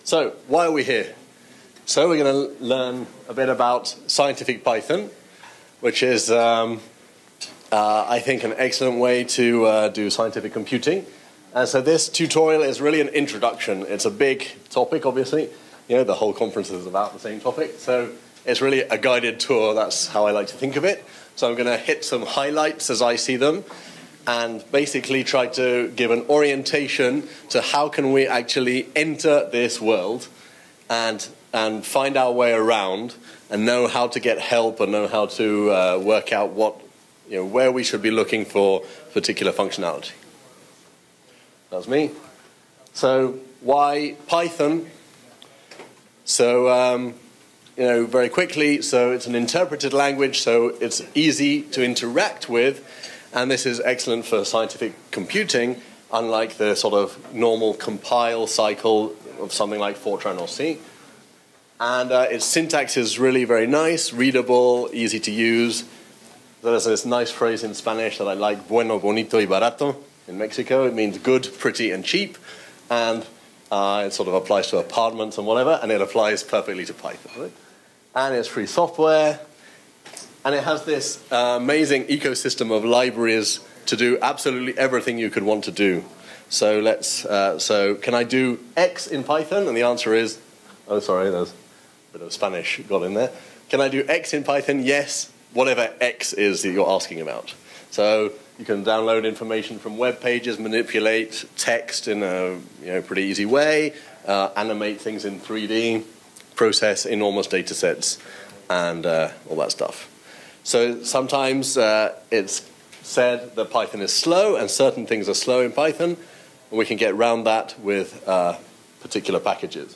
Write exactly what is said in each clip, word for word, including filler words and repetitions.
So, why are we here? So we're going to learn a bit about scientific Python, which is, um, uh, I think, an excellent way to uh, do scientific computing. And so this tutorial is really an introduction. It's a big topic, obviously. You know, the whole conference is about the same topic. So it's really a guided tour. That's how I like to think of it. So I'm going to hit some highlights as I see them, and basically try to give an orientation to how can we actually enter this world and, and find our way around and know how to get help and know how to uh, work out what, you know, where we should be looking for particular functionality. That's me. So why Python? So, um, you know, very quickly, so it's an interpreted language, so it's easy to interact with. And this is excellent for scientific computing, unlike the sort of normal compile cycle of something like Fortran or C. And uh, its syntax is really very nice, readable, easy to use. There's this nice phrase in Spanish that I like, bueno, bonito y barato. In Mexico, it means good, pretty, and cheap. And uh, it sort of applies to apartments and whatever, and it applies perfectly to Python. Right? And it's free software. And it has this uh, amazing ecosystem of libraries to do absolutely everything you could want to do. So let's. Uh, so can I do X in Python? And the answer is, oh, sorry, there's a bit of Spanish got in there. Can I do X in Python? Yes, whatever X is that you're asking about. So you can download information from web pages, manipulate text in a you know pretty easy way, uh, animate things in three D, process enormous data sets, and uh, all that stuff. So sometimes uh, it's said that Python is slow, and certain things are slow in Python, and we can get around that with uh, particular packages.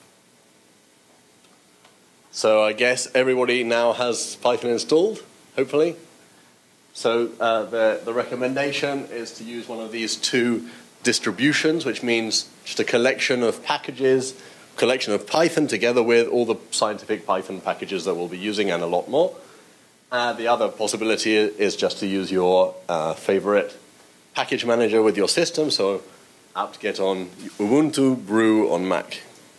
So I guess everybody now has Python installed, hopefully. So uh, the, the recommendation is to use one of these two distributions, which means just a collection of packages, collection of Python together with all the scientific Python packages that we'll be using and a lot more. Uh, the other possibility is just to use your uh, favorite package manager with your system, so apt-get on Ubuntu, Brew on Mac.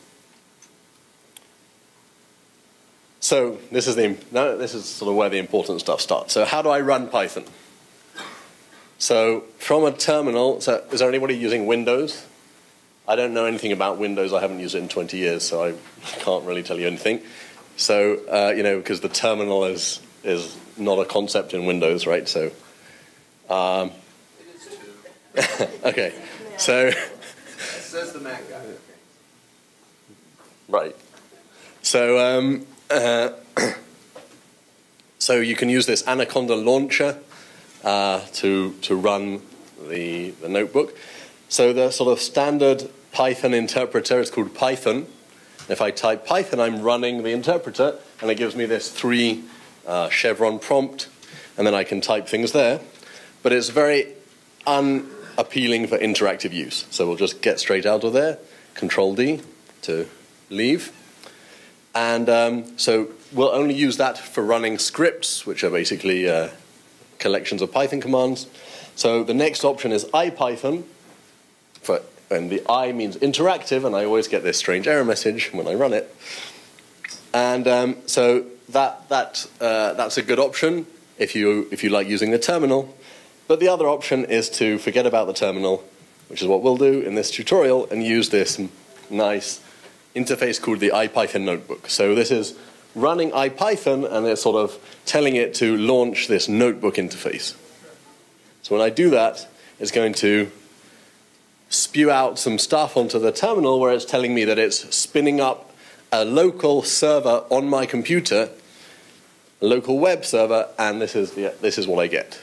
So this is, the, no, this is sort of where the important stuff starts. So how do I run Python? So from a terminal, so is there anybody using Windows? I don't know anything about Windows. I haven't used it in twenty years, so I can't really tell you anything. So, uh, you know, because the terminal is... is not a concept in Windows, right? So, um, it is too. Okay, so It says the Mac guy. Right. So, um, uh, so you can use this Anaconda launcher uh, to to run the the notebook. So the sort of standard Python interpreter is called Python. If I type Python, I'm running the interpreter, and it gives me this three. Uh, chevron prompt, and then I can type things there. But it's very unappealing for interactive use. So we'll just get straight out of there. Control D to leave. And um, so we'll only use that for running scripts, which are basically uh, collections of Python commands. So the next option is IPython, for, and the I means interactive, and I always get this strange error message when I run it. And um, so that that uh, that's a good option if you if you like using the terminal. But the other option is to forget about the terminal, which is what we'll do in this tutorial, and use this nice interface called the IPython notebook. So this is running IPython, and it's sort of telling it to launch this notebook interface. So when I do that, it's going to spew out some stuff onto the terminal where it's telling me that it's spinning up a local server on my computer, a local web server, and this is, the, this is what I get.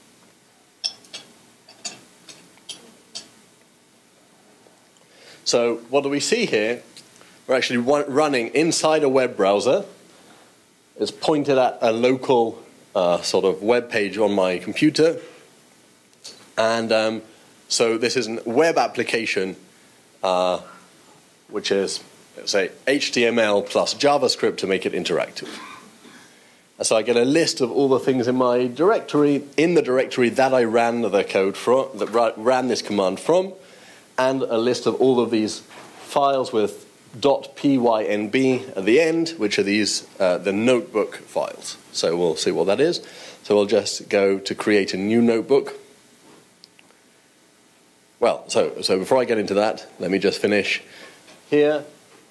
So what do we see here? We're actually running inside a web browser. It's pointed at a local uh, sort of web page on my computer. And um, so this is a web application, uh, which is, let's say, H T M L plus JavaScript to make it interactive. And so I get a list of all the things in my directory, in the directory that I ran the code from, that ran this command from, and a list of all of these files with .pynb at the end, which are these, uh, the notebook files. So we'll see what that is. So we'll just go to create a new notebook. Well, so, so before I get into that, let me just finish here.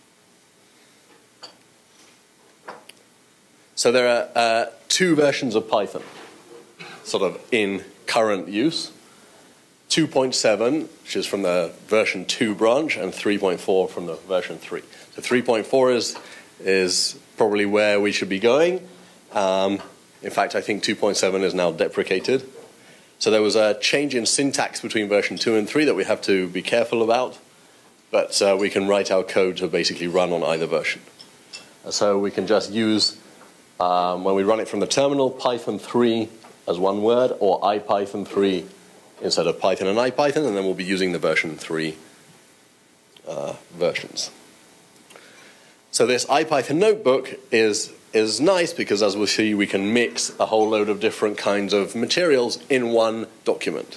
So there are uh, two versions of Python sort of in current use. two point seven, which is from the version two branch, and three point four from the version three. So three point four is, is probably where we should be going. Um, in fact, I think two point seven is now deprecated. So there was a change in syntax between version two and three that we have to be careful about. But uh, we can write our code to basically run on either version. So we can just use, um, when we run it from the terminal, Python three as one word, or IPython three instead of Python and IPython, and then we'll be using the version three uh, versions. So this IPython notebook is, is nice because, as we'll see, we can mix a whole load of different kinds of materials in one document.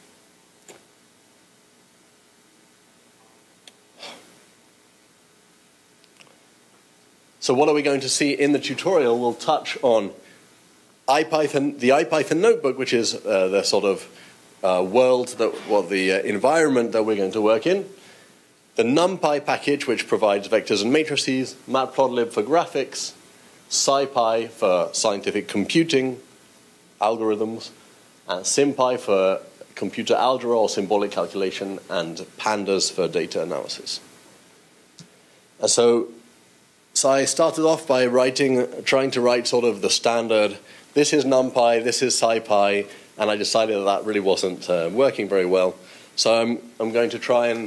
So what are we going to see in the tutorial? We'll touch on IPython, the IPython notebook, which is uh, the sort of uh, world, that, well, the uh, environment that we're going to work in. The NumPy package, which provides vectors and matrices. Matplotlib for graphics. SciPy for scientific computing algorithms. And SymPy for computer algebra or symbolic calculation. And Pandas for data analysis. And so, so I started off by writing, trying to write sort of the standard. This is NumPy, this is SciPy, and I decided that that really wasn't uh, working very well. So I'm, I'm going to try and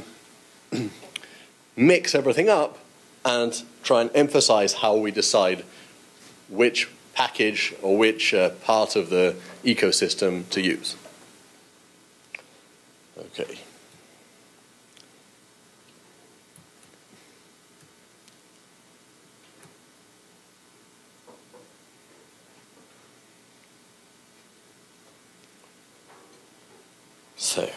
mix everything up and try and emphasize how we decide which package or which uh, part of the ecosystem to use. Okay. So,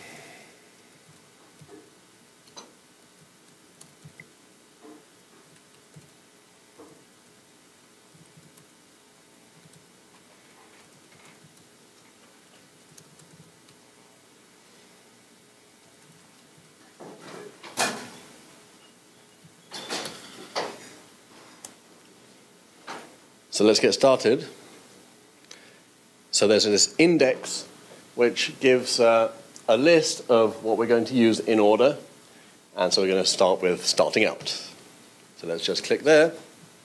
so let's get started. So there's this index which gives uh, a list of what we're going to use in order. And so we're going to start with starting out. So let's just click there.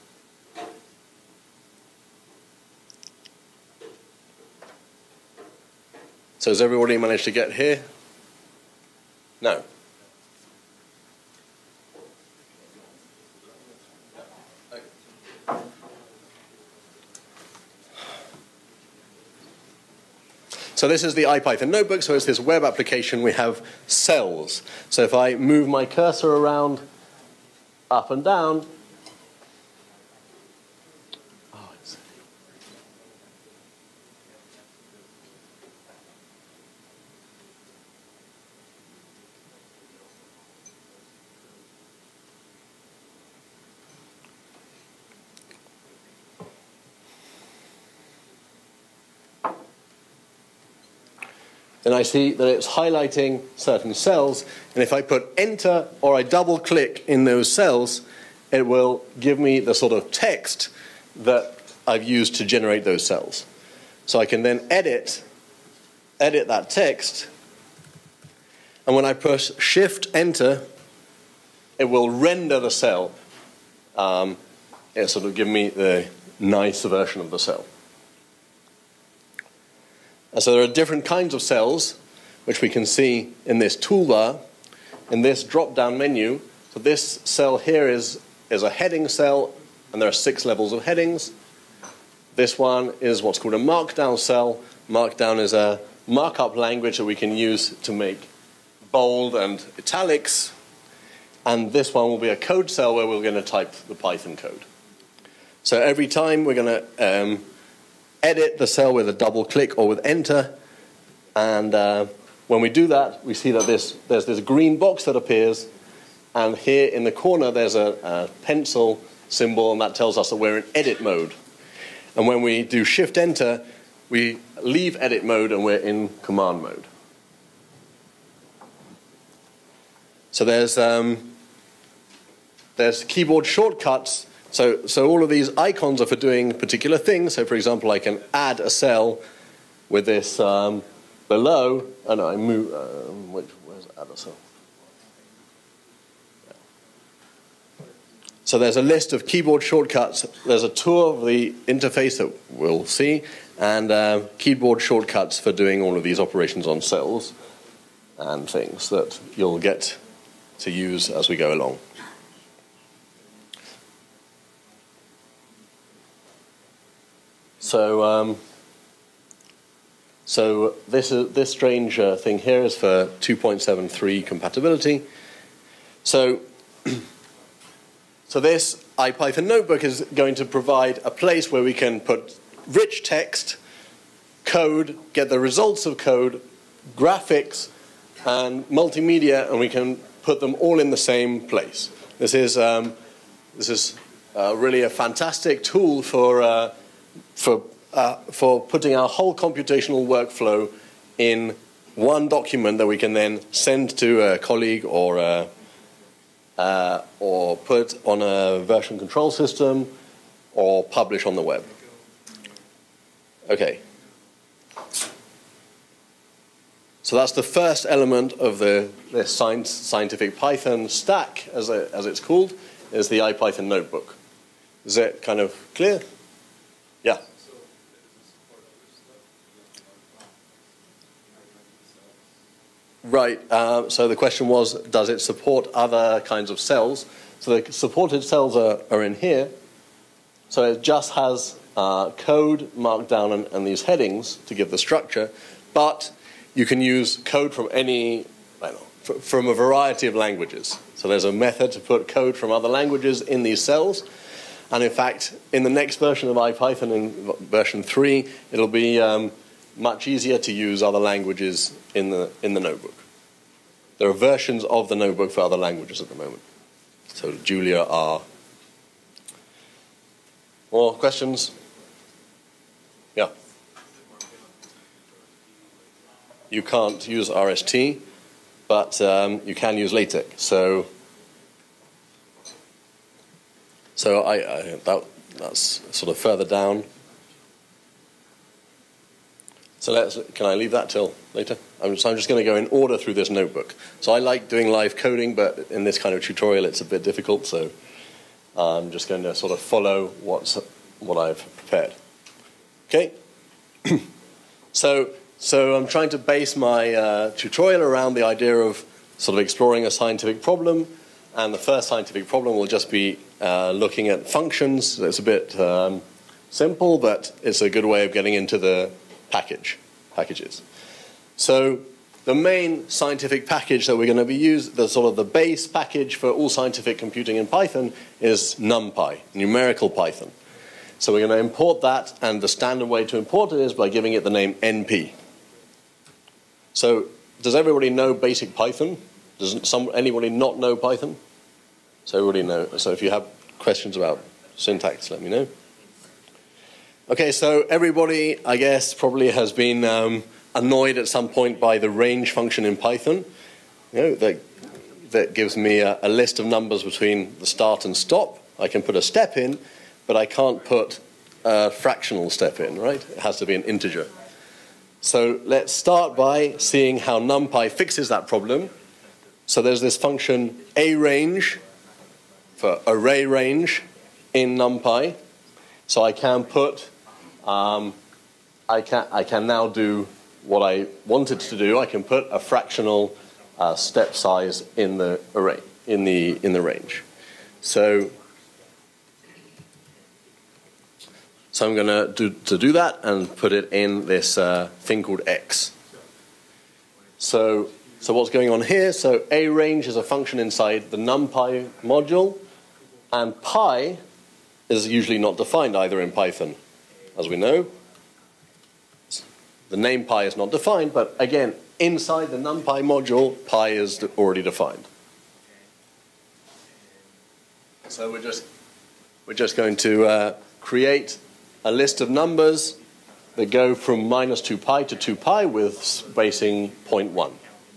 So has everybody managed to get here? No. So this is the IPython notebook. So it's this web application. We have cells. So if I move my cursor around up and down, oh, it's then I see that it's highlighting certain cells, and if I put enter or I double click in those cells, it will give me the sort of text that I've used to generate those cells. So I can then edit, edit that text, and when I push shift enter, it will render the cell. Um, it sort of give me the nice version of the cell. And so there are different kinds of cells, which we can see in this toolbar, in this drop-down menu. So this cell here is, is a heading cell, and there are six levels of headings. This one is what's called a markdown cell. Markdown is a markup language that we can use to make bold and italics. And this one will be a code cell where we're going to type the Python code. So every time we're going to um, edit the cell with a double click or with enter, and uh, when we do that, we see that this, there's this green box that appears, And here in the corner, there's a, a pencil symbol, and that tells us that we're in edit mode. And when we do Shift-Enter, we leave edit mode, and we're in command mode. So there's, um, there's keyboard shortcuts. So, so all of these icons are for doing particular things. So, for example, I can add a cell with this um, below, and I move, um, which, where's add a cell? So there's a list of keyboard shortcuts. There's a tour of the interface that we'll see, and uh, keyboard shortcuts for doing all of these operations on cells and things that you'll get to use as we go along. So, um, so this is, this strange uh, thing here is for two point seven three compatibility. So. So this IPython notebook is going to provide a place where we can put rich text, code, get the results of code, graphics, and multimedia, and we can put them all in the same place. This is, um, this is uh, really a fantastic tool for, uh, for, uh, for putting our whole computational workflow in one document that we can then send to a colleague or a Uh, or put on a version control system, or publish on the web. Okay. So that's the first element of the this science, scientific Python stack, as, a, as it's called, is the IPython notebook. Is it kind of clear? Yeah. Right, uh, so the question was, does it support other kinds of cells? So the supported cells are, are in here. So it just has uh, code marked down and, and these headings to give the structure, but you can use code from any, I don't know, from a variety of languages. So there's a method to put code from other languages in these cells. And in fact, in the next version of IPython, in version three, it'll be um, much easier to use other languages in the, in the notebook. There are versions of the notebook for other languages at the moment. So Julia R. More questions? Yeah. You can't use R S T, but um, you can use LaTeX. So, so I, I that that's sort of further down. So let's, can I leave that till later? I'm just, I'm just going to go in order through this notebook. So I like doing live coding, but in this kind of tutorial it's a bit difficult, so I'm just going to sort of follow what's, what I've prepared. Okay? so, so I'm trying to base my uh, tutorial around the idea of sort of exploring a scientific problem, and the first scientific problem will just be uh, looking at functions. It's a bit um, simple, but it's a good way of getting into the package, packages. So the main scientific package that we're going to be using, the sort of the base package for all scientific computing in Python is NumPy, numerical Python. So we're going to import that, and the standard way to import it is by giving it the name N P. So does everybody know basic Python? Does some, anybody not know Python? So everybody know. So if you have questions about syntax, let me know. Okay, so everybody, I guess, probably has been um, annoyed at some point by the range function in Python. You know, that, that gives me a, a list of numbers between the start and stop. I can put a step in, but I can't put a fractional step in, right? It has to be an integer. So let's start by seeing how NumPy fixes that problem. So there's this function arange for array range in NumPy. So I can put Um, I can, I can now do what I wanted to do. I can put a fractional uh, step size in the array, in the, in the range. So, so I'm going to do, to do that and put it in this uh, thing called X. So, so what's going on here? So arange is a function inside the NumPy module, and pi is usually not defined either in Python. As we know, the name pi is not defined, but again, inside the NumPy module, pi is already defined. So we're just, we're just going to uh, create a list of numbers that go from minus two pi to two pi with spacing zero point one.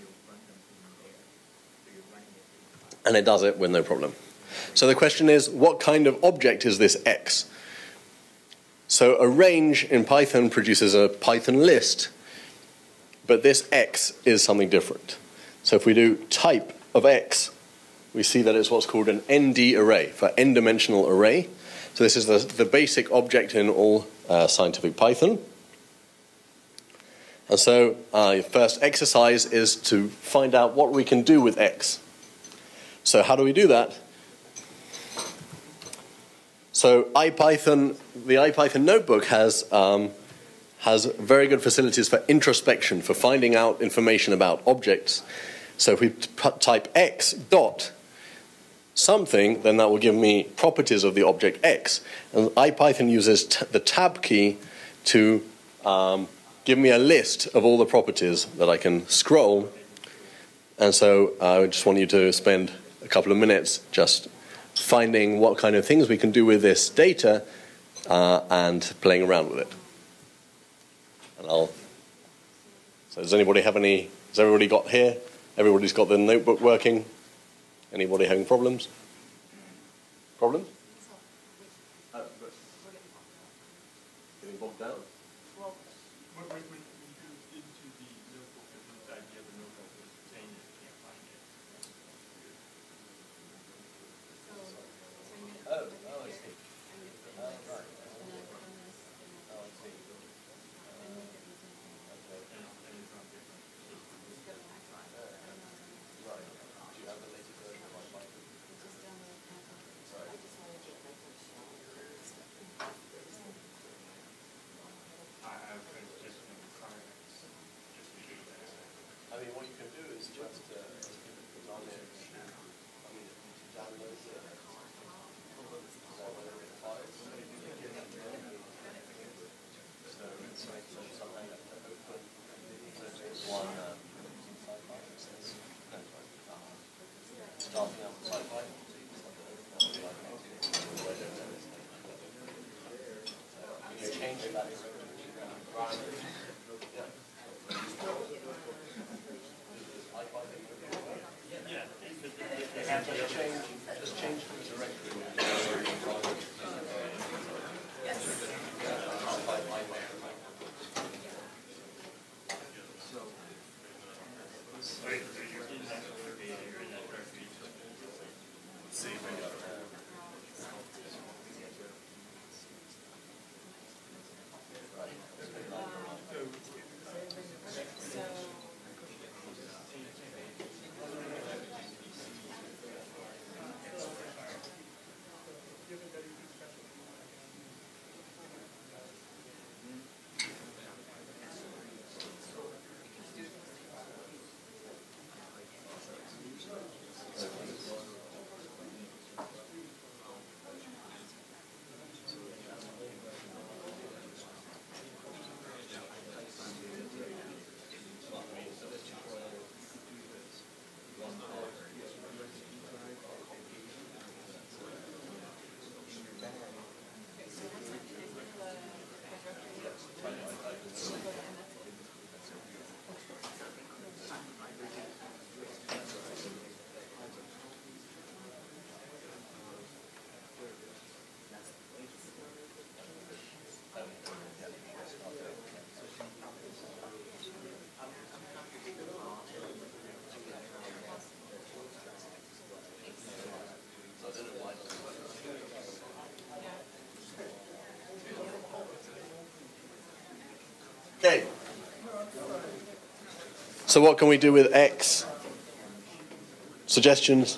And it does it with no problem. So the question is, what kind of object is this X? So a range in Python produces a Python list, but this X is something different. So if we do type of X, we see that it's what's called an N D array, for n-dimensional array. So this is the, the basic object in all uh, scientific Python. And so our uh, first exercise is to find out what we can do with X. So how do we do that? So IPython, the IPython notebook has, um, has very good facilities for introspection, for finding out information about objects. So if we type X dot something, then that will give me properties of the object X. And IPython uses t the tab key to um, give me a list of all the properties that I can scroll. And so I just want you to spend a couple of minutes just finding what kind of things we can do with this data uh, and playing around with it. And I'll. So does anybody have any? Has everybody got here? Everybody's got the notebook working. Anybody having problems? Problems? Uh, getting bogged down? Well, when, when, when you go into the notebook, the idea of the notebook is saying that you can't find it. Oh, oh, I see. Oh, right. Oh, I see. I mean, what you can do is just uh, put on it. I mean, download the files. So it's like something like open. One uh, starting up sci-fi. You change that. Just change, just change the directory. Okay. So what can we do with X? Suggestions?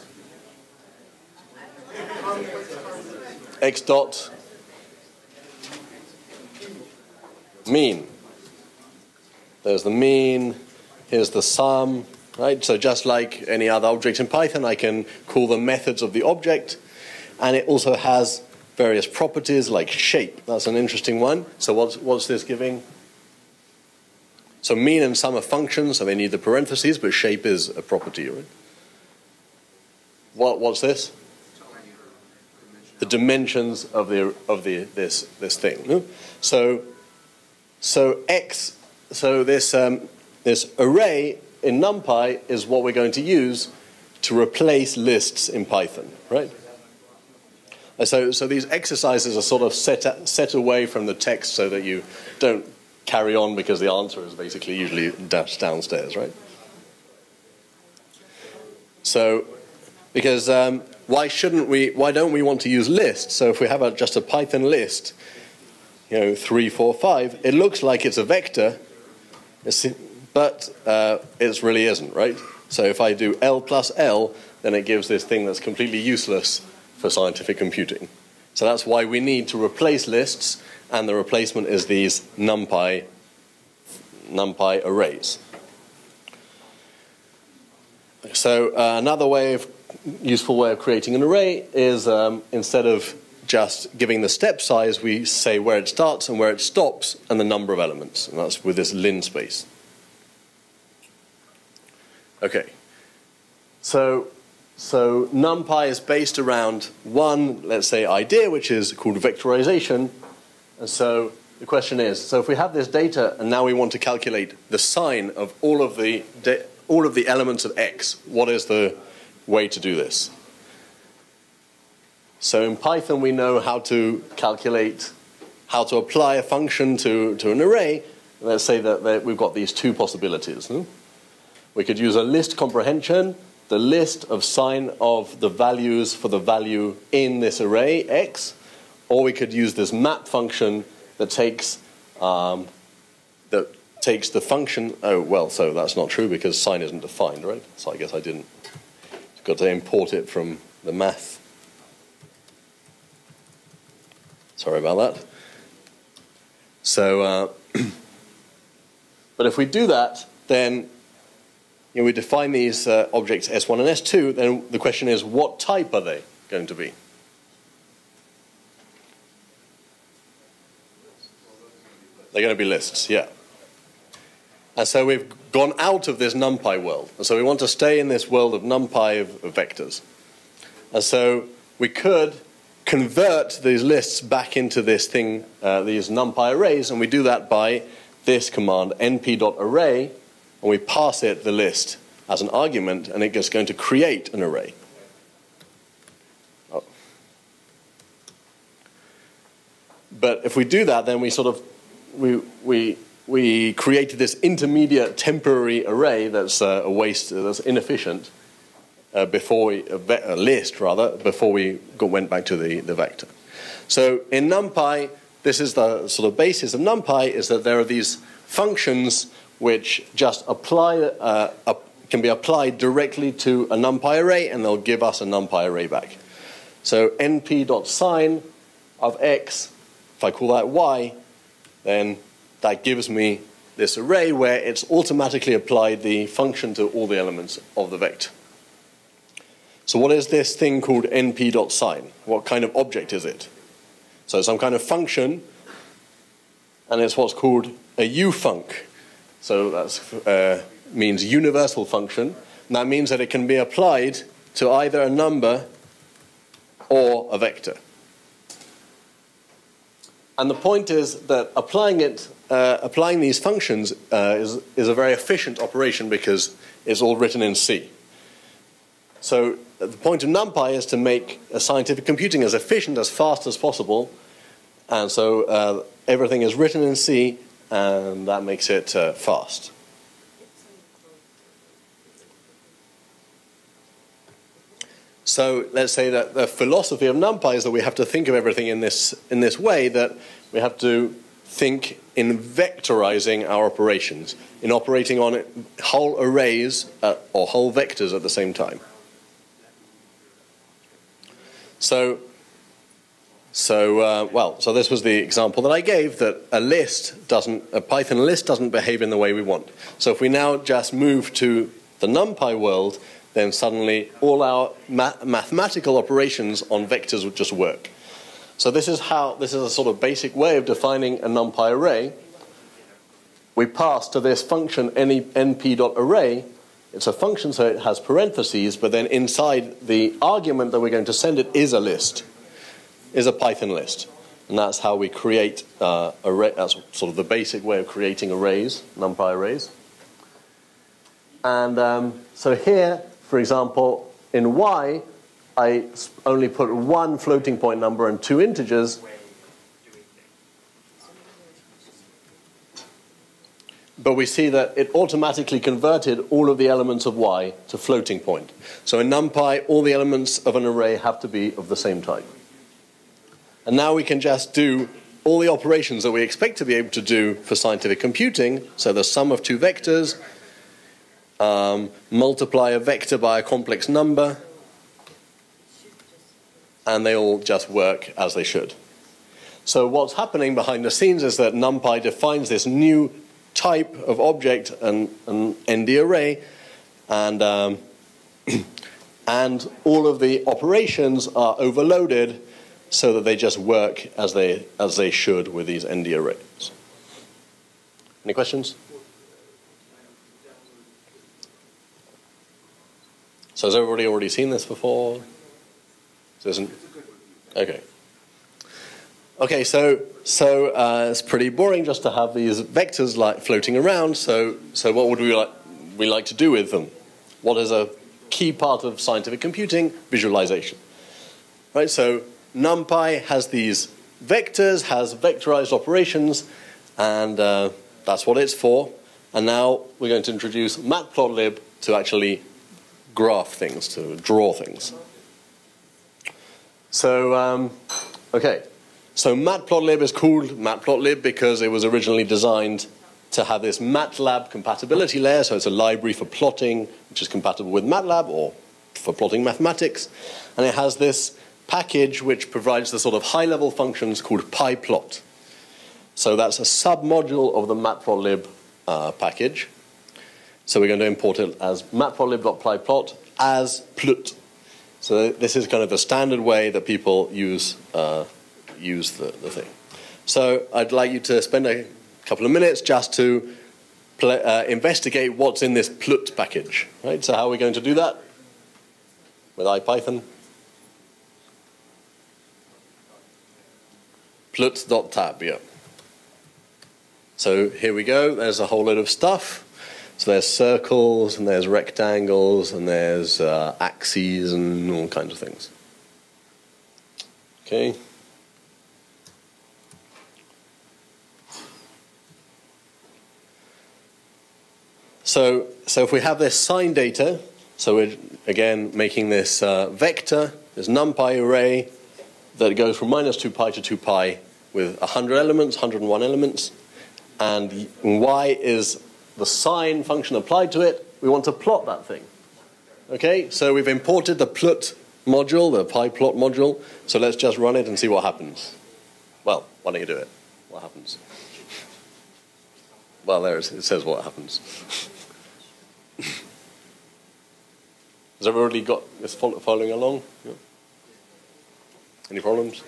X dot mean. There's the mean. Here's the sum. Right? So just like any other object in Python, I can call the methods of the object, and it also has various properties like shape. That's an interesting one. So what's what's this giving? So mean and sum are functions, so they need the parentheses, but shape is a property, right? What, what's this? the dimensions of the of the this this thing. No? So so x so this um, this array in NumPy is what we're going to use to replace lists in Python, right? And so so these exercises are sort of set set away from the text so that you don't carry on because the answer is basically usually dashed downstairs, right? So, because um, why shouldn't we? Why don't we want to use lists? So if we have a, just a Python list, you know, three, four, five, it looks like it's a vector, but uh, it really isn't, right? So if I do L plus L, then it gives this thing that's completely useless for scientific computing. So that's why we need to replace lists, and the replacement is these NumPy NumPy arrays. So uh, another way of useful way of creating an array is um, instead of just giving the step size, we say where it starts and where it stops and the number of elements, and that's with this linspace. Okay, so so NumPy is based around one, let's say, idea, which is called vectorization. And so the question is, so if we have this data and now we want to calculate the sign of all of the all of the elements of X, what is the way to do this? So in Python we know how to calculate, how to apply a function to, to an array. Let's say that, that we've got these two possibilities. Hmm? We could use a list comprehension, the list of sign of the values for the value in this array, X, or we could use this map function that takes um, that takes the function. Oh well, so that's not true because sign isn't defined, right? So I guess I didn't. Got to import it from the math. Sorry about that. So, uh, but if we do that, then you know, we define these uh, objects S one and S two. Then the question is, what type are they going to be? They're going to be lists, yeah. And so we've gone out of this NumPy world. And so we want to stay in this world of NumPy of, of vectors. And so we could convert these lists back into this thing, uh, these NumPy arrays, and we do that by this command, np.array, and we pass it the list as an argument, and it's going to create an array. Oh. But if we do that, then we sort of we we we created this intermediate temporary array that's uh, a waste, that's inefficient, uh, before we, a, ve a list rather, before we got, went back to the, the vector. So in NumPy, this is the sort of basis of NumPy, is that there are these functions which just apply, uh, up, can be applied directly to a NumPy array, and they'll give us a NumPy array back. So np.sign of x, if I call that y, then that gives me this array where it's automatically applied the function to all the elements of the vector. So what is this thing called np.sign? What kind of object is it? So some kind of function, and it's what's called a ufunc. So that uh, means universal function, and that means that it can be applied to either a number or a vector. And the point is that applying it, uh, applying these functions uh, is, is a very efficient operation because it's all written in C. So the point of NumPy is to make a scientific computing as efficient, as fast as possible. And so uh, everything is written in C, and that makes it uh, fast. So let's say that the philosophy of NumPy is that we have to think of everything in this, in this way, that we have to think in vectorizing our operations, in operating on whole arrays uh, or whole vectors at the same time. So, so uh, well, so this was the example that I gave, that a list doesn't, a Python list doesn't behave in the way we want. So if we now just move to the NumPy world, then suddenly all our ma mathematical operations on vectors would just work. So this is how, this is a sort of basic way of defining a NumPy array. We pass to this function np.array. It's a function, so it has parentheses, but then inside the argument that we're going to send it is a list. is a Python list. And that's how we create uh, array. That's sort of the basic way of creating arrays, NumPy arrays. And um, so here, for example, in Y, I only put one floating point number and two integers. But we see that it automatically converted all of the elements of Y to floating point. So in NumPy, all the elements of an array have to be of the same type. And now we can just do all the operations that we expect to be able to do for scientific computing. So the sum of two vectors, um, multiply a vector by a complex number, and they all just work as they should. So what's happening behind the scenes is that NumPy defines this new type of object, an, an N D array, and, um, and all of the operations are overloaded so that they just work as they, as they should with these N D arrays. Any questions? So has everybody already seen this before? So isn't, okay. Okay, so so uh, it's pretty boring just to have these vectors like floating around. So so what would we like we like to do with them? What is a key part of scientific computing? Visualization. Right. So NumPy has these vectors, has vectorized operations, and uh, that's what it's for. And now we're going to introduce Matplotlib to actually graph things, to draw things. So um, okay. So Matplotlib is called Matplotlib because it was originally designed to have this MATLAB compatibility layer. So it's a library for plotting, which is compatible with MATLAB or for plotting mathematics. And it has this package which provides the sort of high-level functions called pyplot. So that's a submodule of the Matplotlib uh, package. So we're going to import it as matplotlib.pyplot as plut. So this is kind of a standard way that people use uh, use the, the thing. So I'd like you to spend a couple of minutes just to play, uh, investigate what's in this plut package. Right? So how are we going to do that? With IPython. Plut.tab, yeah. So here we go. There's a whole load of stuff. So there's circles, and there's rectangles, and there's uh, axes, and all kinds of things. Okay. So, so if we have this sign data, so we're, again, making this uh, vector, this NumPy array that goes from minus two pi to two pi with one hundred elements, one hundred one elements, and y is the sign function applied to it. We want to plot that thing. Okay, so we've imported the plut module, the pyplot module, so let's just run it and see what happens. Well, why don't you do it? What happens? Well, there it says what happens. Has everybody got this following along? Yeah. Any problems?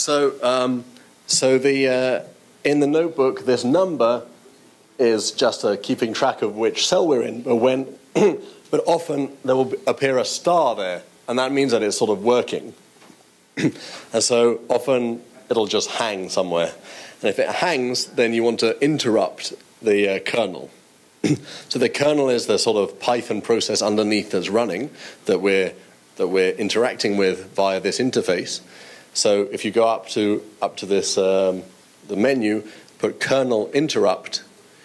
So, um, so the uh, in the notebook, this number is just uh, keeping track of which cell we're in, but when, but often there will appear a star there, and that means that it's sort of working. And so often it'll just hang somewhere, and if it hangs, then you want to interrupt the uh, kernel. So the kernel is the sort of Python process underneath that's running that we're that we're interacting with via this interface. So if you go up to up to this um, the menu, put kernel interrupt,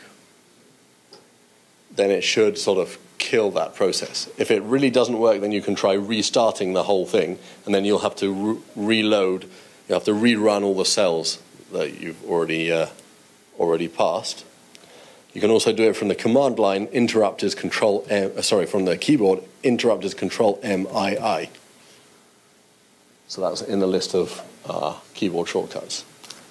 then it should sort of kill that process. If it really doesn't work, then you can try restarting the whole thing, and then you'll have to re reload. You have to rerun all the cells that you've already uh, already passed. You can also do it from the command line. Interrupt is control M, uh, sorry, from the keyboard. Interrupt is control M I I. So that's in the list of uh, keyboard shortcuts.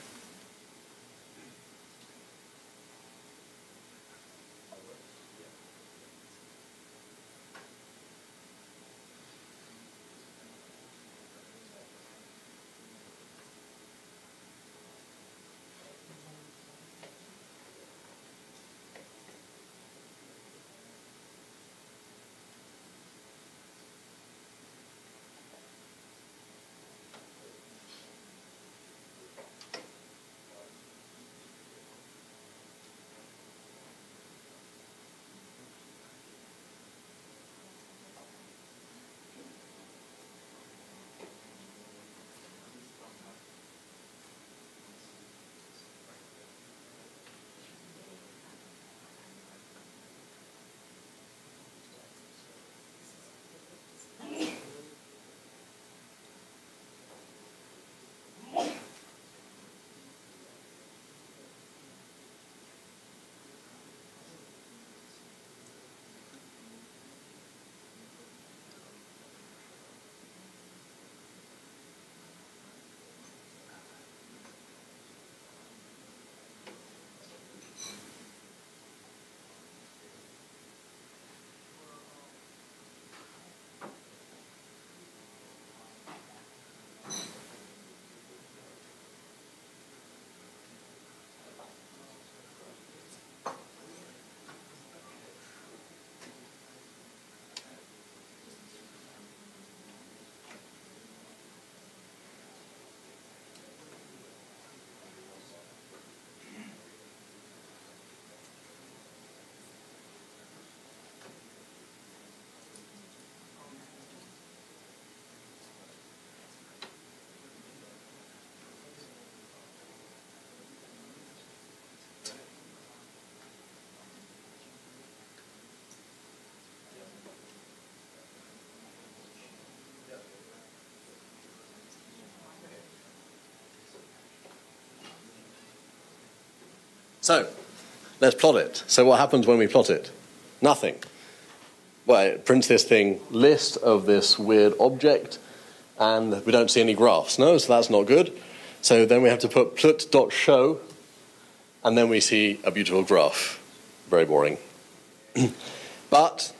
So, let's plot it. So what happens when we plot it? Nothing. Well, it prints this thing, list of this weird object, and we don't see any graphs. No, so that's not good. So then we have to put plut.show, and then we see a beautiful graph. Very boring. but,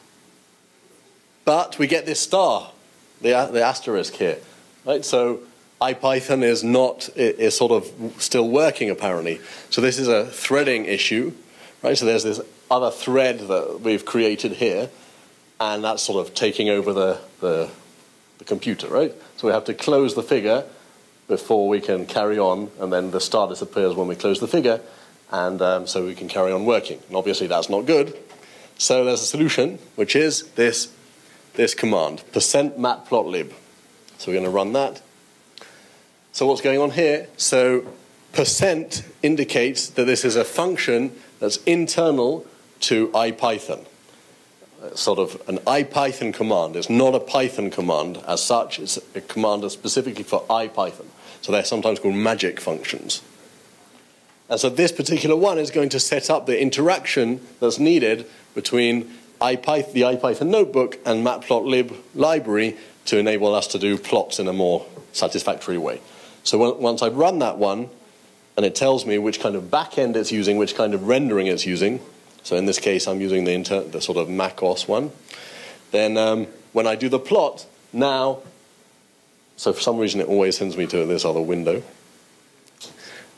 but we get this star, the, the asterisk here. Right? So IPython is not, is sort of still working apparently. So this is a threading issue, right? So there's this other thread that we've created here, and that's sort of taking over the, the, the computer, right? So we have to close the figure before we can carry on, and then the star disappears when we close the figure, and um, so we can carry on working. And obviously that's not good. So there's a solution, which is this, this command, percent matplotlib. So we're going to run that. So what's going on here? So percent indicates that this is a function that's internal to IPython. It's sort of an IPython command. It's not a Python command as such. It's a command that's specifically for IPython. So they're sometimes called magic functions. And so this particular one is going to set up the interaction that's needed between IPython, the IPython notebook and matplotlib library to enable us to do plots in a more satisfactory way. So once I've run that one, and it tells me which kind of backend it's using, which kind of rendering it's using, so in this case I'm using the, inter the sort of macOS one, then um, when I do the plot, now, so for some reason it always sends me to this other window,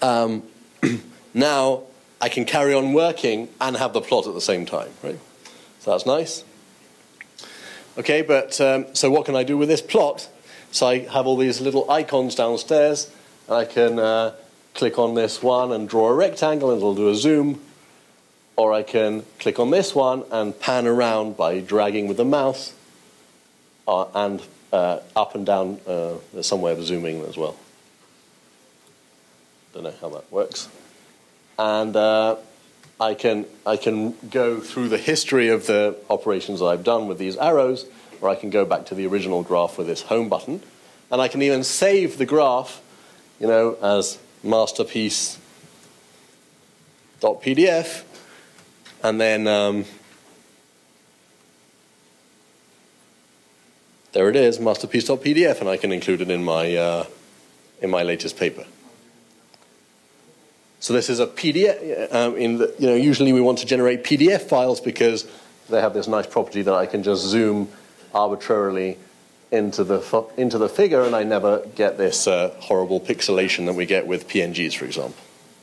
um, now I can carry on working and have the plot at the same time, right? So that's nice. Okay, but um, so what can I do with this plot? So I have all these little icons downstairs, and I can uh, click on this one and draw a rectangle, and it'll do a zoom. Or I can click on this one and pan around by dragging with the mouse, uh, and uh, up and down. Uh, there's some way of zooming as well. Don't know how that works. And uh, I can I can go through the history of the operations that I've done with these arrows, or I can go back to the original graph with this home button, and I can even save the graph, you know, as masterpiece dot P D F, and then um, there it is, masterpiece dot P D F, and I can include it in my uh, in my latest paper. So this is a P D F. Um, in the, you know, usually we want to generate P D F files because they have this nice property that I can just zoom arbitrarily into the into the figure, and I never get this uh, horrible pixelation that we get with P N Gs, for example.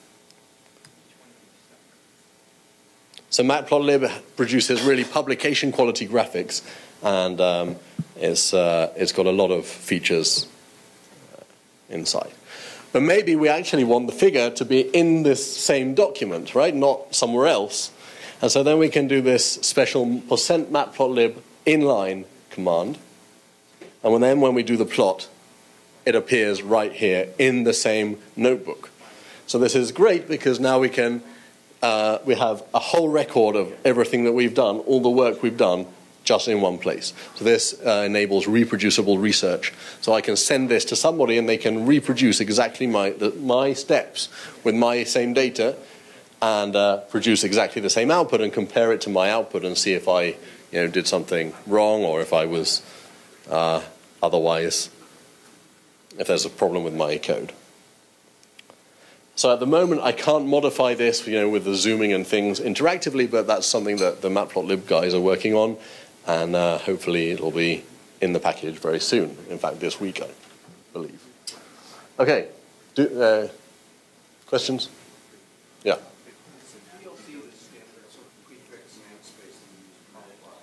So Matplotlib produces really publication quality graphics, and um, it's uh, it's got a lot of features uh, inside. But maybe we actually want the figure to be in this same document, right? Not somewhere else. And so then we can do this special percent matplotlib inline command. And then when we do the plot, it appears right here in the same notebook. So this is great because now we can, uh, we have a whole record of everything that we've done, all the work we've done, just in one place. So this uh, enables reproducible research. So I can send this to somebody and they can reproduce exactly my, the, my steps with my same data and uh, produce exactly the same output and compare it to my output and see if I you know, did something wrong or if I was uh, otherwise, if there's a problem with my code. So at the moment, I can't modify this you know, with the zooming and things interactively, but that's something that the Matplotlib guys are working on. And uh, hopefully it'll be in the package very soon. In fact, this week, I believe. Okay. Do, uh, questions? Yeah. P L T is standard sort of prefix namespace and use polyglot.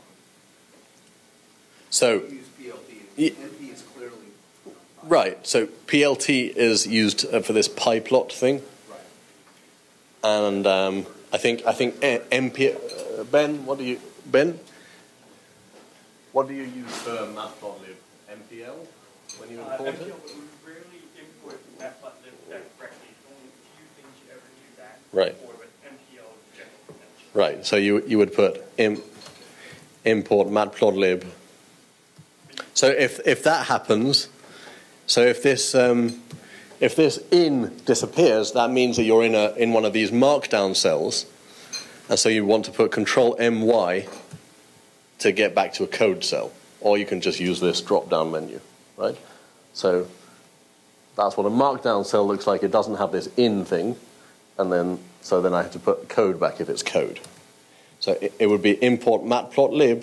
So, You use P L T. N P is clearly. Right. So P L T is used uh, for this pyplot thing. Right. And um, I think I think M P uh, Ben, what do you Ben? What do you use for Matplotlib? M P L when you import Uh, it? M P L, but we rarely import Matplotlib directly. Only a few things you ever do that Right. for, but M P L is general convention. Right. So you you would put im, import Matplotlib. So if if that happens, so if this um, if this in disappears, that means that you're in a in one of these markdown cells, and so you want to put Control M Y to get back to a code cell, or you can just use this drop-down menu, right? So that's what a markdown cell looks like. It doesn't have this in thing, and then so then I have to put code back if it's code. So it, it would be import matplotlib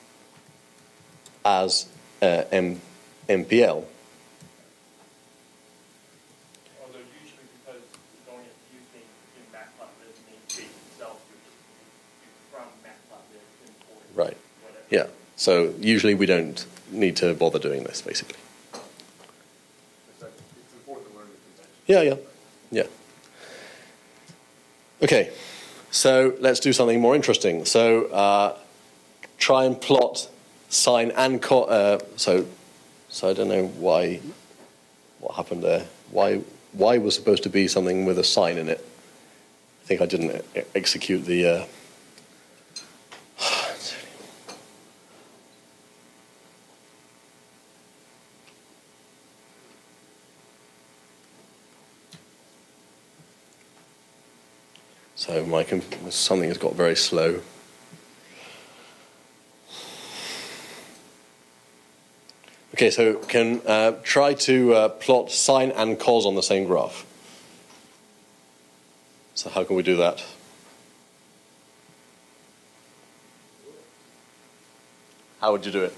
as uh, M, MPL. Although usually because there's only a few things in Matplotlib namespace itself, which you from Matplotlib import. Right. Whatever. Yeah. So usually we don't need to bother doing this, basically. It's important to learn the convention. Yeah, yeah, yeah. Okay, so let's do something more interesting. So uh, try and plot sine and co uh, so so I don't know why what happened there. Why why was supposed to be something with a sine in it? I think I didn't e execute the. Uh, So my something has got very slow. Okay, so can uh, try to uh, plot sine and cos on the same graph. So how can we do that? How would you do it?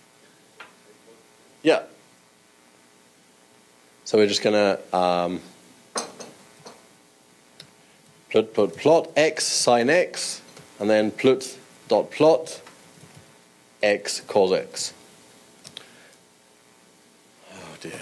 Yeah. So we're just going to um, plut put plot x sine x, and then plut dot plot x cos x. Oh dear.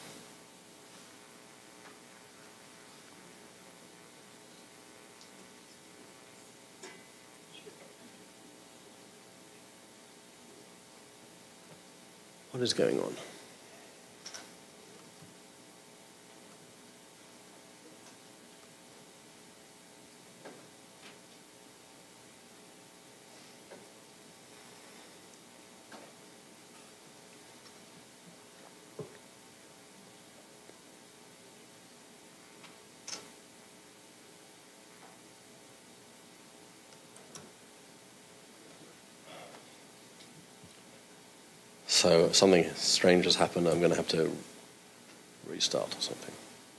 What is going on? So something strange has happened. I'm going to have to restart or something.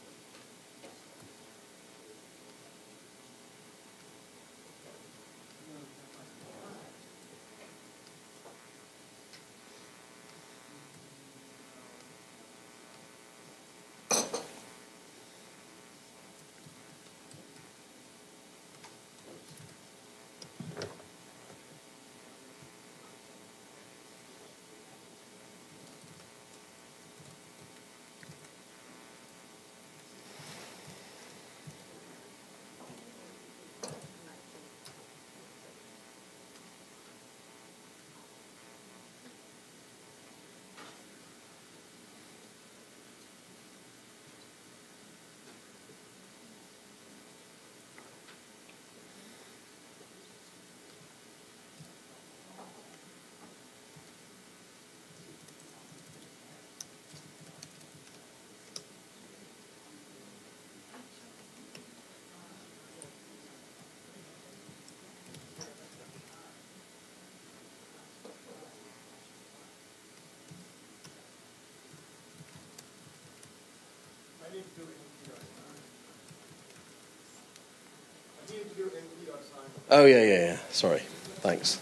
Oh, yeah, yeah, yeah. Sorry. Thanks.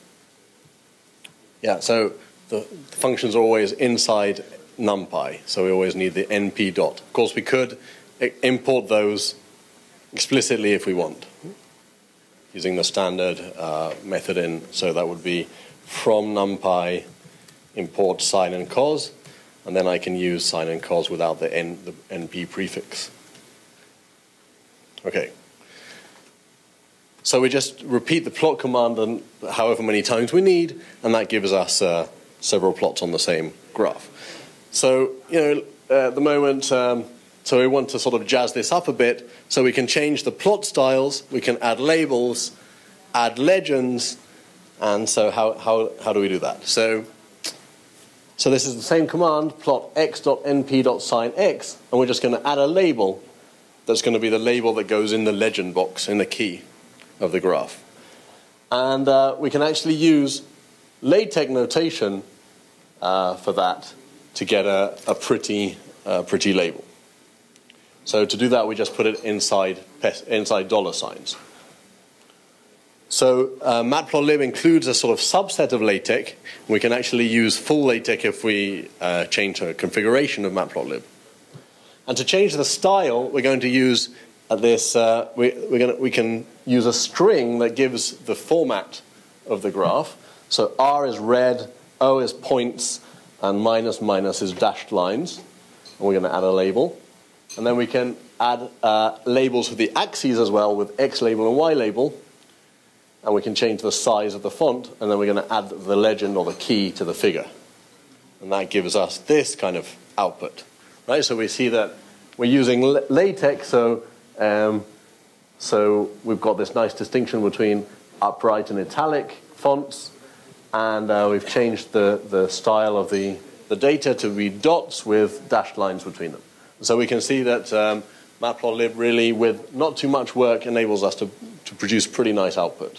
Yeah, so the, the functions are always inside NumPy, so we always need the np dot. Of course, we could import those explicitly if we want, using the standard uh, method in. So that would be from NumPy import sine and cos, and then I can use sine and cos without the, n, the np prefix. Okay. So we just repeat the plot command and however many times we need, and that gives us uh, several plots on the same graph. So, you know, uh, at the moment, um, so we want to sort of jazz this up a bit, so we can change the plot styles, we can add labels, add legends, and so how, how, how do we do that? So, so this is the same command, plot x.np.sine x, and we're just going to add a label that's going to be the label that goes in the legend box, in the key of the graph. And uh, we can actually use LaTeX notation uh, for that to get a, a pretty, uh, pretty label. So to do that, we just put it inside, inside dollar signs. So uh, Matplotlib includes a sort of subset of LaTeX. We can actually use full LaTeX if we uh, change a configuration of Matplotlib. And to change the style, we're going to use uh, this, uh, we, we're gonna, we can use a string that gives the format of the graph. So R is red, O is points, and minus minus is dashed lines. And we're going to add a label. And then we can add uh, labels for the axes as well with X label and Y label. And we can change the size of the font. And then we're going to add the legend or the key to the figure. And that gives us this kind of output. Right? So we see that we're using LaTeX, so, um, so we've got this nice distinction between upright and italic fonts. And uh, we've changed the, the style of the, the data to read dots with dashed lines between them. So we can see that um, Matplotlib really, with not too much work, enables us to, to produce pretty nice output.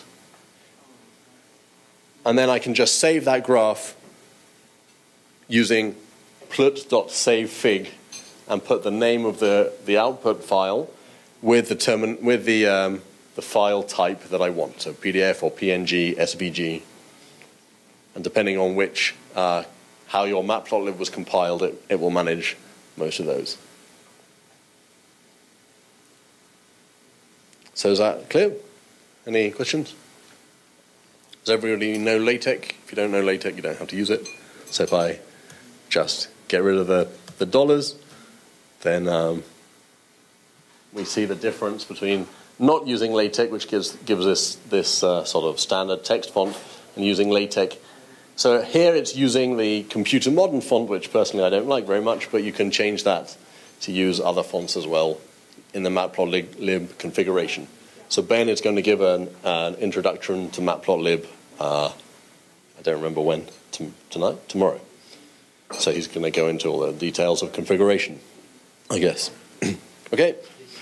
And then I can just save that graph using plut.savefig and put the name of the, the output file with the, termin with the, um, the file type that I want, so P D F or P N G, S V G. And depending on which, uh, how your Matplotlib was compiled, it, it will manage most of those. So is that clear? Any questions? Does everybody know LaTeX? If you don't know LaTeX, you don't have to use it. So if I just get rid of the, the dollars, then um, we see the difference between not using LaTeX, which gives, gives us this uh, sort of standard text font, and using LaTeX. So here it's using the Computer Modern font, which personally I don't like very much, but you can change that to use other fonts as well in the Matplotlib configuration. So Ben is going to give an, an introduction to Matplotlib, uh, I don't remember when, T tonight? Tomorrow. So he's going to go into all the details of configuration, I guess. Okay.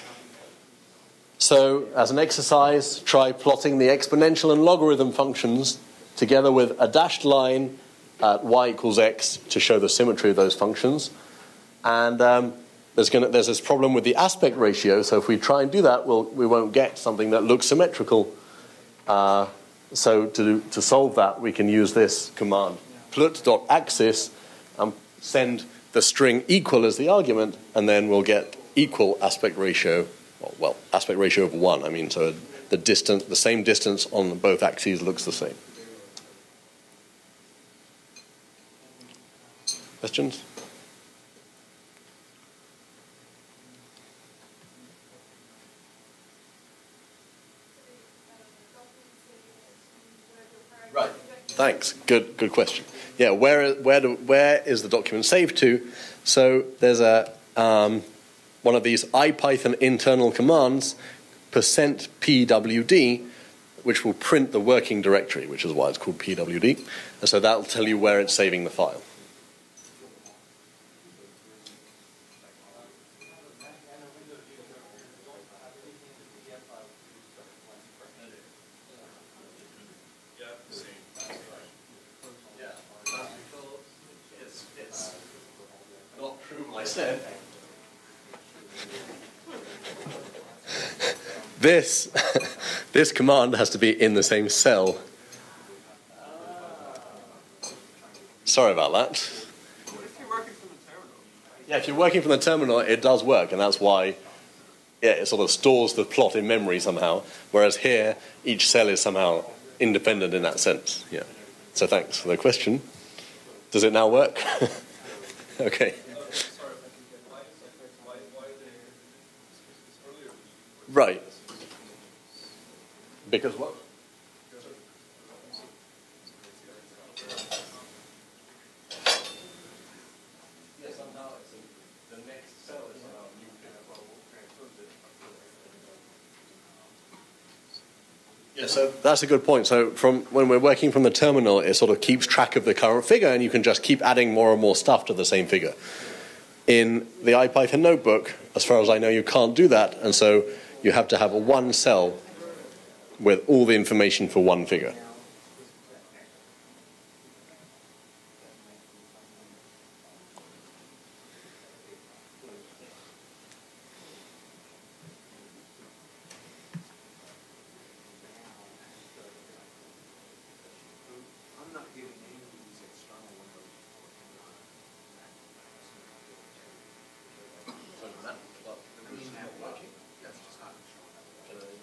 So as an exercise, try plotting the exponential and logarithm functions together with a dashed line at y equals x to show the symmetry of those functions. And um, there's, gonna, there's this problem with the aspect ratio, so if we try and do that, we'll, we won't get something that looks symmetrical. Uh, so to, to solve that, we can use this command, plut.axis, and send the string equal as the argument, and then we'll get equal aspect ratio, well, well aspect ratio of one. I mean, so the distance, the same distance on both axes looks the same. Questions? Right. Thanks. Good. Good question. Yeah. Where where do, where is the document saved to? So there's a um, one of these IPython internal commands, percent pwd, which will print the working directory, which is why it's called pwd, and so that will tell you where it's saving the file. This, this command has to be in the same cell. Sorry about that. What if you're working from the terminal? Yeah, if you're working from the terminal, it does work, and that's why yeah, it sort of stores the plot in memory somehow, whereas here, each cell is somehow independent in that sense. Yeah. So thanks for the question. Does it now work? Okay. Right. Because what? Yes, somehow it's a, the next cell is somehow new Yeah, so that's a good point. So from when we're working from the terminal, it sort of keeps track of the current figure, and you can just keep adding more and more stuff to the same figure. In the IPython notebook, as far as I know, you can't do that, and so you have to have a one cell with all the information for one figure. I'm not getting any of these external windows. The green map working? That's just not showing up.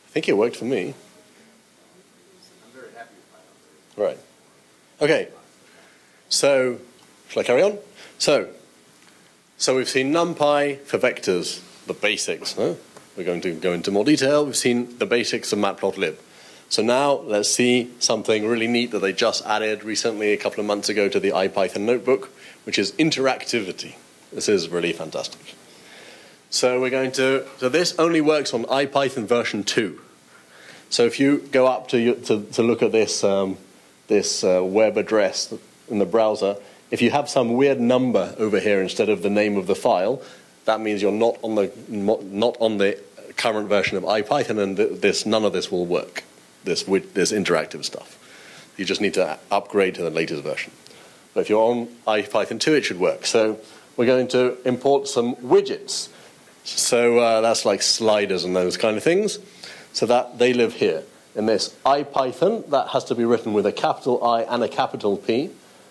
I think it worked for me. I'm very happy with Python. Right. Okay. So, shall I carry on? So, so we've seen NumPy for vectors, the basics. Huh? We're going to go into more detail. We've seen the basics of Matplotlib. So now let's see something really neat that they just added recently, a couple of months ago, to the IPython notebook, which is interactivity. This is really fantastic. So we're going to, so this only works on IPython version two. So if you go up to, your, to, to look at this, um, this uh, web address in the browser, if you have some weird number over here instead of the name of the file, that means you're not on the, not on the current version of IPython, and this, none of this will work. This, this interactive stuff. You just need to upgrade to the latest version. But if you're on IPython two, it should work. So we're going to import some widgets. So uh, that's like sliders and those kind of things. So that they live here. In this IPython, that has to be written with a capital I and a capital P.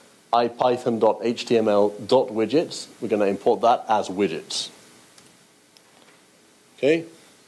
IPython.html.widgets. We're going to import that as widgets. Okay?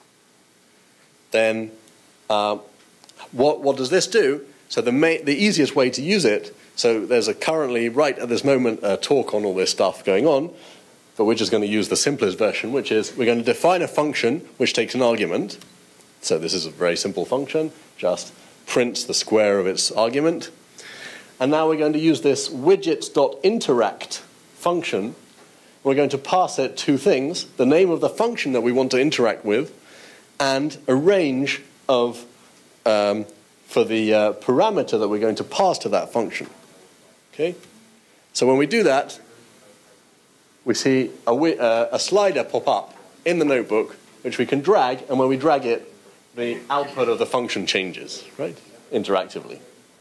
Then uh, What, what does this do? So the, ma the easiest way to use it, so there's a currently, right at this moment, a talk on all this stuff going on, but we're just going to use the simplest version, which is we're going to define a function which takes an argument. So this is a very simple function, just prints the square of its argument. And now we're going to use this widgets.interact function. We're going to pass it two things, the name of the function that we want to interact with, and a range of Um, for the uh, parameter that we're going to pass to that function. Okay? So when we do that, we see a, uh, a slider pop up in the notebook, which we can drag, and when we drag it, the output of the function changes, right? Interactively.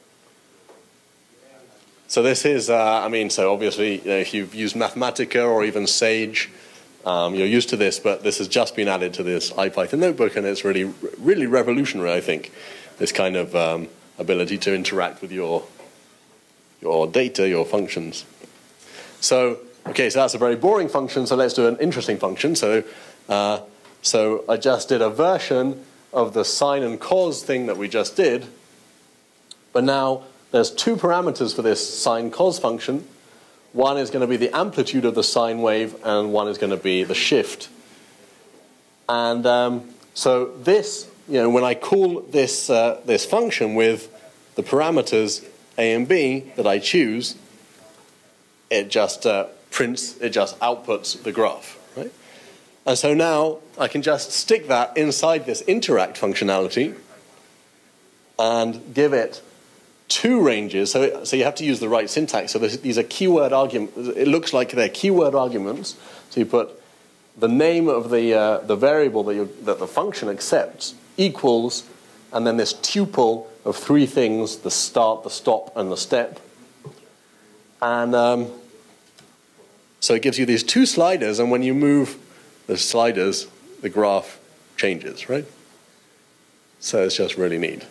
So this is, uh, I mean, so obviously, you know, if you've used Mathematica or even Sage, um, you're used to this, but this has just been added to this IPython notebook, and it's really, really revolutionary, I think, this kind of um, ability to interact with your, your data, your functions. So, okay, so that's a very boring function, so let's do an interesting function. So, uh, so I just did a version of the sine and cos thing that we just did, but now there's two parameters for this sine cos function. One is going to be the amplitude of the sine wave, and one is going to be the shift. And um, so this, you know, when I call this, uh, this function with the parameters a and b that I choose, it just uh, prints, it just outputs the graph, right? And so now I can just stick that inside this interact functionality and give it two ranges. So, it, so you have to use the right syntax. So these are keyword arguments. It looks like they're keyword arguments. So you put the name of the, uh, the variable that, you, that the function accepts equals, and then this tuple of three things, the start, the stop, and the step. And um, so it gives you these two sliders, and when you move the sliders, the graph changes, right? So it's just really neat.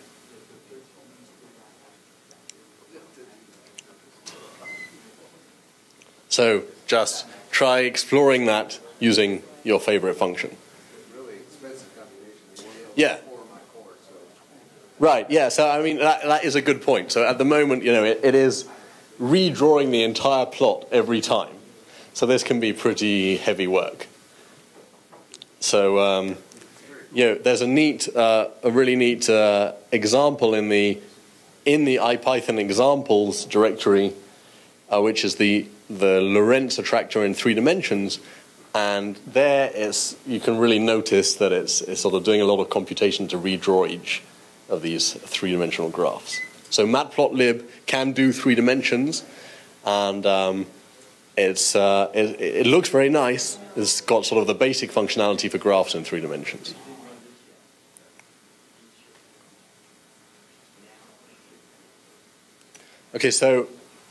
So just try exploring that using your favorite function. Really expensive computation. Yeah. Right, yeah, so I mean, that, that is a good point. So at the moment, you know, it, it is redrawing the entire plot every time. So this can be pretty heavy work. So, um, you know, there's a neat, uh, a really neat uh, example in the, in the IPython examples directory, uh, which is the, the Lorentz attractor in three dimensions. And there it's, you can really notice that it's, it's sort of doing a lot of computation to redraw each of these three-dimensional graphs. So Matplotlib can do three dimensions, and um, it's, uh, it, it looks very nice. It's got sort of the basic functionality for graphs in three dimensions. Okay, so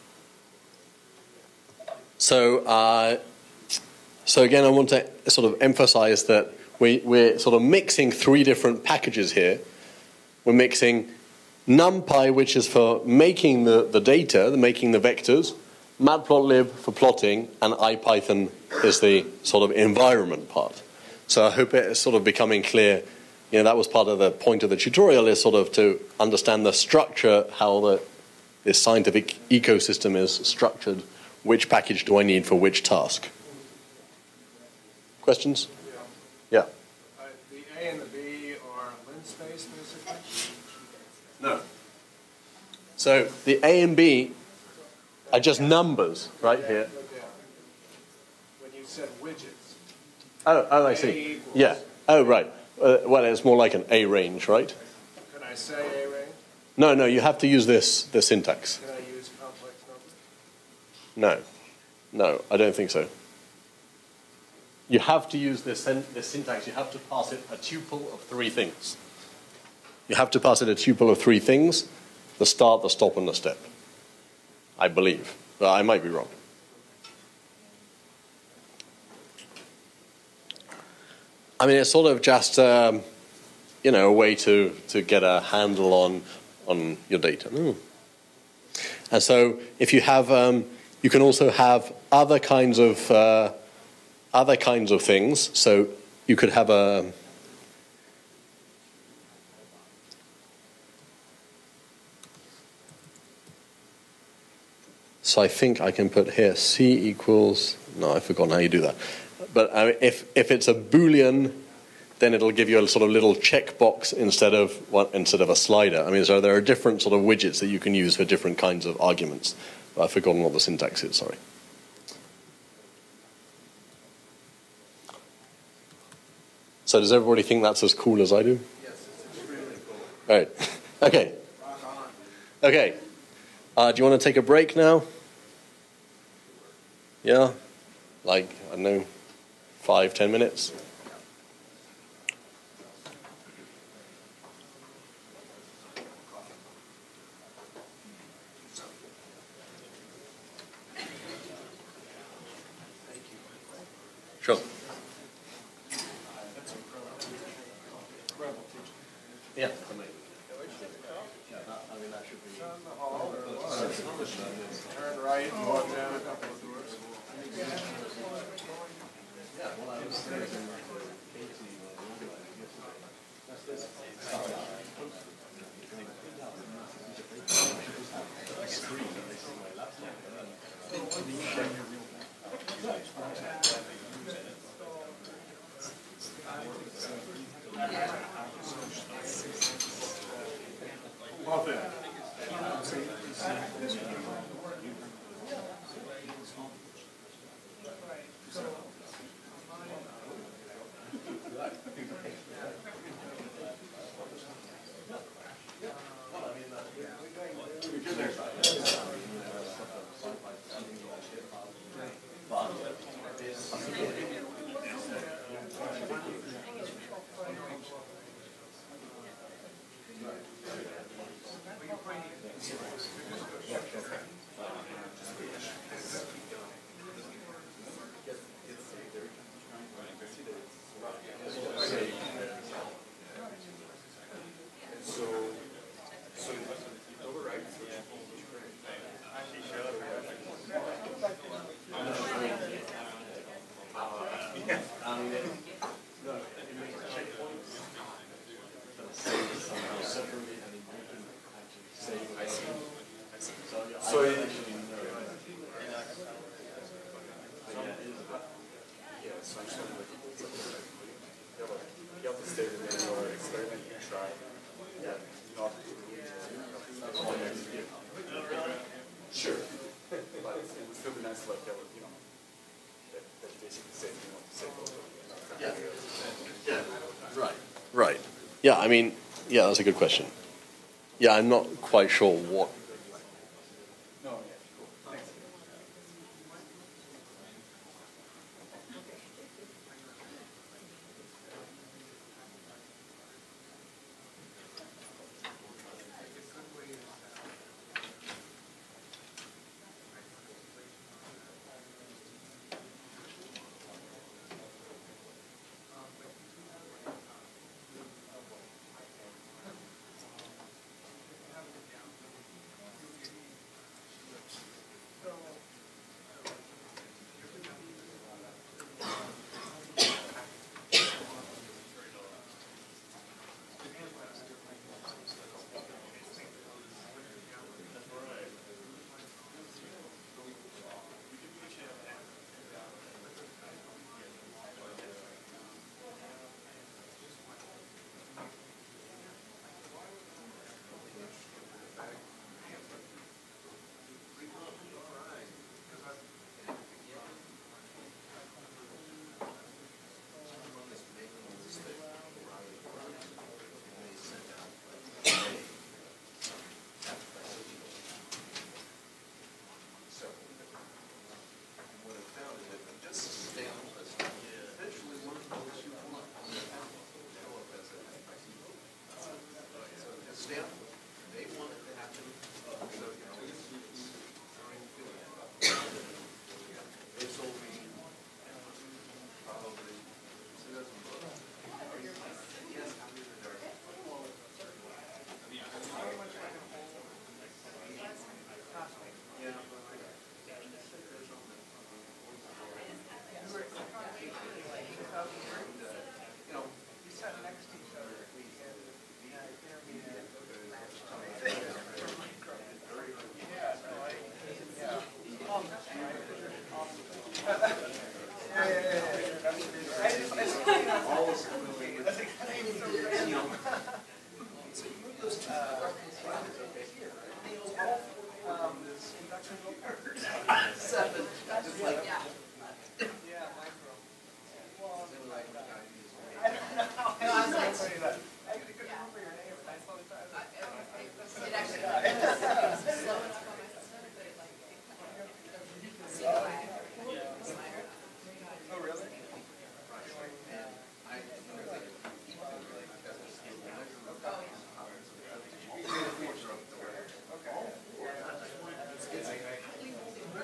so uh, so again, I want to sort of emphasize that we, we're sort of mixing three different packages here. We're mixing NumPy, which is for making the, the data, the making the vectors, Matplotlib for plotting, and IPython is the sort of environment part. So I hope it's sort of becoming clear you know, that was part of the point of the tutorial, is sort of to understand the structure, how the, this scientific ecosystem is structured, which package do I need for which task. Questions? Yeah. Uh, the A and the B are lin space, basically? No. So the A and B are just numbers right here. Yeah. When you said widgets. Oh, oh, I A see. equals- Yeah. Oh, right. Uh, well, it's more like an A range, right? Can I say A range? No, no, you have to use this, the syntax. Can I use complex numbers? No. No, I don't think so. You have to use this, this syntax. You have to pass it a tuple of three things. You have to pass it a tuple of three things: the start, the stop, and the step. I believe. Well, I might be wrong. I mean, it's sort of just, um, you know, a way to, to get a handle on, on your data. Mm. And so if you have, um, you can also have other kinds of, uh, other kinds of things. So you could have a, so I think I can put here C equals, no, I've forgotten how you do that. But uh, if, if it's a Boolean, then it'll give you a sort of little checkbox instead of what, instead of a slider. I mean, so there are different sort of widgets that you can use for different kinds of arguments. But I've forgotten what the syntax is, sorry. So does everybody think that's as cool as I do? Yes, it's extremely cool. All right. Okay. Rock on. Okay. Uh, do you want to take a break now? Yeah? Like, I don't know, five, ten minutes? Sure. Yeah. Turn right and walk down a couple of doors. Love it. So you, yeah, so I'm just wondering what you have a, you have to stay with me or experiment and try. Yeah, not sure. But it would still be nice to like have a, you know, that, that you basically say you want to say both of them. Yeah. Yeah. Right. Right. Yeah, I mean, yeah, that's a good question. Yeah, I'm not quite sure what. No, yeah, cool. Thanks.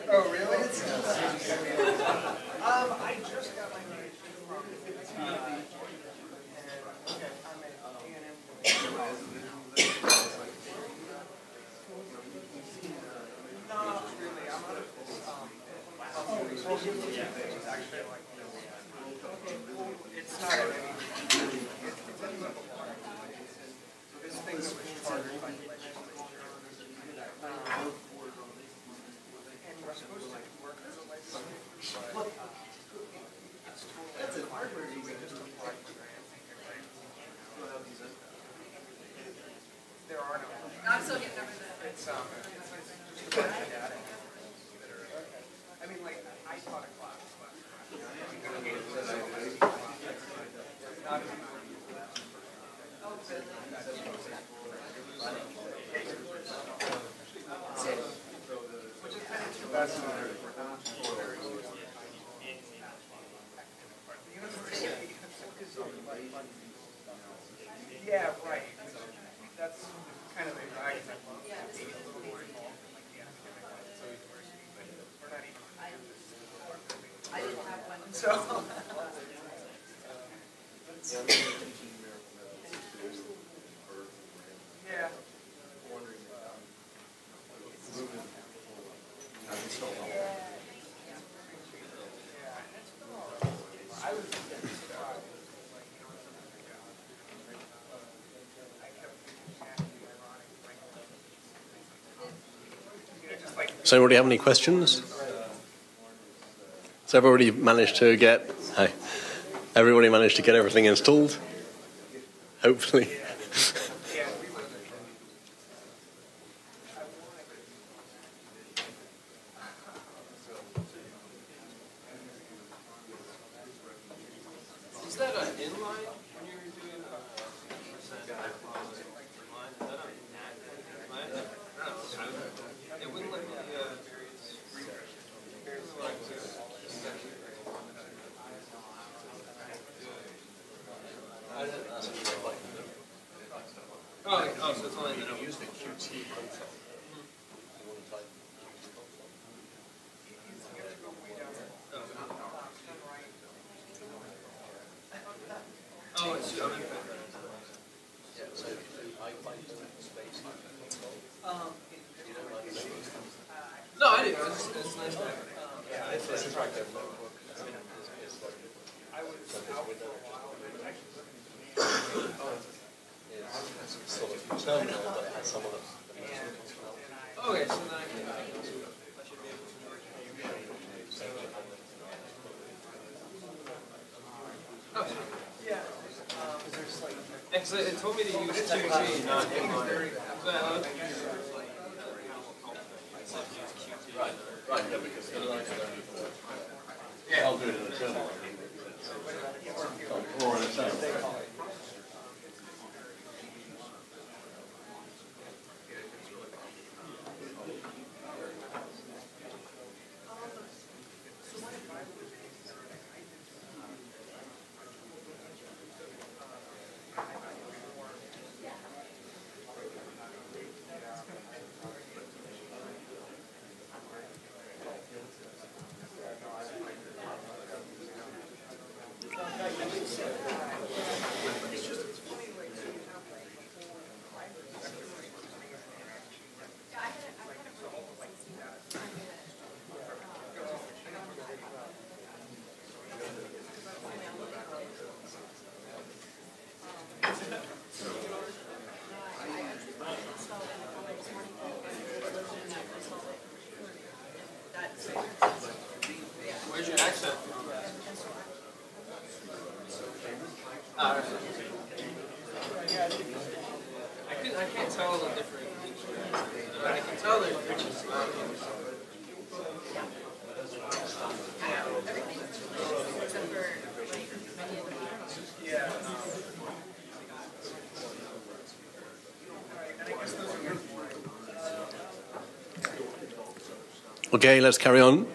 Oh, really? um, I just got my PhD from uh, and okay, I'm at A and M. Not really. I'm out of um, oh, it's actually like it's not at any. It's at level one. This thing was chartered by the legislature. Um, and we're supposed to work as a legislature, but uh, it's totally hardware. We just applied for grants. There are no. I'm still getting over the. It's um. It's, it's just a bunch of data. I mean, like I taught a class, but not as which is kind of too bad. Yeah, right. That's kind of the guy that loves to be a little more involved in like the academic life of the university, but we're not even I didn't have one. so. Yeah. I was just surprised. Like, you know, something like that. I kept thinking, ironic. You know, just like. Does anybody have any questions? Has everybody managed to get? Hi. Everybody managed to get everything installed? Hopefully. Yeah, we were. Is that an inline when you're doing a percent inline? Is that a inline? No, it wouldn't let me uh, various. Oh, oh, so it's only the number. Use the Q T console. Oh, it's I'm in Yeah, so I find space Um, No, I do. It's, it's nice to have it. yeah, It's an interactive notebook. I was out for a while, but it's actually looking at me. It's sort of terminal, but it has some of the. Okay, so then I can. I should be able to work. Oh, Yeah. Um, there's like. actually, it told me to use two G, not inline. But, Right, right, yeah, because the lines are only for. Yeah. I'll do it in a terminal. Or in a terminal. where's your accent? Ah, right. I can I can't tell the different. But I can tell they're different surroundings. Except for like many of the Yeah. And I guess those are your. Okay, let's carry on.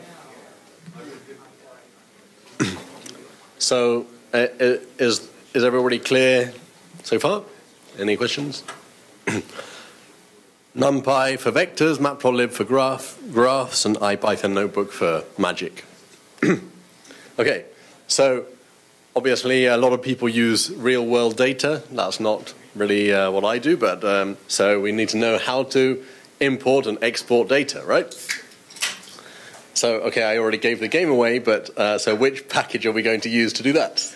So, uh, is is everybody clear so far? Any questions? NumPy for vectors, Matplotlib for graph, graphs, and IPython Notebook for magic. Okay, so obviously a lot of people use real-world data. That's not really uh, what I do, but um, so we need to know how to import and export data, right? So, okay, I already gave the game away, but uh, so which package are we going to use to do that?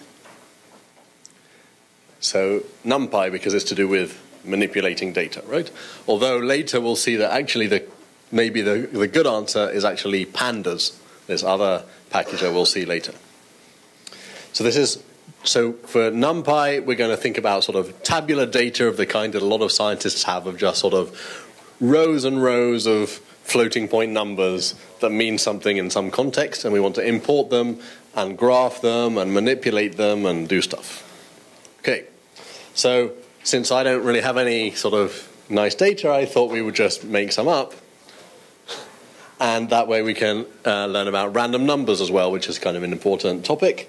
So NumPy, because it's to do with manipulating data, right? Although later we'll see that actually the maybe the, the good answer is actually pandas, this other package I will see later. So this is, so for NumPy, we're going to think about sort of tabular data of the kind that a lot of scientists have, of just sort of rows and rows of floating point numbers that mean something in some context, and we want to import them and graph them and manipulate them and do stuff. Okay, so since I don't really have any sort of nice data, I thought we would just make some up. And that way we can uh, learn about random numbers as well, which is kind of an important topic.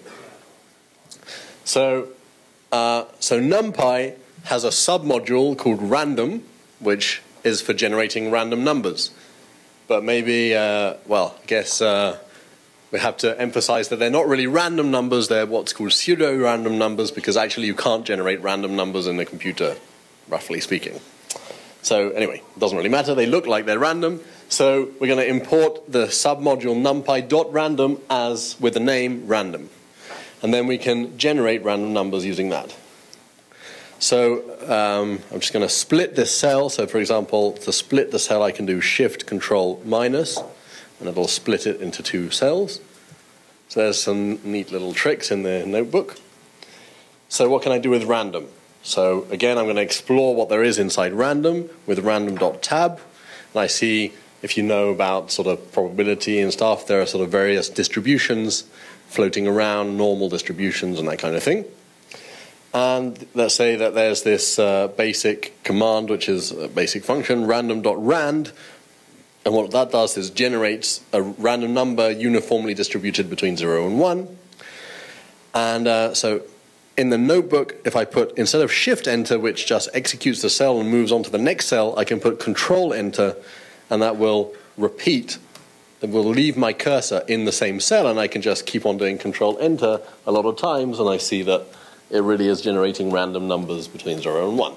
So, uh, so NumPy has a submodule called random, which is for generating random numbers. But maybe, uh, well, I guess uh, we have to emphasize that they're not really random numbers, they're what's called pseudo-random numbers, because actually you can't generate random numbers in a computer, roughly speaking. So anyway, it doesn't really matter, they look like they're random. So we're going to import the submodule numpy.random as with the name random. And then we can generate random numbers using that. So um, I'm just going to split this cell. So for example, to split the cell I can do shift control minus, and it'll split it into two cells. So there's some neat little tricks in the notebook. So what can I do with random? So again, I'm going to explore what there is inside random with random.tab. And I see, if you know about sort of probability and stuff, there are sort of various distributions floating around, normal distributions and that kind of thing. And let's say that there's this uh, basic command, which is a basic function, random.rand. And what that does is generates a random number uniformly distributed between zero and one. And uh, so in the notebook, if I put, instead of shift enter, which just executes the cell and moves on to the next cell, I can put control enter, and that will repeat. It will leave my cursor in the same cell, and I can just keep on doing control enter a lot of times, and I see that it really is generating random numbers between zero and one.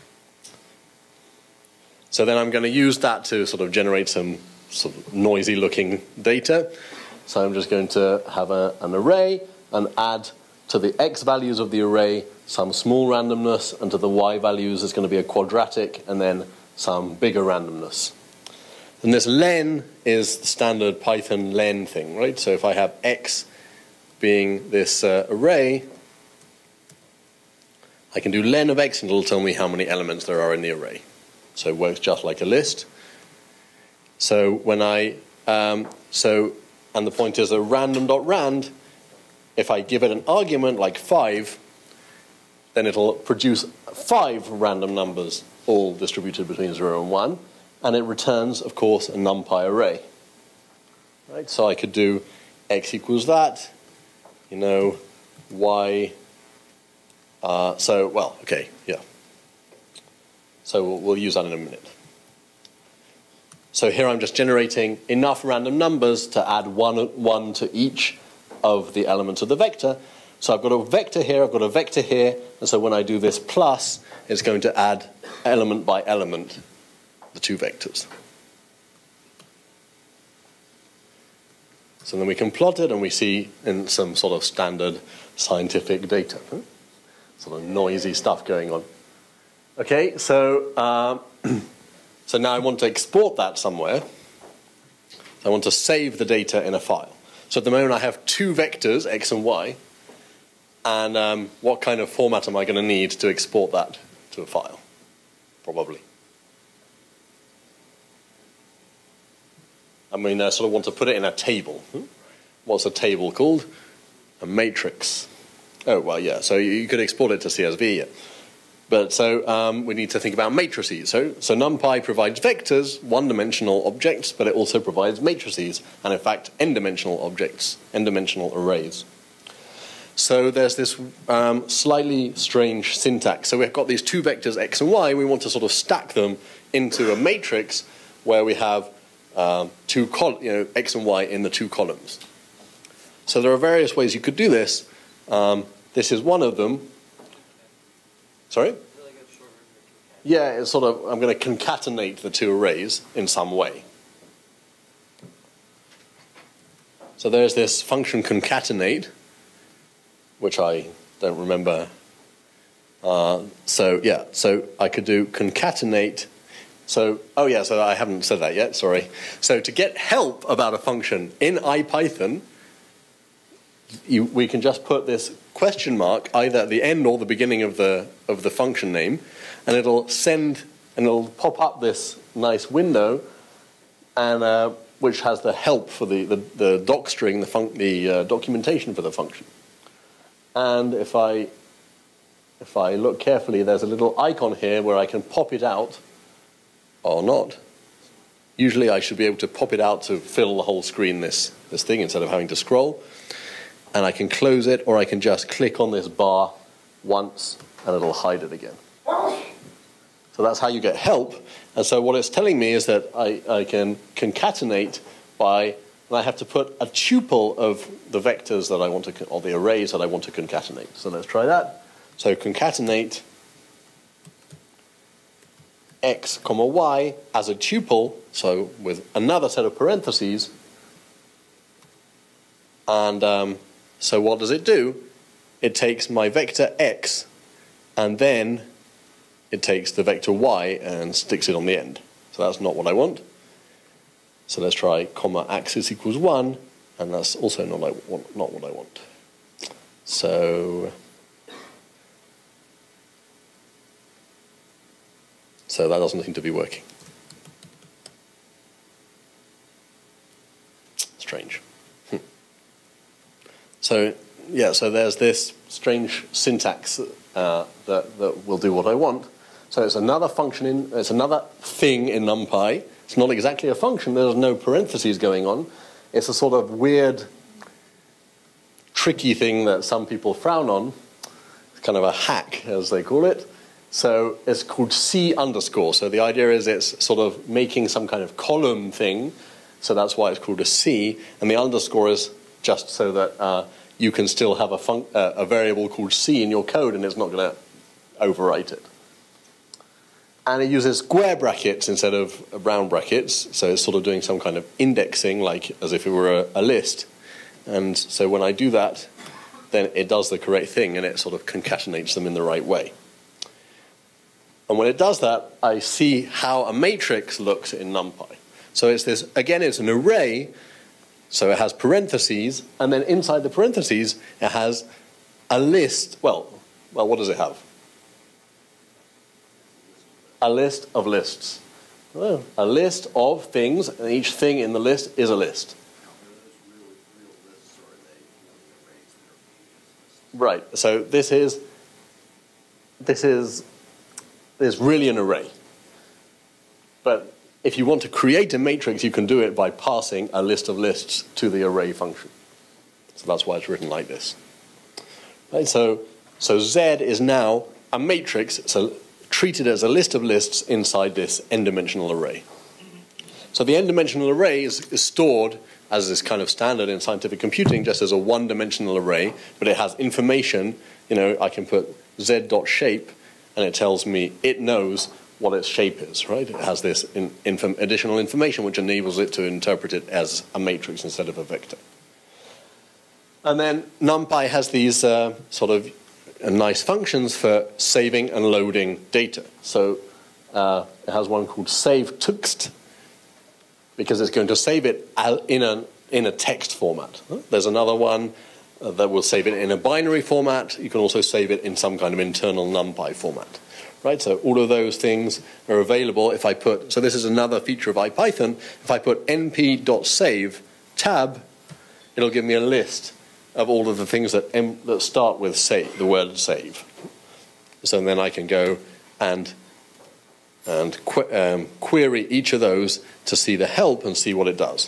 So then I'm going to use that to sort of generate some sort of noisy looking data. So I'm just going to have a, an array and add to the x values of the array some small randomness, and to the y values is going to be a quadratic and then some bigger randomness. And this len is the standard Python len thing, right? So if I have x being this uh, array, I can do len of x and it'll tell me how many elements there are in the array. So it works just like a list. So when I, um, so, and the point is a random.rand, if I give it an argument like five, then it'll produce five random numbers, all distributed between zero and one, and it returns, of course, a NumPy array. Right? So I could do x equals that, you know, y, uh, so, well, okay, yeah. So we'll, we'll use that in a minute. So here I'm just generating enough random numbers to add one, one to each of the elements of the vector. So I've got a vector here, I've got a vector here, and so when I do this plus, it's going to add element by element the two vectors. So then we can plot it and we see in some sort of standard scientific data. Huh? Sort of noisy stuff going on. Okay, so, um, so now I want to export that somewhere. So I want to save the data in a file. So at the moment I have two vectors, x and y, and um, what kind of format am I going to need to export that to a file? Probably. I mean, I sort of want to put it in a table. What's a table called? A matrix. Oh, well, yeah, so you could export it to C S V, yeah. But so um, we need to think about matrices. So, so NumPy provides vectors, one-dimensional objects, but it also provides matrices, and in fact, n-dimensional objects, n-dimensional arrays. So there's this um, slightly strange syntax. So we've got these two vectors, x and y, we want to sort of stack them into a matrix where we have um, two col you know, x and y in the two columns. So there are various ways you could do this. Um, this is one of them. Sorry? Yeah, it's sort of, I'm going to concatenate the two arrays in some way. So there's this function concatenate, which I don't remember. Uh, so yeah, so I could do concatenate. So, oh yeah, so I haven't said that yet, sorry. So to get help about a function in IPython, you, we can just put this question mark either at the end or the beginning of the, of the function name, and it'll send, and it'll pop up this nice window, and uh, which has the help for the, the, the doc string, the, func the uh, documentation for the function. And if I, if I look carefully, there's a little icon here where I can pop it out, or not. Usually I should be able to pop it out to fill the whole screen, this, this thing, instead of having to scroll. And I can close it, or I can just click on this bar once, and it'll hide it again. So that's how you get help. And so what it's telling me is that I, I can concatenate by, and I have to put a tuple of the vectors that I want to, or the arrays that I want to concatenate. So let's try that. So concatenate x comma y as a tuple, so with another set of parentheses. And um, so what does it do? It takes my vector x, and then it takes the vector y and sticks it on the end. So that's not what I want. So let's try comma axis equals one, and that's also not, I want, not what I want. So, so that doesn't seem to be working. Strange. Hmm. So yeah, so there's this strange syntax uh, that, that will do what I want. So it's another function in, it's another thing in NumPy. It's not exactly a function, there's no parentheses going on. It's a sort of weird, tricky thing that some people frown on. It's kind of a hack, as they call it. So it's called C underscore. So the idea is it's sort of making some kind of column thing. So that's why it's called a C. And the underscore is just so that uh, you can still have a, func uh, a variable called C in your code, and it's not going to overwrite it. And it uses square brackets instead of round brackets, so it's sort of doing some kind of indexing, like as if it were a, a list. And so when I do that, then it does the correct thing, and it sort of concatenates them in the right way. And when it does that, I see how a matrix looks in NumPy. So it's this, again, it's an array, so it has parentheses, and then inside the parentheses, it has a list. Well, well, what does it have? A list of lists. Well, a list of things, and each thing in the list is a list. Right. So this is this is is really an array. But if you want to create a matrix, you can do it by passing a list of lists to the array function. So that's why it's written like this. Right. So so Z is now a matrix. So treated as a list of lists inside this n-dimensional array. So the n-dimensional array is, is stored as this kind of standard in scientific computing, just as a one-dimensional array, but it has information. You know, I can put z.shape, and it tells me it knows what its shape is, right? It has this in, inf additional information which enables it to interpret it as a matrix instead of a vector. And then NumPy has these uh, sort of and nice functions for saving and loading data. So uh, it has one called save text, because it's going to save it in a, in a text format. There's another one uh, that will save it in a binary format. You can also save it in some kind of internal NumPy format. Right? So all of those things are available if I put, so this is another feature of IPython. If I put np.save tab, it'll give me a list of all of the things that, em, that start with save, the word save. So then I can go and, and qu um, query each of those to see the help and see what it does.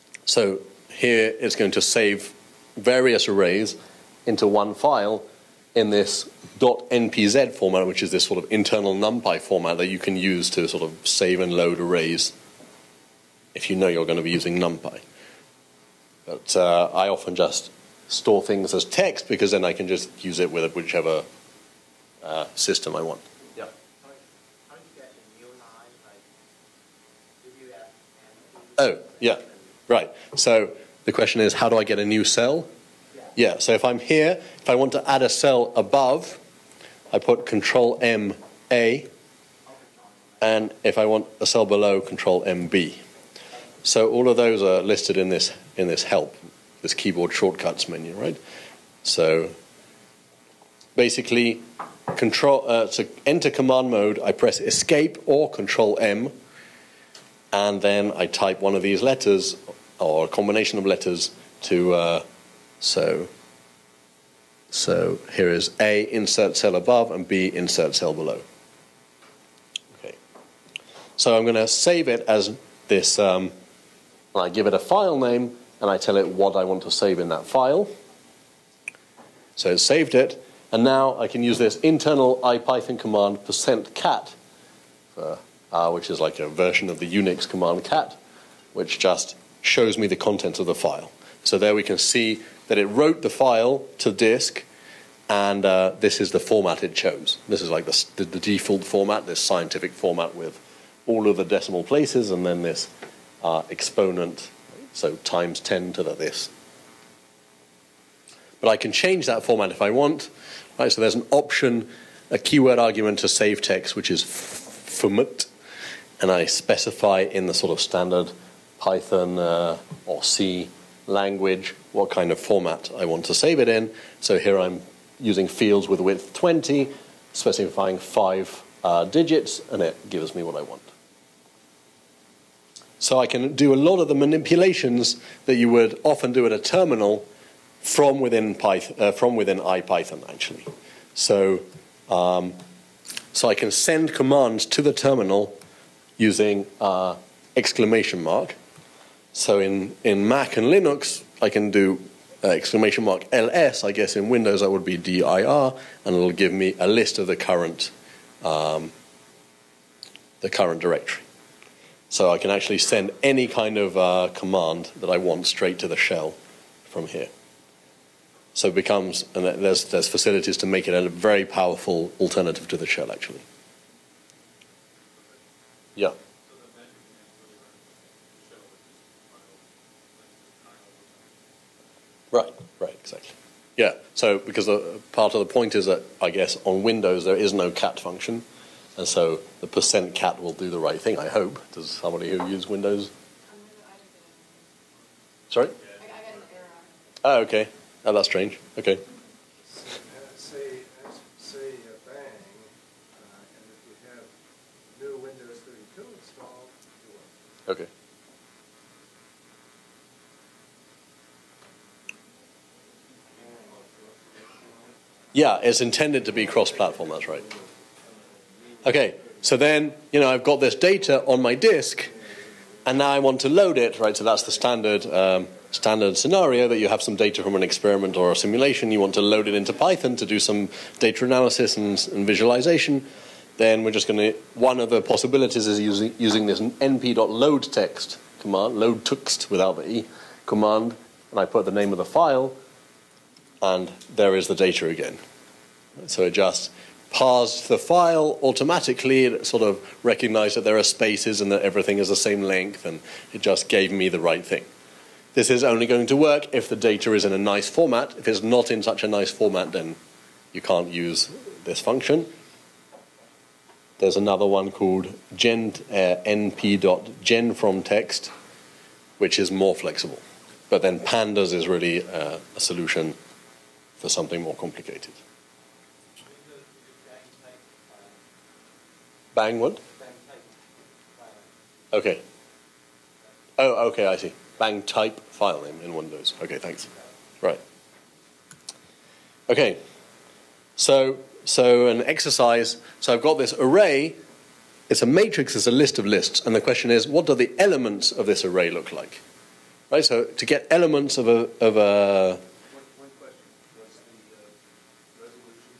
So here it's going to save various arrays into one file, in this .npz format, which is this sort of internal NumPy format that you can use to sort of save and load arrays if you know you're going to be using NumPy. But uh, I often just store things as text because then I can just use it with whichever uh, system I want. Yeah. How do you get a new line? Like, do you have Oh, yeah, right. So the question is, how do I get a new cell? Yeah, so if I'm here, if I want to add a cell above, I put Control M A, and if I want a cell below, Control M B. So all of those are listed in this in this help, this keyboard shortcuts menu, right? So basically, control uh, to enter command mode, I press Escape or Control M, and then I type one of these letters or a combination of letters to uh, so so here is A, insert cell above, and B, insert cell below. Okay. So I'm going to save it as this. Um, I give it a file name, and I tell it what I want to save in that file. So it's saved it, and now I can use this internal IPython command percent cat, for, uh, which is like a version of the Unix command cat, which just shows me the contents of the file. So there we can see that it wrote the file to disk, and uh, this is the format it chose. This is like the, the, the default format, this scientific format with all of the decimal places, and then this uh, exponent, so times ten to the this. But I can change that format if I want. Right, so there's an option, a keyword argument to save text, which is format, and I specify in the sort of standard Python uh, or C language what kind of format I want to save it in. So here I'm using fields with width twenty, specifying five uh, digits, and it gives me what I want. So I can do a lot of the manipulations that you would often do at a terminal from within Python, uh, from within IPython, actually. So, um, so I can send commands to the terminal using uh, exclamation mark. So in, in Mac and Linux, I can do uh, exclamation mark L S. I guess in Windows that would be D I R, and it'll give me a list of the current, um, the current directory. So I can actually send any kind of uh, command that I want straight to the shell from here. So it becomes, and there's, there's facilities to make it a very powerful alternative to the shell, actually. Yeah. Right, right, exactly. Yeah, so because the, part of the point is that, I guess, on Windows there is no cat function, and so the percent cat will do the right thing, I hope. Does somebody who uses Windows? Sorry? I got an error. Oh, okay. Oh, that's strange. Okay. Uh, say, say uh, bang, uh, and if you have new Windows thirty-two installed, it works. Okay. Yeah, it's intended to be cross-platform, that's right. Okay, so then, you know, I've got this data on my disk, and now I want to load it, right? So that's the standard um, standard scenario, that you have some data from an experiment or a simulation, you want to load it into Python to do some data analysis and, and visualization. Then we're just going to, one of the possibilities is using, using this np.loadText command, loadtext without the E command, and I put the name of the file, and there is the data again. So it just parsed the file automatically. It sort of recognized that there are spaces and that everything is the same length, and it just gave me the right thing. This is only going to work if the data is in a nice format. If it's not in such a nice format, then you can't use this function. There's another one called gen, uh, np.genFromText, which is more flexible. But then pandas is really uh, a solution for something more complicated. Bang what? Okay. Oh, okay, I see. Bang type file name in Windows. Okay, thanks. Right. Okay. So, so an exercise. So I've got this array. It's a matrix. It's a list of lists. And the question is, what do the elements of this array look like? Right. So to get elements of a of a One, one question. Was the uh, resolution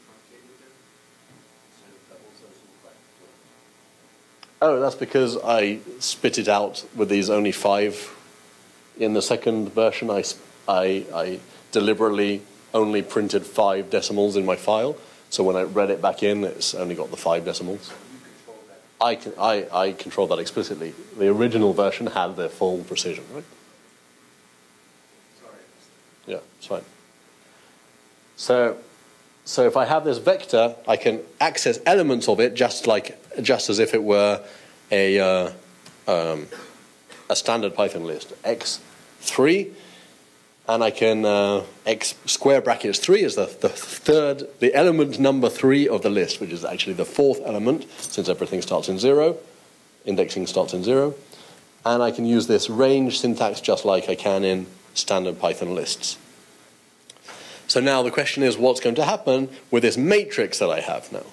Oh, that's because I spit it out with these only five. In the second version, I, I, I deliberately only printed five decimals in my file. So when I read it back in, it's only got the five decimals. I, can, I, I control that explicitly. The original version had their full precision, right? Sorry. Yeah, it's fine. So, so if I have this vector, I can access elements of it just like, just as if it were a, uh, um, a standard Python list, x three, and I can uh, x square brackets three is the, the third, the element number three of the list, which is actually the fourth element, since everything starts in zero, indexing starts in zero, and I can use this range syntax just like I can in standard Python lists. So now the question is, what's going to happen with this matrix that I have now?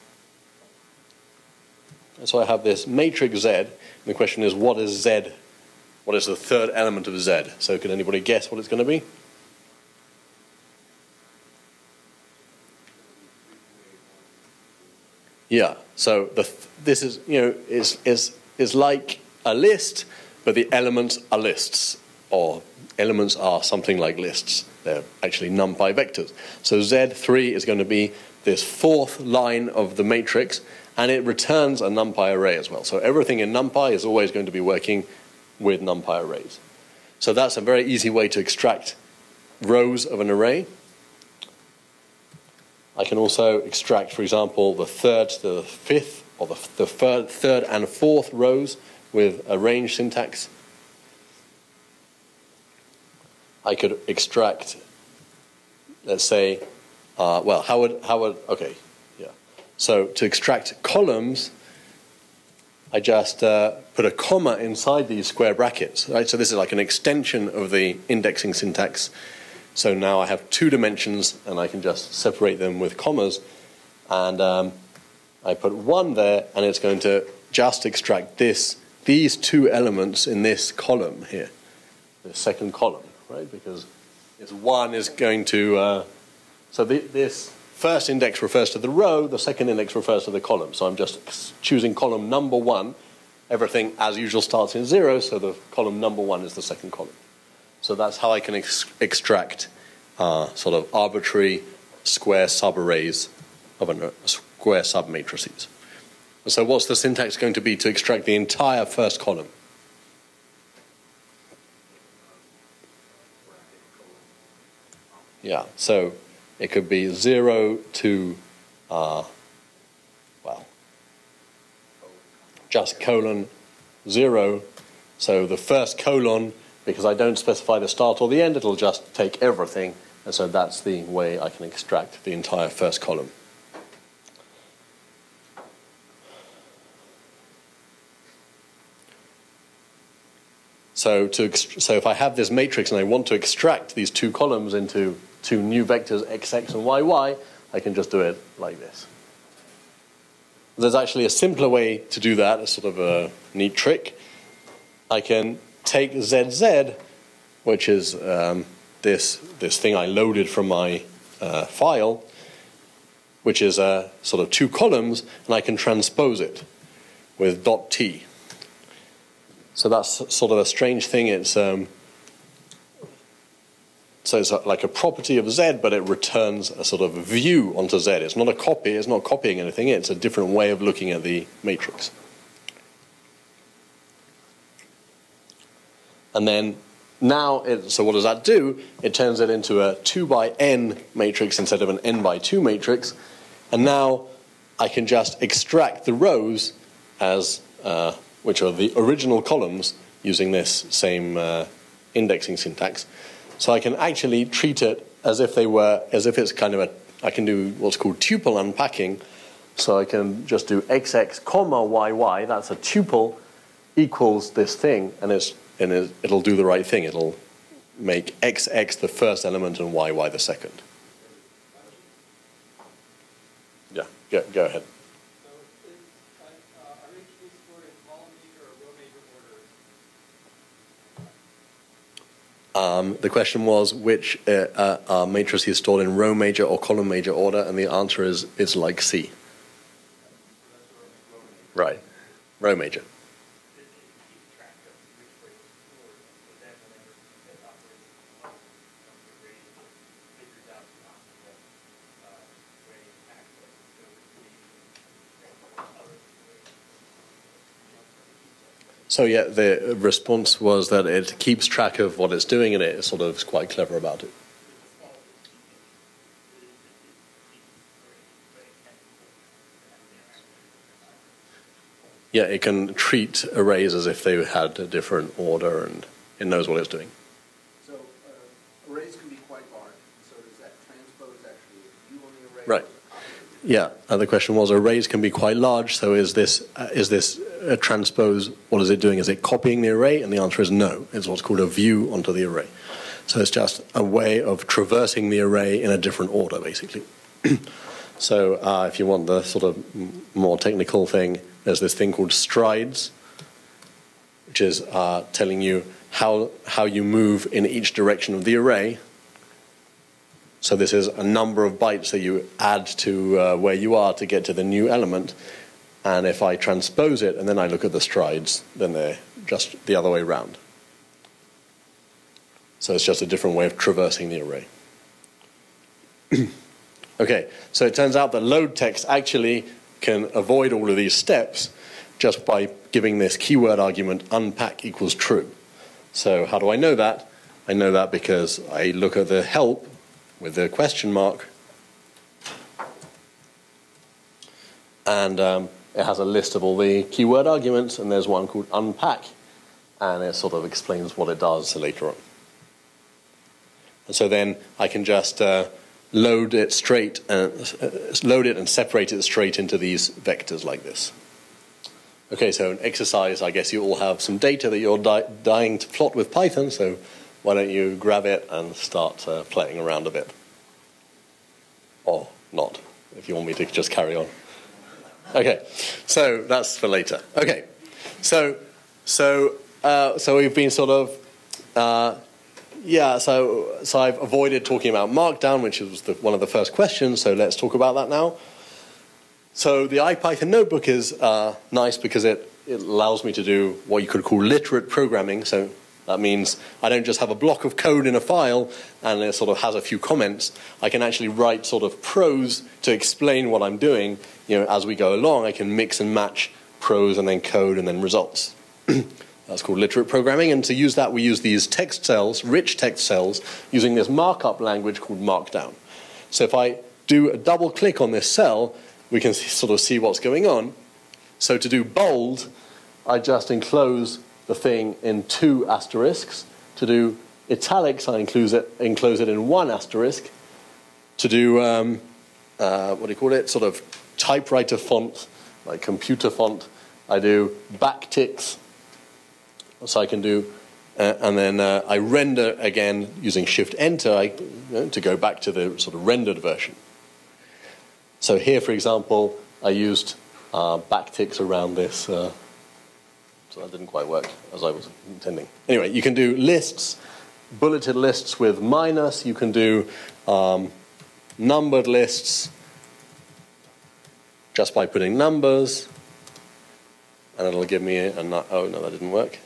And so I have this matrix Z, and the question is, what is Z? What is the third element of Z? So can anybody guess what it's going to be? Yeah, so the th this is, you know, is, is, is like a list, but the elements are lists, or elements are something like lists. They're actually NumPy vectors. So Z three is going to be this fourth line of the matrix, and it returns a NumPy array as well. So everything in NumPy is always going to be working with NumPy arrays. So that's a very easy way to extract rows of an array. I can also extract, for example, the third to the fifth, or the, the third, third and fourth rows with a range syntax. I could extract, let's say, uh, well, how would, how would, okay, yeah. So to extract columns, I just uh, put a comma inside these square brackets, right? So this is like an extension of the indexing syntax. So now I have two dimensions, and I can just separate them with commas. And um, I put one there, and it's going to just extract this, these two elements in this column here, the second column, right? Because it's one is going to, uh, so the, this first index refers to the row, the second index refers to the column. So I'm just choosing column number one. Everything, as usual, starts in zero, so the column number one is the second column. So that's how I can ex extract uh, sort of arbitrary square subarrays of a square submatrices. So what's the syntax going to be to extract the entire first column? Yeah, so it could be zero to, uh, well, just colon zero. So the first colon, because I don't specify the start or the end, it'll just take everything. And so that's the way I can extract the entire first column. So, to so if I have this matrix and I want to extract these two columns into two new vectors, x x and y y, I can just do it like this. There's actually a simpler way to do that, a sort of a neat trick. I can take Z Z, which is um, this, this thing I loaded from my uh, file, which is uh, sort of two columns, and I can transpose it with dot T. So that's sort of a strange thing. It's um, so it's like a property of Z, but it returns a sort of view onto Z. It's not a copy. It's not copying anything. It's a different way of looking at the matrix. And then now, it, so what does that do? It turns it into a two by n matrix instead of an n by two matrix. And now I can just extract the rows as uh, which are the original columns using this same uh, indexing syntax. So I can actually treat it as if they were, as if it's kind of a, I can do what's called tuple unpacking. So I can just do xx comma yy, that's a tuple, equals this thing, and, it's, and it, it'll do the right thing. It'll make xx the first element and yy the second. Yeah, go, go ahead. Um, the question was which uh, uh, uh, matrix is stored in row major or column major order, and the answer is it's like C. Right, right. Rho major. It, it keeps track of which way it's stored, so then whenever it operates up on the array, it figures out the optimal uh, way of access. So it's leaving other ways. So yeah, the response was that it keeps track of what it's doing, and it sort of is quite clever about it. Yeah, it can treat arrays as if they had a different order, and it knows what it's doing. So uh, arrays can be quite large. So does that transpose actually a view on the array? Right. Yeah, and the question was, arrays can be quite large, so is this, uh, is this a transpose, what is it doing? Is it copying the array? And the answer is no. It's what's called a view onto the array. So it's just a way of traversing the array in a different order, basically. So uh, if you want the sort of more technical thing, there's this thing called strides, which is uh, telling you how, how you move in each direction of the array. So this is a number of bytes that you add to uh, where you are to get to the new element. And if I transpose it and then I look at the strides, then they're just the other way around. So it's just a different way of traversing the array. Okay, so it turns out that load text actually can avoid all of these steps just by giving this keyword argument unpack equals true. So how do I know that? I know that because I look at the help with the question mark, and um, it has a list of all the keyword arguments, and there's one called unpack, and it sort of explains what it does later on. And so then I can just uh, load it straight, and uh, load it and separate it straight into these vectors like this. Okay, so an exercise, I guess you all have some data that you're di dying to plot with Python, so why don't you grab it and start uh, playing around a bit? Or not, if you want me to just carry on. Okay, so that's for later. Okay, so so uh, so we've been sort of uh, yeah. So so I've avoided talking about Markdown, which was the, one of the first questions. So let's talk about that now. So the IPython notebook is uh, nice because it it allows me to do what you could call literate programming. So that means I don't just have a block of code in a file and it sort of has a few comments. I can actually write sort of prose to explain what I'm doing. You know, as we go along, I can mix and match prose and then code and then results. That's called literate programming. And to use that, we use these text cells, rich text cells, using this markup language called Markdown. So if I do a double click on this cell, we can sort of see what's going on. So to do bold, I just enclose the thing in two asterisks. To do italics, I enclose it, enclose it in one asterisk. To do, um, uh, what do you call it, sort of typewriter font, like computer font, I do backticks. So I can do, uh, and then uh, I render again using Shift-Enter I, you know, to go back to the sort of rendered version. So here, for example, I used uh, backticks around this. Uh, So that didn't quite work as I was intending. Anyway, you can do lists, bulleted lists with minus. You can do um, numbered lists just by putting numbers. And it'll give me a, a oh, no, that didn't work.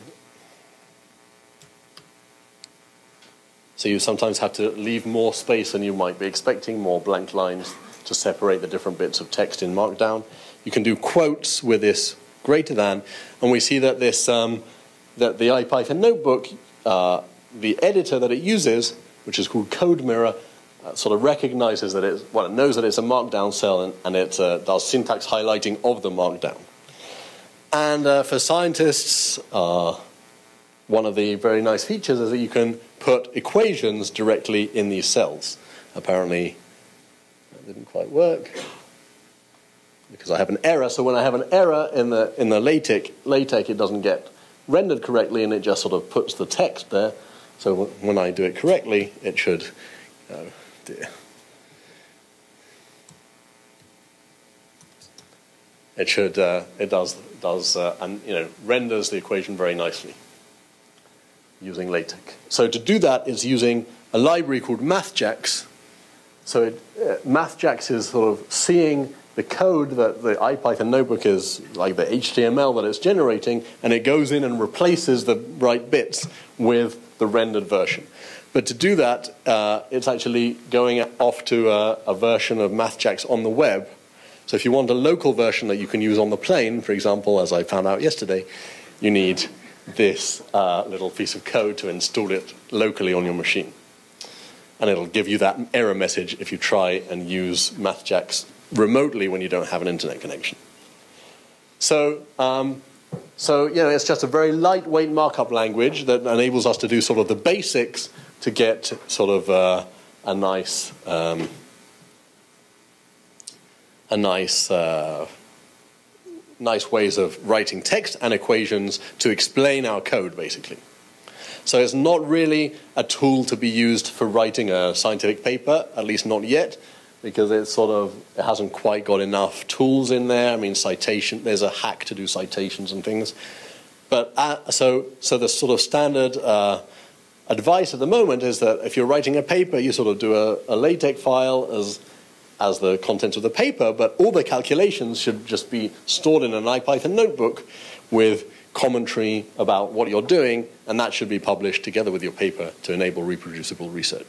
So you sometimes have to leave more space than you might be expecting, more blank lines to separate the different bits of text in Markdown. You can do quotes with this greater than, and we see that this um, that the IPython notebook, uh, the editor that it uses, which is called CodeMirror, uh, sort of recognizes that it's, well, it knows that it's a Markdown cell, and, and it uh, does syntax highlighting of the Markdown. And uh, for scientists, uh, one of the very nice features is that you can put equations directly in these cells. Apparently, that didn't quite work, because I have an error. So when I have an error in the in the LaTeX, LaTeX, it doesn't get rendered correctly, and it just sort of puts the text there. So when I do it correctly, it should. Oh dear. It should. Uh, it does does uh, and you know renders the equation very nicely using LaTeX. So to do that is using a library called MathJax. So it, uh, MathJax is sort of seeing the code that the IPython notebook is, like the H T M L that it's generating, and it goes in and replaces the right bits with the rendered version. But to do that, uh, it's actually going off to a, a version of MathJax on the web. So if you want a local version that you can use on the plane, for example, as I found out yesterday, you need this uh, little piece of code to install it locally on your machine. And it'll give you that error message if you try and use MathJax remotely when you don't have an internet connection. So, um, so you know, it's just a very lightweight markup language that enables us to do sort of the basics to get sort of uh, a nice, um, a nice, uh, nice ways of writing text and equations to explain our code, basically. So it's not really a tool to be used for writing a scientific paper, at least not yet, because it's sort of, it hasn't quite got enough tools in there. I mean, citation, there's a hack to do citations and things. But uh, so, so the sort of standard uh, advice at the moment is that if you're writing a paper, you sort of do a, a LaTeX file as, as the contents of the paper, but all the calculations should just be stored in an IPython notebook with commentary about what you're doing, and that should be published together with your paper to enable reproducible research.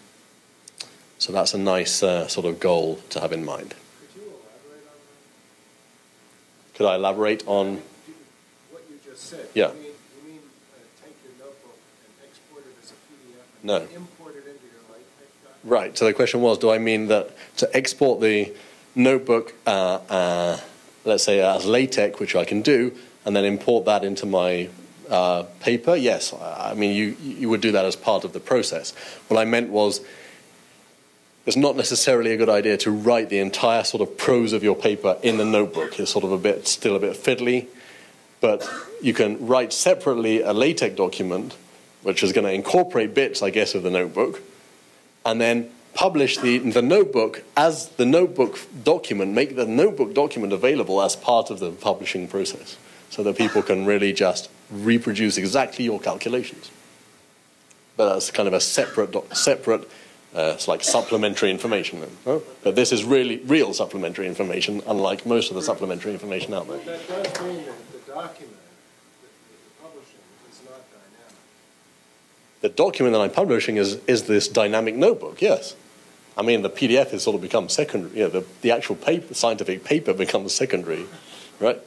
So that's a nice uh, sort of goal to have in mind. Could you elaborate on that? Could I elaborate on? What you just said. Yeah. You mean, you mean uh, take your notebook and export it as a P D F and No. import it into your LaTeX document? Right, so the question was, do I mean that to export the notebook, uh, uh, let's say as LaTeX, which I can do, and then import that into my uh, paper? Yes, I mean, you, you would do that as part of the process. What I meant was, it's not necessarily a good idea to write the entire sort of prose of your paper in the notebook. It's sort of a bit, still a bit fiddly, but you can write separately a LaTeX document, which is going to incorporate bits, I guess, of the notebook, and then publish the, the notebook as the notebook document, make the notebook document available as part of the publishing process, so that people can really just reproduce exactly your calculations. But that's kind of a separate, separate uh, it's like supplementary information. Then, huh? But this is really real supplementary information, unlike most of the supplementary information out there. But that does mean that the document, that the publishing, is not dynamic. The document that I'm publishing is, is this dynamic notebook, yes. I mean, the P D F has sort of become secondary. You know, the, the actual paper, scientific paper becomes secondary, right?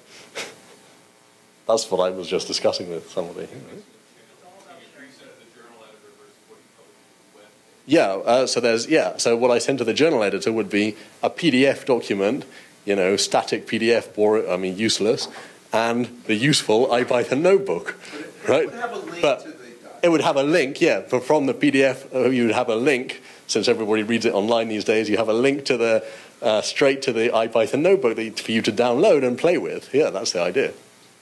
That's what I was just discussing with somebody. Right? Yeah, uh, so there's, yeah, so what I send to the journal editor would be a P D F document, you know, static P D F, boring, I mean, useless, and the useful IPython notebook, right? It would have a link but to the document. It would have a link, yeah, but from the P D F, uh, you would have a link, since everybody reads it online these days, you have a link to the, uh, straight to the IPython notebook that, for you to download and play with. Yeah, that's the idea.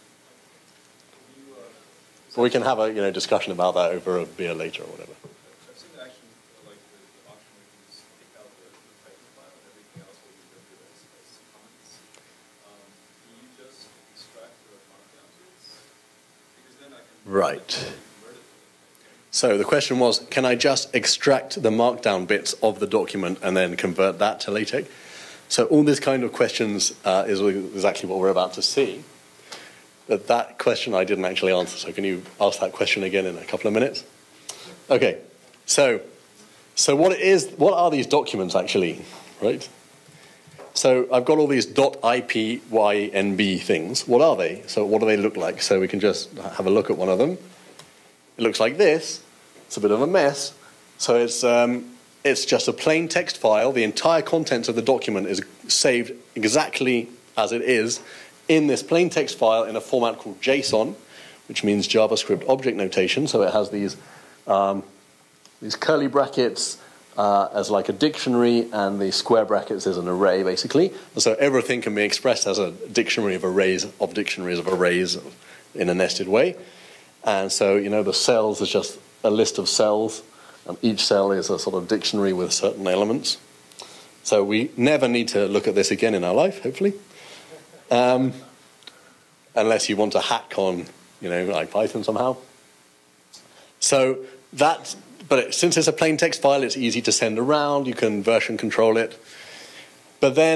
So we can have a, you know, discussion about that over a beer later or whatever. I've seen actually, like the, the option where you just take out the, the Python file and everything else will be rendered as, as comments. Um, can you just extract the markdown bits? Because then I can Right. convert it. So the question was, can I just extract the markdown bits of the document and then convert that to LaTeX? So all these kind of questions uh, is exactly what we're about to see. But that question I didn't actually answer, so can you ask that question again in a couple of minutes? Okay, so, so what it is, what are these documents actually, right? So I've got all these .ipynb things. What are they? So what do they look like? So we can just have a look at one of them. It looks like this. It's a bit of a mess. So it's, um, it's just a plain text file. The entire contents of the document is saved exactly as it is in this plain text file in a format called JSON, which means JavaScript Object Notation. So it has these, um, these curly brackets uh, as like a dictionary, and the square brackets is an array, basically. And so everything can be expressed as a dictionary of arrays of dictionaries of arrays in a nested way. And so, you know, the cells is just a list of cells, and each cell is a sort of dictionary with certain elements. So we never need to look at this again in our life, hopefully. Um, unless you want to hack on, you know, IPython somehow. So that, but it, since it's a plain text file, it's easy to send around. You can version control it. But then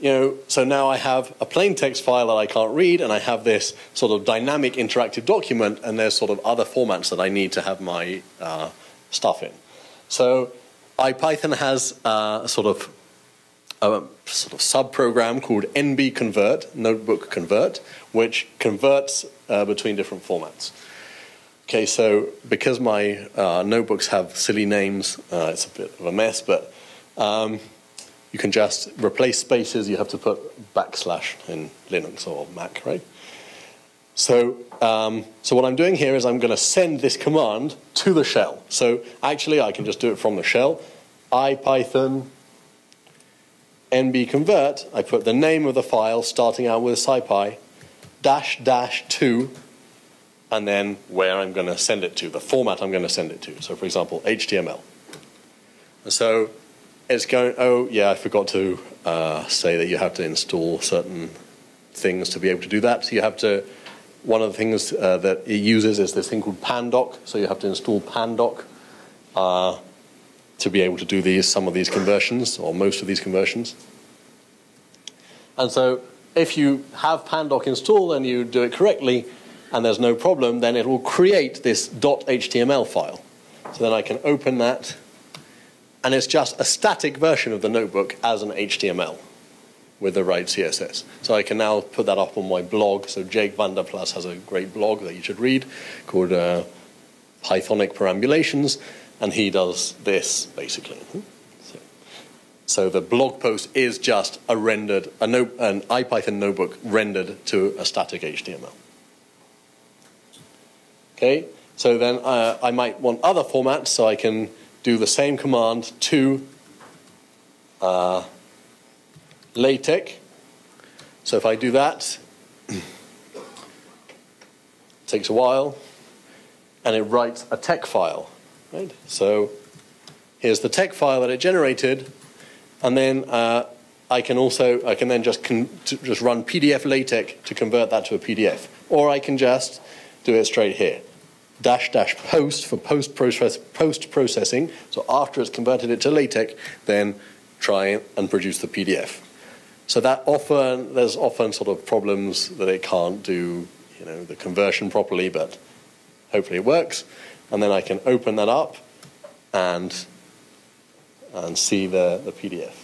you know, so now I have a plain text file that I can't read, and I have this sort of dynamic interactive document, and there's sort of other formats that I need to have my uh, stuff in. So IPython has uh, a sort of a sort of sub-program called N B convert, notebook convert, which converts uh, between different formats. Okay, so because my uh, notebooks have silly names, uh, it's a bit of a mess, but um, you can just replace spaces. You have to put backslash in Linux or Mac, right? So, um, so what I'm doing here is I'm going to send this command to the shell. So actually, I can just do it from the shell. IPython nbconvert. I put the name of the file starting out with scipy dash dash two, and then where I'm going to send it to, the format I'm going to send it to. So, for example, H T M L. And so it's going. Oh, yeah, I forgot to uh, say that you have to install certain things to be able to do that. So you have to. One of the things uh, that it uses is this thing called pandoc. So you have to install pandoc uh, to be able to do these, some of these conversions, or most of these conversions. And so if you have pandoc installed and you do it correctly, and there's no problem, then it will create this .html file. So then I can open that, and it's just a static version of the notebook as an H T M L. With the right C S S. So I can now put that up on my blog. So Jake Vanderplas has a great blog that you should read called uh, Pythonic Perambulations, and he does this, basically. So, so the blog post is just a rendered, a no, an IPython notebook rendered to a static H T M L. Okay, so then uh, I might want other formats, so I can do the same command to uh, LaTeX. So if I do that, it takes a while, and it writes a tex file. Right? So here's the tex file that it generated, and then uh, I can also I can then just con just run P D F LaTeX to convert that to a P D F, or I can just do it straight here. Dash dash post for post process post processing. So after it's converted it to LaTeX, then try and produce the P D F. So that often, there's often sort of problems that it can't do, you know, the conversion properly, but hopefully it works. And then I can open that up and, and see the, the P D F.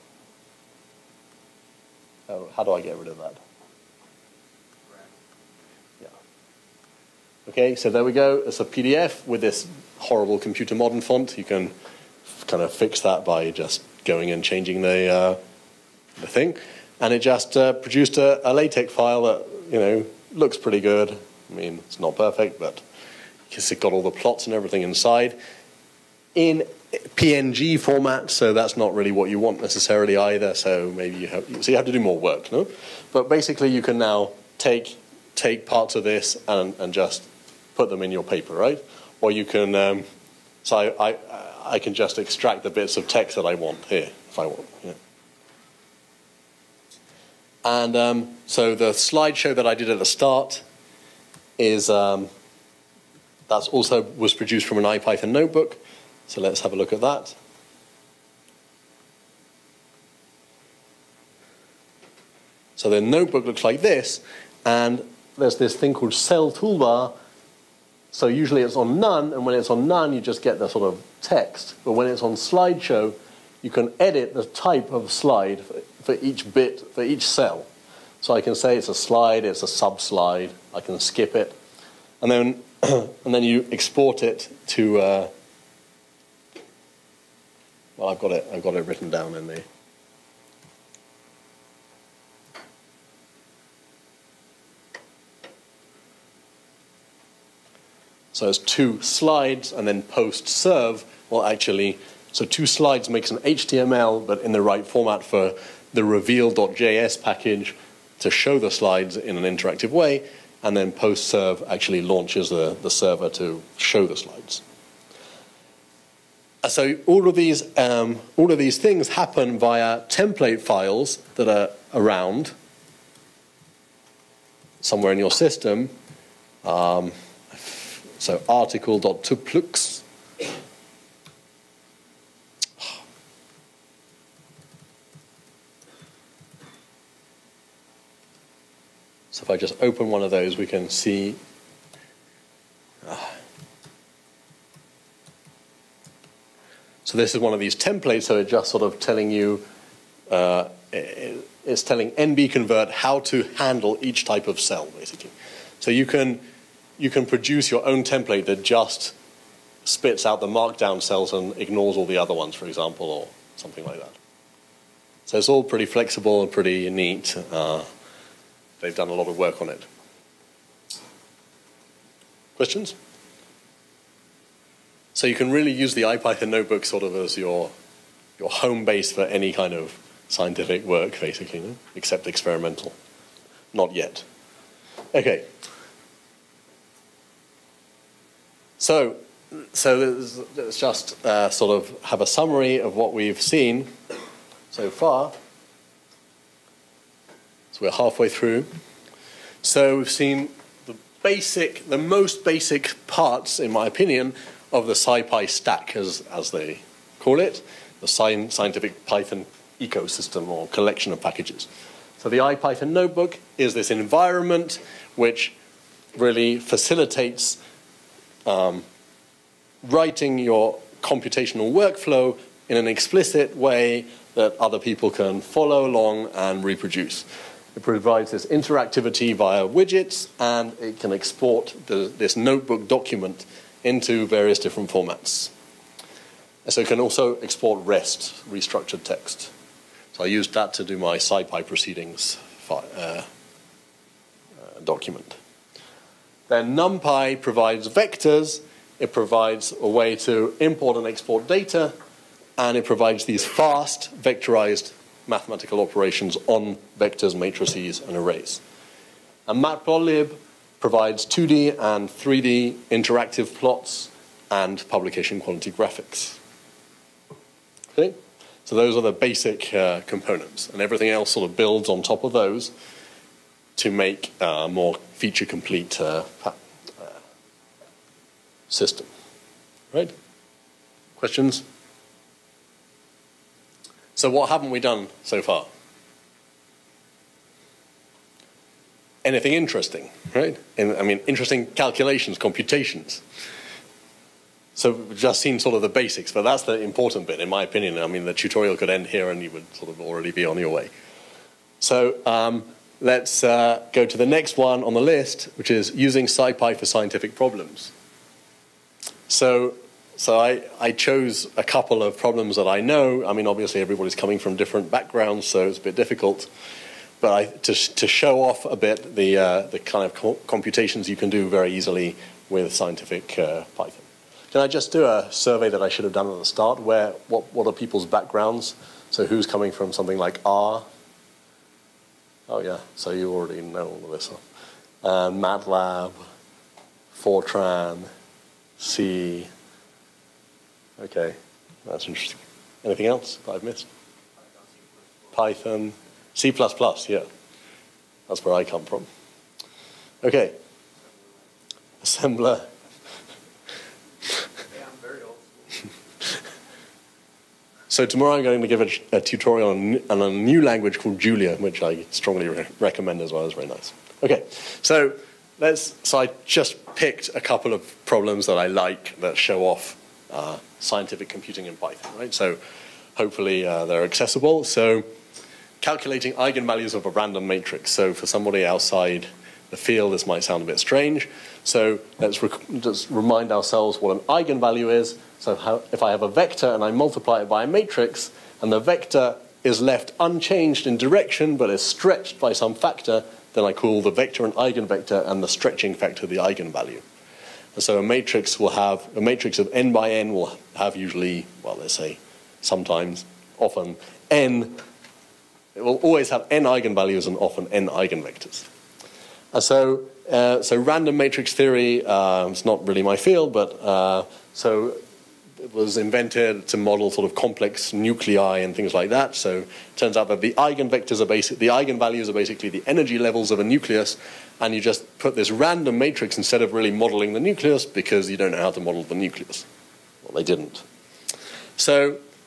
Oh, how do I get rid of that? Yeah. Okay, so there we go. It's a P D F with this horrible computer modern font. You can kind of fix that by just going and changing the... Uh, the thing, and it just uh, produced a, a LaTeX file that, you know, looks pretty good. I mean, it's not perfect, but it's got all the plots and everything inside in P N G format, so that's not really what you want necessarily either, so maybe you have, so you have to do more work, no? But basically you can now take take parts of this and, and just put them in your paper, right? Or you can, um, so I, I, I can just extract the bits of text that I want here, if I want, yeah. And um, so the slideshow that I did at the start is, um, that's also was produced from an IPython notebook. So let's have a look at that. So the notebook looks like this, and there's this thing called cell toolbar. So usually it's on none, and when it's on none, you just get the sort of text. But when it's on slideshow, you can edit the type of slide for, for each bit, for each cell. So I can say it's a slide, it's a sub-slide, I can skip it. And then, and then you export it to, uh, well, I've got it, I've got it written down in the, so it's two slides and then post serve. Well, actually, so two slides makes an H T M L, but in the right format for the reveal.js package to show the slides in an interactive way, and then post serve actually launches the, the server to show the slides. So all of these, um, all of these things happen via template files that are around somewhere in your system. Um, so article.tuplux. So if I just open one of those, we can see. Ah. So this is one of these templates, so it's just sort of telling you, uh, it's telling N B Convert how to handle each type of cell, basically. So you can, you can produce your own template that just spits out the markdown cells and ignores all the other ones, for example, or something like that. So it's all pretty flexible and pretty neat. Uh, they've done a lot of work on it. Questions? So you can really use the IPython notebook sort of as your, your home base for any kind of scientific work, basically, no? Except experimental. Not yet. Okay. So, so let's, let's just uh, sort of have a summary of what we've seen so far. So we're halfway through. So we've seen the basic, the most basic parts, in my opinion, of the SciPy stack, as, as they call it, the sci scientific Python ecosystem or collection of packages. So the IPython notebook is this environment which really facilitates um, writing your computational workflow in an explicit way that other people can follow along and reproduce. It provides this interactivity via widgets, and it can export the, this notebook document into various different formats. And so it can also export REST, restructured text. So I used that to do my SciPy proceedings file, uh, uh, document. Then NumPy provides vectors. It provides a way to import and export data, and it provides these fast vectorized mathematical operations on vectors, matrices, and arrays. And Matplotlib provides two D and three D interactive plots and publication quality graphics. Okay? So those are the basic uh, components, and everything else sort of builds on top of those to make a uh, more feature-complete uh, uh, system. Right? Questions? So what haven't we done so far? Anything interesting, right? And, I mean, interesting calculations, computations. So we've just seen sort of the basics, but that's the important bit, in my opinion. I mean, the tutorial could end here and you would sort of already be on your way. So um, let's uh, go to the next one on the list, which is using SciPy for scientific problems. So, so I, I chose a couple of problems that I know. I mean, obviously everybody's coming from different backgrounds, so it's a bit difficult. But I, to, to show off a bit the, uh, the kind of co computations you can do very easily with scientific uh, Python. Can I just do a survey that I should have done at the start? Where, what, what are people's backgrounds? So who's coming from something like R? Oh yeah, so you already know all of this. Uh, MATLAB, Fortran, C. Okay, that's interesting. Anything else that I've missed? Python, C plus plus, yeah. That's where I come from. Okay. Assembler. So tomorrow I'm going to give a, a tutorial on, on a new language called Julia, which I strongly re recommend as well. It's very nice. Okay, so let's. So I just picked a couple of problems that I like that show off uh, scientific computing in Python, right? So hopefully uh, they're accessible. So calculating eigenvalues of a random matrix. So for somebody outside the field, this might sound a bit strange. So let's rec just remind ourselves what an eigenvalue is. So how, if I have a vector and I multiply it by a matrix, and the vector is left unchanged in direction but is stretched by some factor, then I call the vector an eigenvector and the stretching factor the eigenvalue. And so a matrix will have, a matrix of n by n will have usually, well, let's say sometimes, often, n, it will always have n eigenvalues and often n eigenvectors. And so, uh, so random matrix theory, uh, it's not really my field, but uh, so it was invented to model sort of complex nuclei and things like that. So it turns out that the eigenvectors are basic, the eigenvalues are basically the energy levels of a nucleus, and you just put this random matrix instead of really modeling the nucleus because you don't know how to model the nucleus. Well, they didn't. So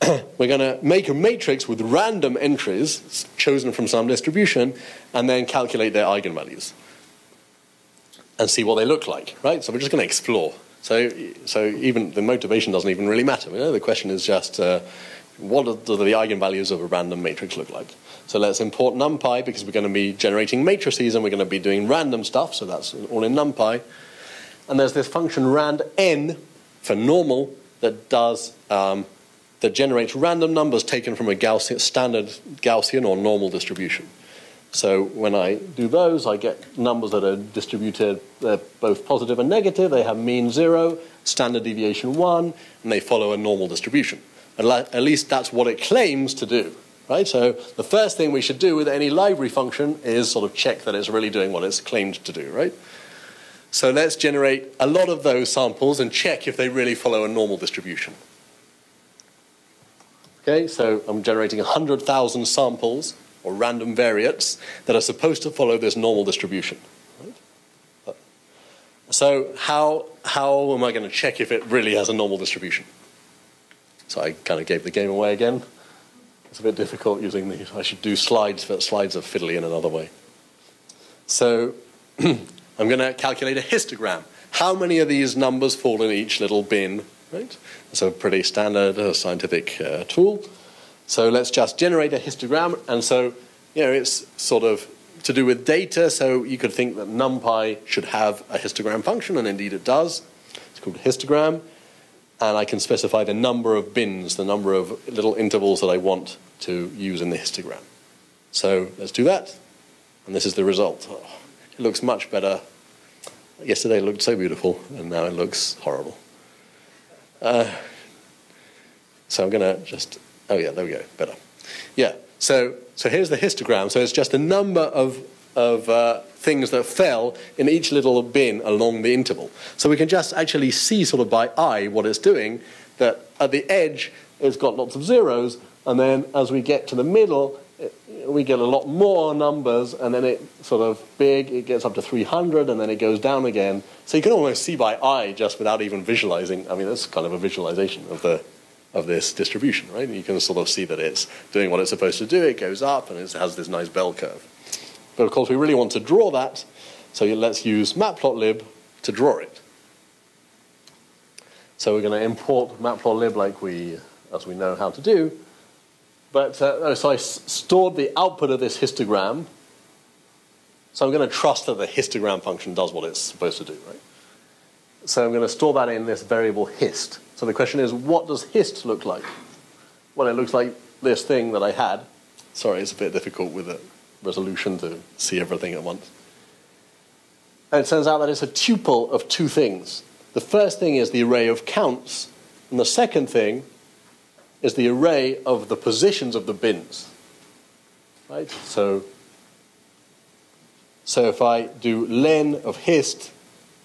we're going to make a matrix with random entries chosen from some distribution and then calculate their eigenvalues and see what they look like, right? So we're just going to explore. So, so even the motivation doesn't even really matter. You know? The question is just uh, what do the eigenvalues of a random matrix look like? So let's import NumPy because we're going to be generating matrices and we're going to be doing random stuff. So that's all in NumPy. And there's this function rand_n for normal that does um, that generates random numbers taken from a Gaussian, standard Gaussian or normal distribution. So when I do those, I get numbers that are distributed, they're both positive and negative. They have mean zero, standard deviation one, and they follow a normal distribution. At least that's what it claims to do, right? So the first thing we should do with any library function is sort of check that it's really doing what it's claimed to do, right? So let's generate a lot of those samples and check if they really follow a normal distribution. Okay, so I'm generating one hundred thousand samples or random variates that are supposed to follow this normal distribution. Right? So how, how am I going to check if it really has a normal distribution? So I kind of gave the game away again. It's a bit difficult using these. I should do slides, but slides are fiddly in another way. So I'm going to calculate a histogram. How many of these numbers fall in each little bin? Right? It's a pretty standard uh, scientific uh, tool. So let's just generate a histogram. And so, you know, it's sort of to do with data. So you could think that NumPy should have a histogram function, and indeed it does. It's called histogram. And I can specify the number of bins, the number of little intervals that I want to use in the histogram. So let's do that. And this is the result. Oh, it looks much better. Yesterday it looked so beautiful, and now it looks horrible. Uh, so I'm going to just, oh yeah, there we go, better. Yeah, so, so here's the histogram. So it's just a number of, of uh, things that fell in each little bin along the interval. So we can just actually see sort of by eye what it's doing, that at the edge it's got lots of zeros, and then as we get to the middle, it, we get a lot more numbers, and then it sort of big, it gets up to three hundred, and then it goes down again. So you can almost see by eye just without even visualizing. I mean, that's kind of a visualization of the of this distribution, right? You can sort of see that it's doing what it's supposed to do. It goes up, and it has this nice bell curve. But of course, we really want to draw that, so let's use matplotlib to draw it. So we're going to import matplotlib like we, as we know how to do. But uh, so I s stored the output of this histogram. So I'm going to trust that the histogram function does what it's supposed to do, right? So I'm going to store that in this variable hist. So the question is, what does hist look like? Well, it looks like this thing that I had. Sorry, it's a bit difficult with the resolution to see everything at once. And it turns out that it's a tuple of two things. The first thing is the array of counts, and the second thing is the array of the positions of the bins. Right? So, so if I do len of hist,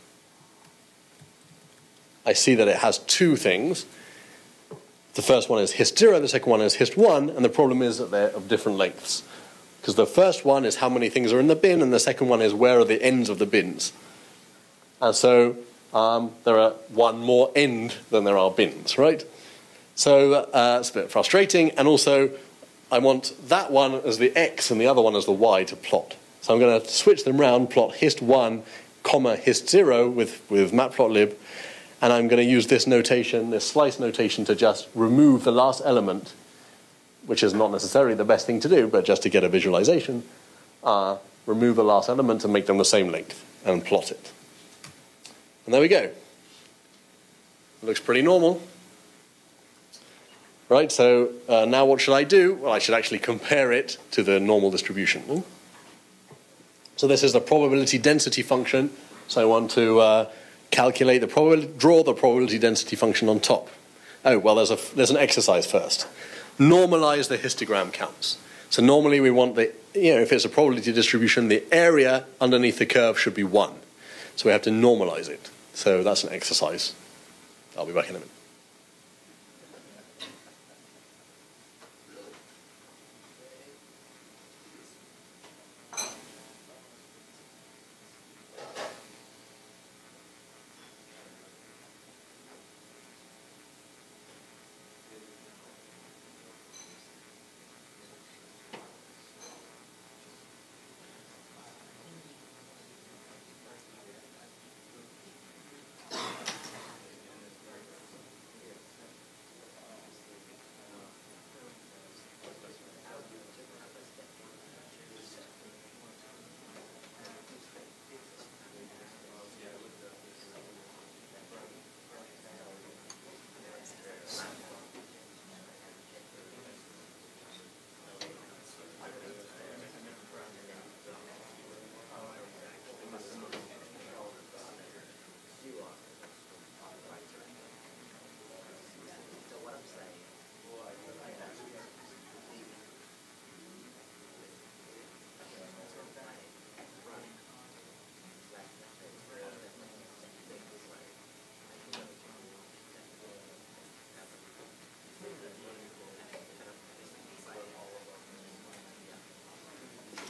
I see that it has two things. The first one is hist zero, the second one is hist one, and the problem is that they're of different lengths. Because the first one is how many things are in the bin, and the second one is where are the ends of the bins. And so um, there are one more end than there are bins, right? So uh, it's a bit frustrating, and also I want that one as the x and the other one as the y to plot. So I'm going to switch them around, plot hist one, comma hist zero with, with matplotlib, and I'm going to use this notation, this slice notation, to just remove the last element, which is not necessarily the best thing to do, but just to get a visualization, uh, remove the last element and make them the same length, and plot it. And there we go. It looks pretty normal. Right, so uh, now what should I do? Well, I should actually compare it to the normal distribution. So this is the probability density function. So I want to uh, calculate the probability, draw the probability density function on top. Oh, well, there's, a, there's an exercise first. Normalize the histogram counts. So normally we want the, you know, if it's a probability distribution, the area underneath the curve should be one. So we have to normalize it. So that's an exercise. I'll be back in a minute.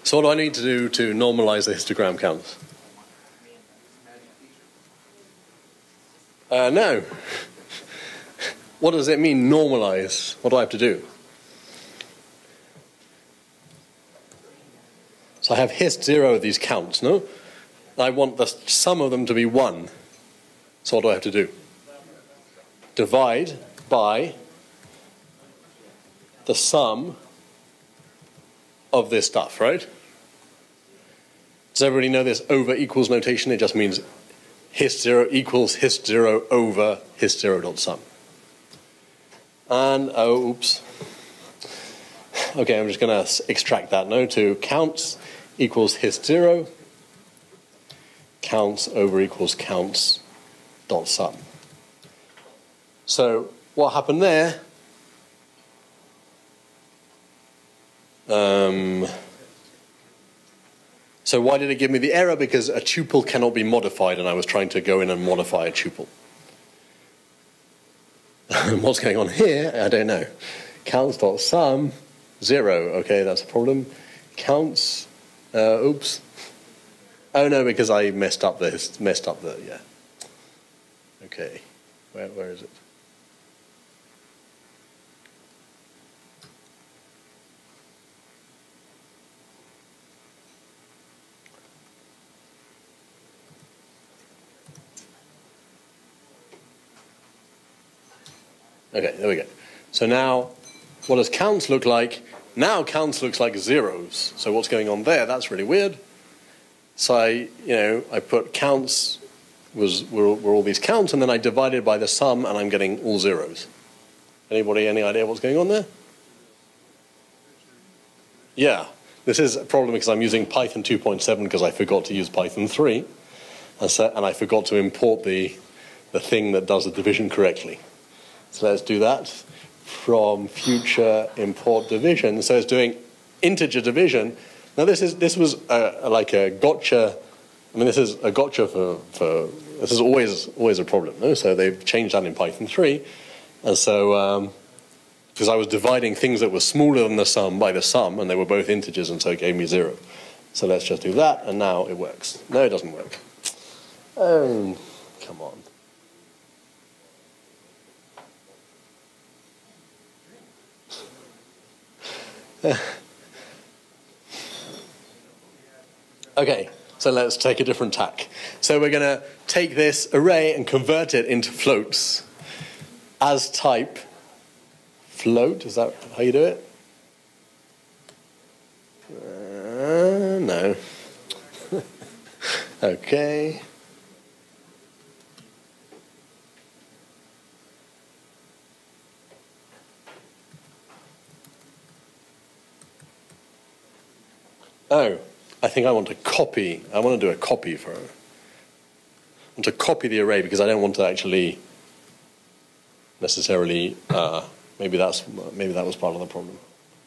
So what do I need to do to normalize the histogram counts? Uh, no. What does it mean, normalize? What do I have to do? So I have hist zero of these counts, no? I want the sum of them to be one. So what do I have to do? Divide by the sum of this stuff, right? Does everybody know this over equals notation? It just means hist zero equals hist zero over hist zero dot sum. And, oh, oops. Okay, I'm just going to extract that now to counts equals hist zero, counts over equals counts dot sum. So what happened there? Um, so why did it give me the error? Because a tuple cannot be modified, and I was trying to go in and modify a tuple. What's going on here? I don't know. Counts.sum, zero. Okay, that's a problem. Counts, uh, oops. Oh no, because I messed up this, messed up the, yeah. Okay, where, where is it? Okay, there we go. So now, what does counts look like? Now counts looks like zeros. So what's going on there? That's really weird. So I, you know, I put counts was were, were all these counts, and then I divided by the sum, and I'm getting all zeros. Anybody any idea what's going on there? Yeah, this is a problem because I'm using Python two point seven because I forgot to use Python three, and, so, and I forgot to import the the thing that does the division correctly. So let's do that from future import division. So it's doing integer division. Now this is this was a, like a gotcha. I mean, this is a gotcha for for this is always always a problem. No? So they've changed that in Python three, and so because um, I was dividing things that were smaller than the sum by the sum, and they were both integers, and so it gave me zero. So let's just do that, and now it works. No, it doesn't work. Oh, come on. Okay, so let's take a different tack. So we're going to take this array and convert it into floats. As type float, is that how you do it? Uh, no. Okay. Oh, I think I want to copy. I want to do a copy for it. I want to copy the array because I don't want to actually necessarily. Uh, maybe that's maybe that was part of the problem.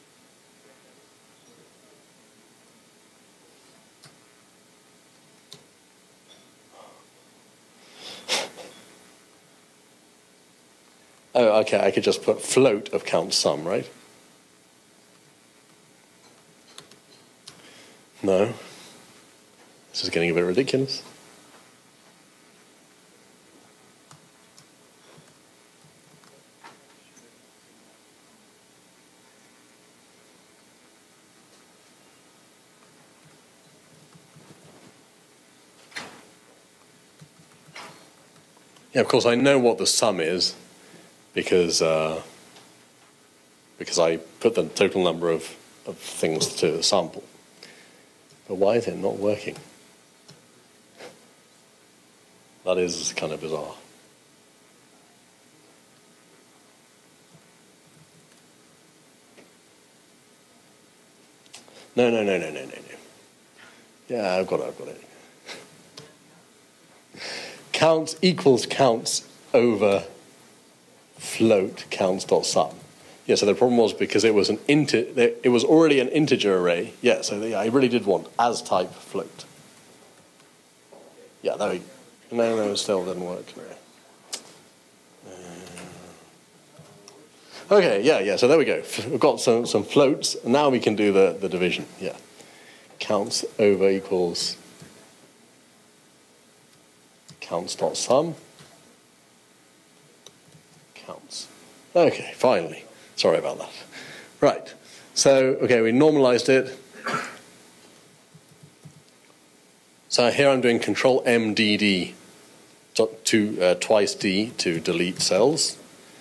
Oh, okay. I could just put float of count sum, right? No. This is getting a bit ridiculous. Yeah, of course I know what the sum is because uh, because I put the total number of, of things to the sample. But why is it not working? That is kind of bizarre. No, no, no, no, no, no, no. Yeah, I've got it, I've got it. Counts equals counts over float counts dot sum. Yeah, so the problem was because it was an inter, it was already an integer array. Yeah, so yeah, I really did want as type float. Yeah, there we go. No, no, it still didn't work. Uh, okay, yeah, yeah. So there we go. We've got some some floats. And now we can do the the division. Yeah. counts over equals counts dot sum. Counts. Okay, finally. Sorry about that. Right. So, okay, we normalized it. So here I'm doing control M D D to uh, twice D to delete cells.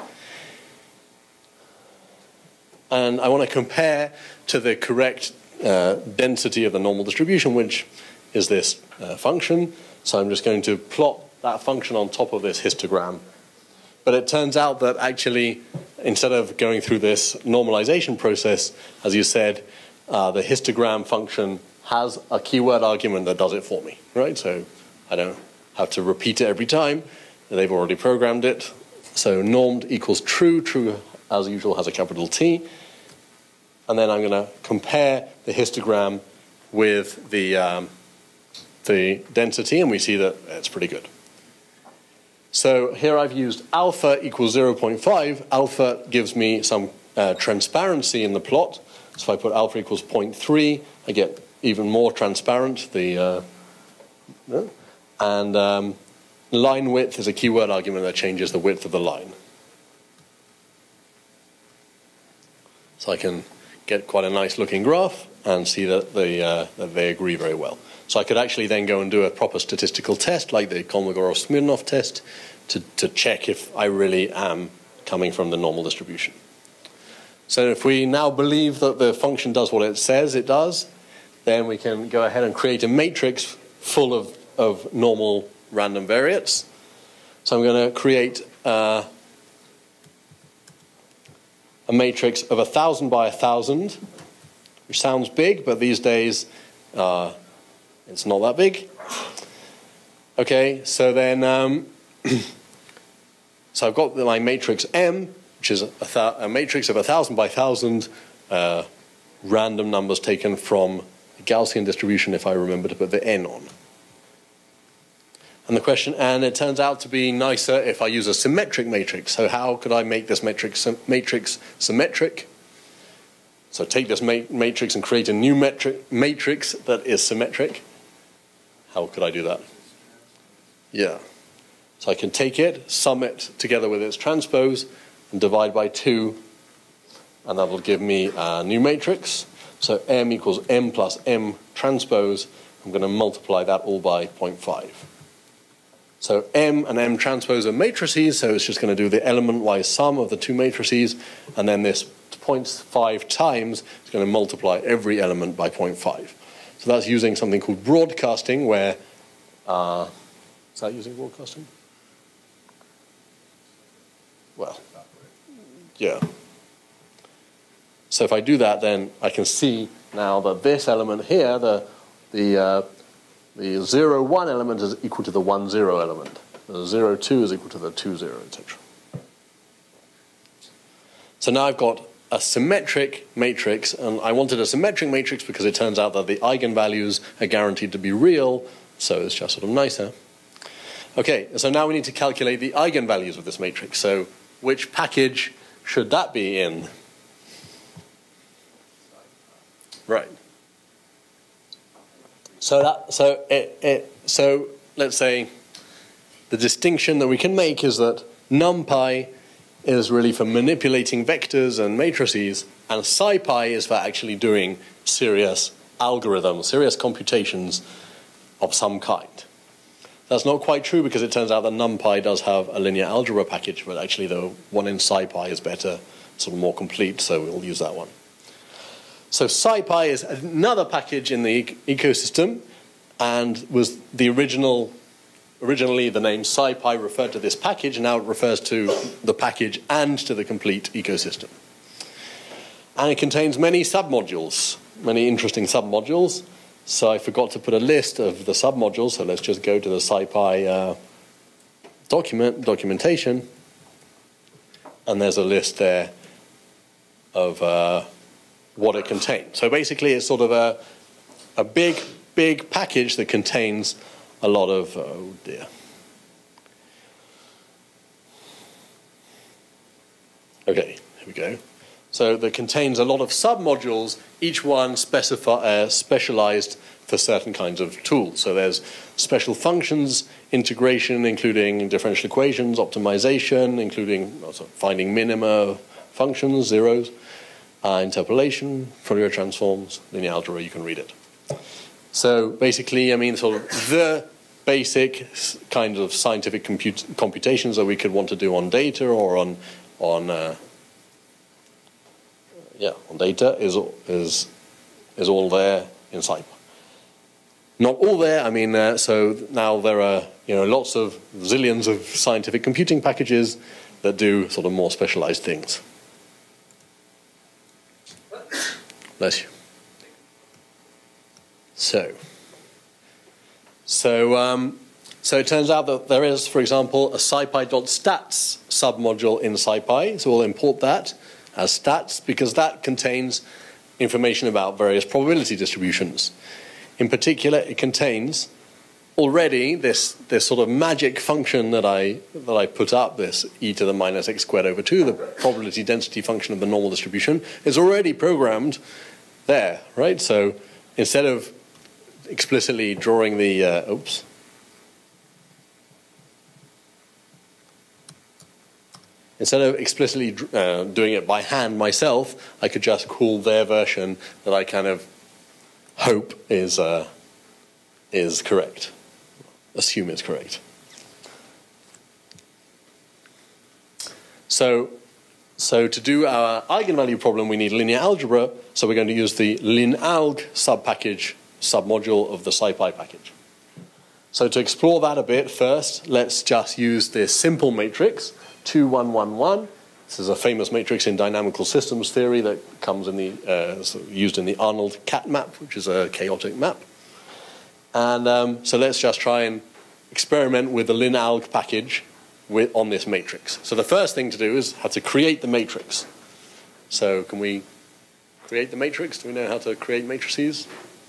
And I want to compare to the correct uh, density of the normal distribution, which is this uh, function. So I'm just going to plot that function on top of this histogram. But it turns out that actually, instead of going through this normalization process, as you said, uh, the histogram function has a keyword argument that does it for me, right? So I don't have to repeat it every time. They've already programmed it. So normed equals true. True, as usual, has a capital T. And then I'm going to compare the histogram with the, um, the density, and we see that it's pretty good. So here I've used alpha equals zero point five. Alpha gives me some uh, transparency in the plot. So if I put alpha equals zero point three, I get even more transparent. The uh, no? And um, line width is a keyword argument that changes the width of the line. So I can get quite a nice looking graph and see that they, uh, that they agree very well. So I could actually then go and do a proper statistical test, like the Kolmogorov-Smirnov test, to, to check if I really am coming from the normal distribution. So if we now believe that the function does what it says it does, then we can go ahead and create a matrix full of, of normal random variates. So I'm going to create uh, a matrix of a thousand by a thousand, which sounds big, but these days uh, it's not that big. Okay, so then, um, so I've got my matrix M, which is a, th a matrix of a thousand by thousand uh, random numbers taken from a Gaussian distribution, if I remember to put the N on. And the question, and it turns out to be nicer if I use a symmetric matrix. So how could I make this matrix, matrix symmetric? So take this ma matrix and create a new metric, matrix that is symmetric. How could I do that? Yeah. So I can take it, sum it together with its transpose, and divide by two, and that will give me a new matrix. So M equals M plus M transpose. I'm going to multiply that all by zero point five. So M and M transpose are matrices, so it's just going to do the element-wise sum of the two matrices, and then this zero point five times is going to multiply every element by zero point five. So that's using something called broadcasting, where, uh, is that using broadcasting? Well, yeah. So if I do that, then I can see now that this element here, the, the, uh, the zero one element is equal to the one zero element. The zero two is equal to the two zero, et cetera. So now I've got a symmetric matrix, and I wanted a symmetric matrix because it turns out that the eigenvalues are guaranteed to be real, so it's just sort of nicer. Okay, so now we need to calculate the eigenvalues of this matrix. So which package should that be in? Right. So that so it, it so let's say the distinction that we can make is that NumPy is really for manipulating vectors and matrices, and SciPy is for actually doing serious algorithms, serious computations of some kind. That's not quite true because it turns out that NumPy does have a linear algebra package, but actually the one in SciPy is better, sort of more complete, so we'll use that one. So SciPy is another package in the e ecosystem, and was the original, originally the name SciPy referred to this package, and now it refers to the package and to the complete ecosystem. And it contains many submodules, many interesting submodules. So I forgot to put a list of the submodules, so let's just go to the SciPy uh, document, documentation, and there's a list there of uh, what it contains. So basically it's sort of a, a big, big package that contains a lot of, oh dear. Okay, here we go. So that contains a lot of submodules, each one specify, uh, specialized for certain kinds of tools. So there's special functions, integration, including differential equations, optimization, including also finding minima functions, zeros, uh, interpolation, Fourier transforms, linear algebra, you can read it. So basically, I mean, sort of the basic kind of scientific comput computations that we could want to do on data or on, on uh, yeah, on data is, is, is all there in SciPy. Not all there, I mean, uh, so now there are, you know, lots of zillions of scientific computing packages that do sort of more specialized things. Bless you. So, so, um, so it turns out that there is, for example, a scipy.stats submodule in SciPy, so we'll import that as stats because that contains information about various probability distributions. In particular, it contains already this, this sort of magic function that I, that I put up, this e to the minus x squared over two, the probability density function of the normal distribution, is already programmed there, right? So instead of explicitly drawing the, uh, oops. Instead of explicitly uh, doing it by hand myself, I could just call their version that I kind of hope is, uh, is correct, assume it's correct. So, so to do our eigenvalue problem, we need linear algebra, so we're going to use the linalg subpackage, submodule of the SciPy package. So to explore that a bit, first, let's just use this simple matrix, two, one, one, one. This is a famous matrix in dynamical systems theory that comes in the, uh, used in the Arnold cat map, which is a chaotic map. And um, so let's just try and experiment with the linalg package with, on this matrix. So the first thing to do is have to create the matrix. So can we create the matrix? Do we know how to create matrices?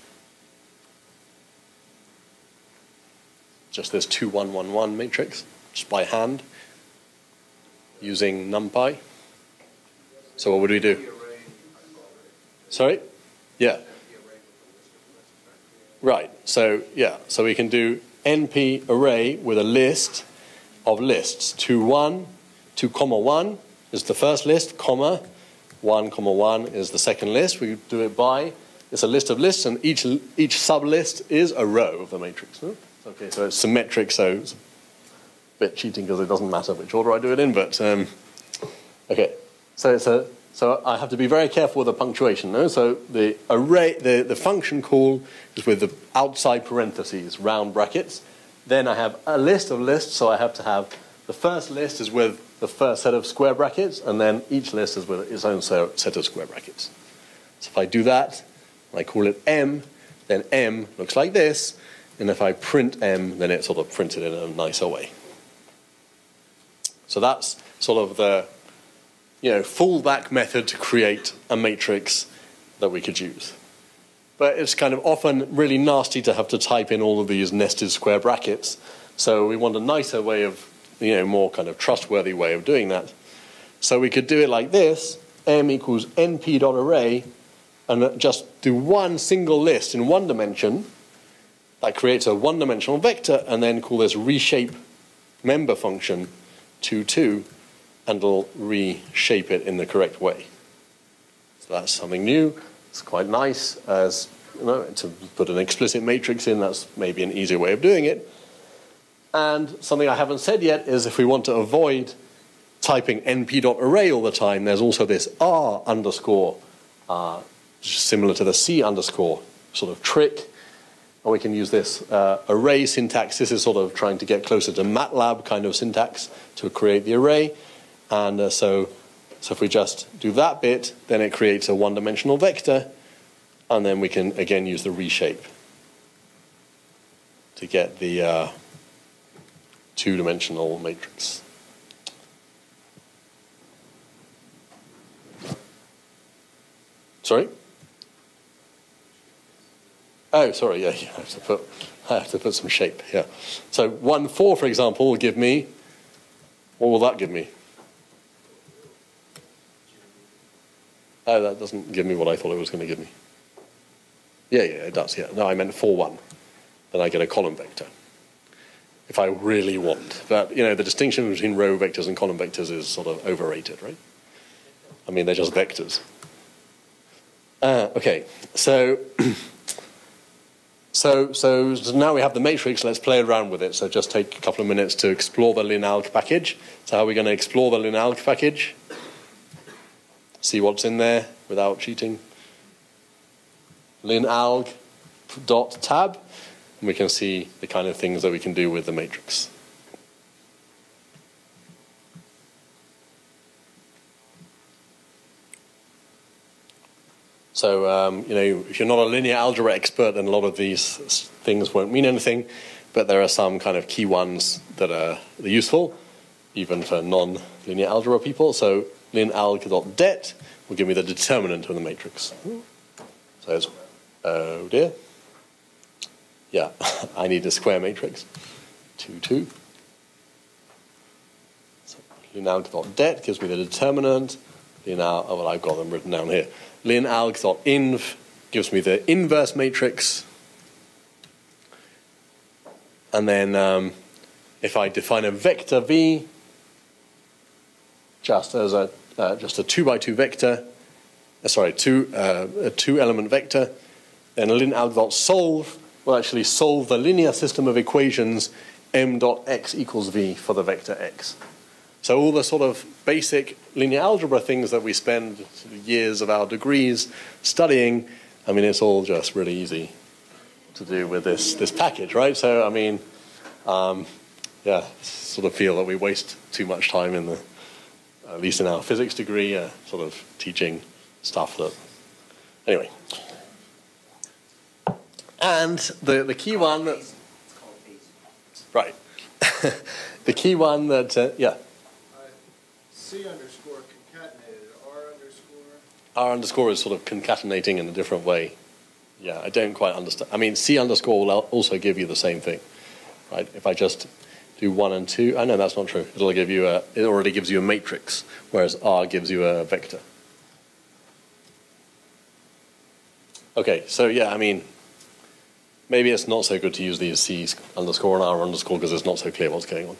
Just this two, one, one, one matrix, just by hand, using NumPy. So what would we do? Sorry? Yeah. Right. So yeah. So we can do N P array with a list of lists. Two, one, two, comma one is the first list, comma one, comma one is the second list. We do it by. It's a list of lists, and each each sublist is a row of the matrix. No? Okay. So it's symmetric. So it's a bit cheating because it doesn't matter which order I do it in, but um, okay. So it's a so I have to be very careful with the punctuation. No? So the array, the the function call is with the outside parentheses, round brackets. Then I have a list of lists, so I have to have the first list is with the first set of square brackets, and then each list is with its own set of square brackets. So if I do that, and I call it M, then M looks like this, and if I print M, then it's sort of printed in a nicer way. So that's sort of the, you know, fallback method to create a matrix that we could use. But it's kind of often really nasty to have to type in all of these nested square brackets. So we want a nicer way of, you know, more kind of trustworthy way of doing that. So we could do it like this, M equals np.array, and just do one single list in one dimension. That creates a one-dimensional vector, and then call this reshape member function two, two, and it'll reshape it in the correct way. So that's something new. It's quite nice as, you know, to put an explicit matrix in. That's maybe an easier way of doing it. And something I haven't said yet is if we want to avoid typing np.array all the time, there's also this r underscore, uh, similar to the c underscore sort of trick. And we can use this uh, array syntax. This is sort of trying to get closer to MATLAB kind of syntax to create the array. And uh, so, so if we just do that bit, then it creates a one-dimensional vector. And then we can, again, use the reshape to get the uh, two-dimensional matrix. Sorry? Oh, sorry, yeah, yeah, I have to put, I have to put some shape, yeah. So one, four, for example, will give me, what will that give me? Oh, that doesn't give me what I thought it was going to give me. Yeah, yeah, it does, yeah. No, I meant for one. Then I get a column vector, if I really want. But, you know, the distinction between row vectors and column vectors is sort of overrated, right? I mean, they're just vectors. Uh, okay, so, so, so, so now we have the matrix, let's play around with it. So just take a couple of minutes to explore the linalg package. So how are we going to explore the linalg package? See what's in there without cheating. linalg.tab, and we can see the kind of things that we can do with the matrix. So, um, you know, if you're not a linear algebra expert, then a lot of these things won't mean anything, but there are some kind of key ones that are useful, even for non-linear algebra people. So linalg.det will give me the determinant of the matrix. So it's, oh dear. Yeah, I need a square matrix. two, two. So linalg.det gives me the determinant. Linalg, oh, well, I've got them written down here. Linalg.inv gives me the inverse matrix. And then um, if I define a vector v, just as a uh, just a two by two vector, uh, sorry, two uh, a two element vector, then linalg.solve will actually solve the linear system of equations m dot x equals v for the vector x. So all the sort of basic linear algebra things that we spend years of our degrees studying, I mean, it's all just really easy to do with this this package, right? So I mean, um, yeah, sort of feel that we waste too much time in the, at least in our physics degree, uh, sort of teaching stuff that, anyway. And the the key one that, right, the key one that, uh, yeah. C underscore concatenated, R underscore? R underscore is sort of concatenating in a different way. Yeah, I don't quite understand. I mean, C underscore will also give you the same thing, right? If I just do one and two, I know that's not true. It'll give you a, it already gives you a matrix, whereas R gives you a vector. Okay, so yeah, I mean, maybe it's not so good to use these C underscore and R underscore because it's not so clear what's going on.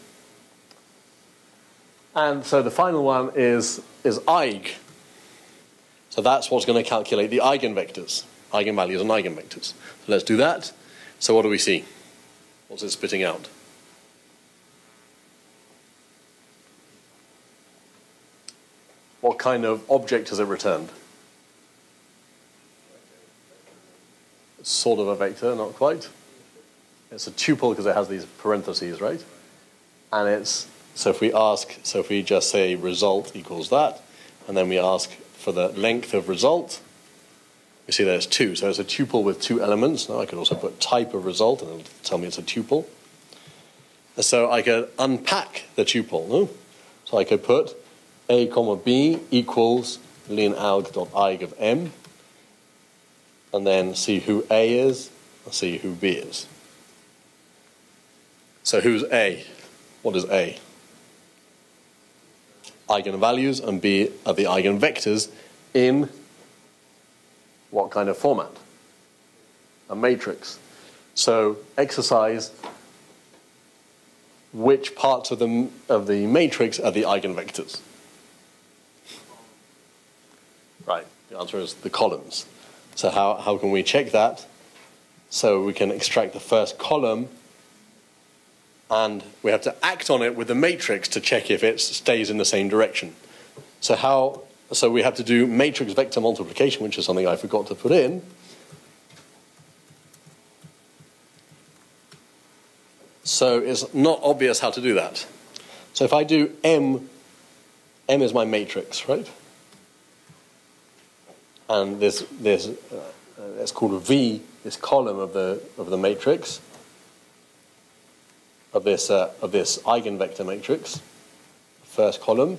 And so the final one is, is eig. So that's what's going to calculate the eigenvectors, eigenvalues and eigenvectors. So let's do that. So what do we see? What's it spitting out? What kind of object has it returned? It's sort of a vector, not quite. It's a tuple because it has these parentheses, right? And it's, so if we ask, so if we just say result equals that, and then we ask for the length of result, we see there's two. So it's a tuple with two elements. Now I could also put type of result, and it'll tell me it's a tuple. And so I could unpack the tuple. No? So I could put a comma b equals linalg.eig of m, and then see who a is, and see who b is. So who's a? What is a? Eigenvalues, and b are the eigenvectors in what kind of format? A matrix. So exercise which parts of the, of the matrix are the eigenvectors. Right, the answer is the columns. So how, how can we check that? So we can extract the first column, and we have to act on it with the matrix to check if it stays in the same direction. So how? So we have to do matrix vector multiplication, which is something I forgot to put in. So it's not obvious how to do that. So if I do M, M is my matrix, right? And this this uh, it's called V, this column of the of the matrix. Of this, uh, of this eigenvector matrix, first column.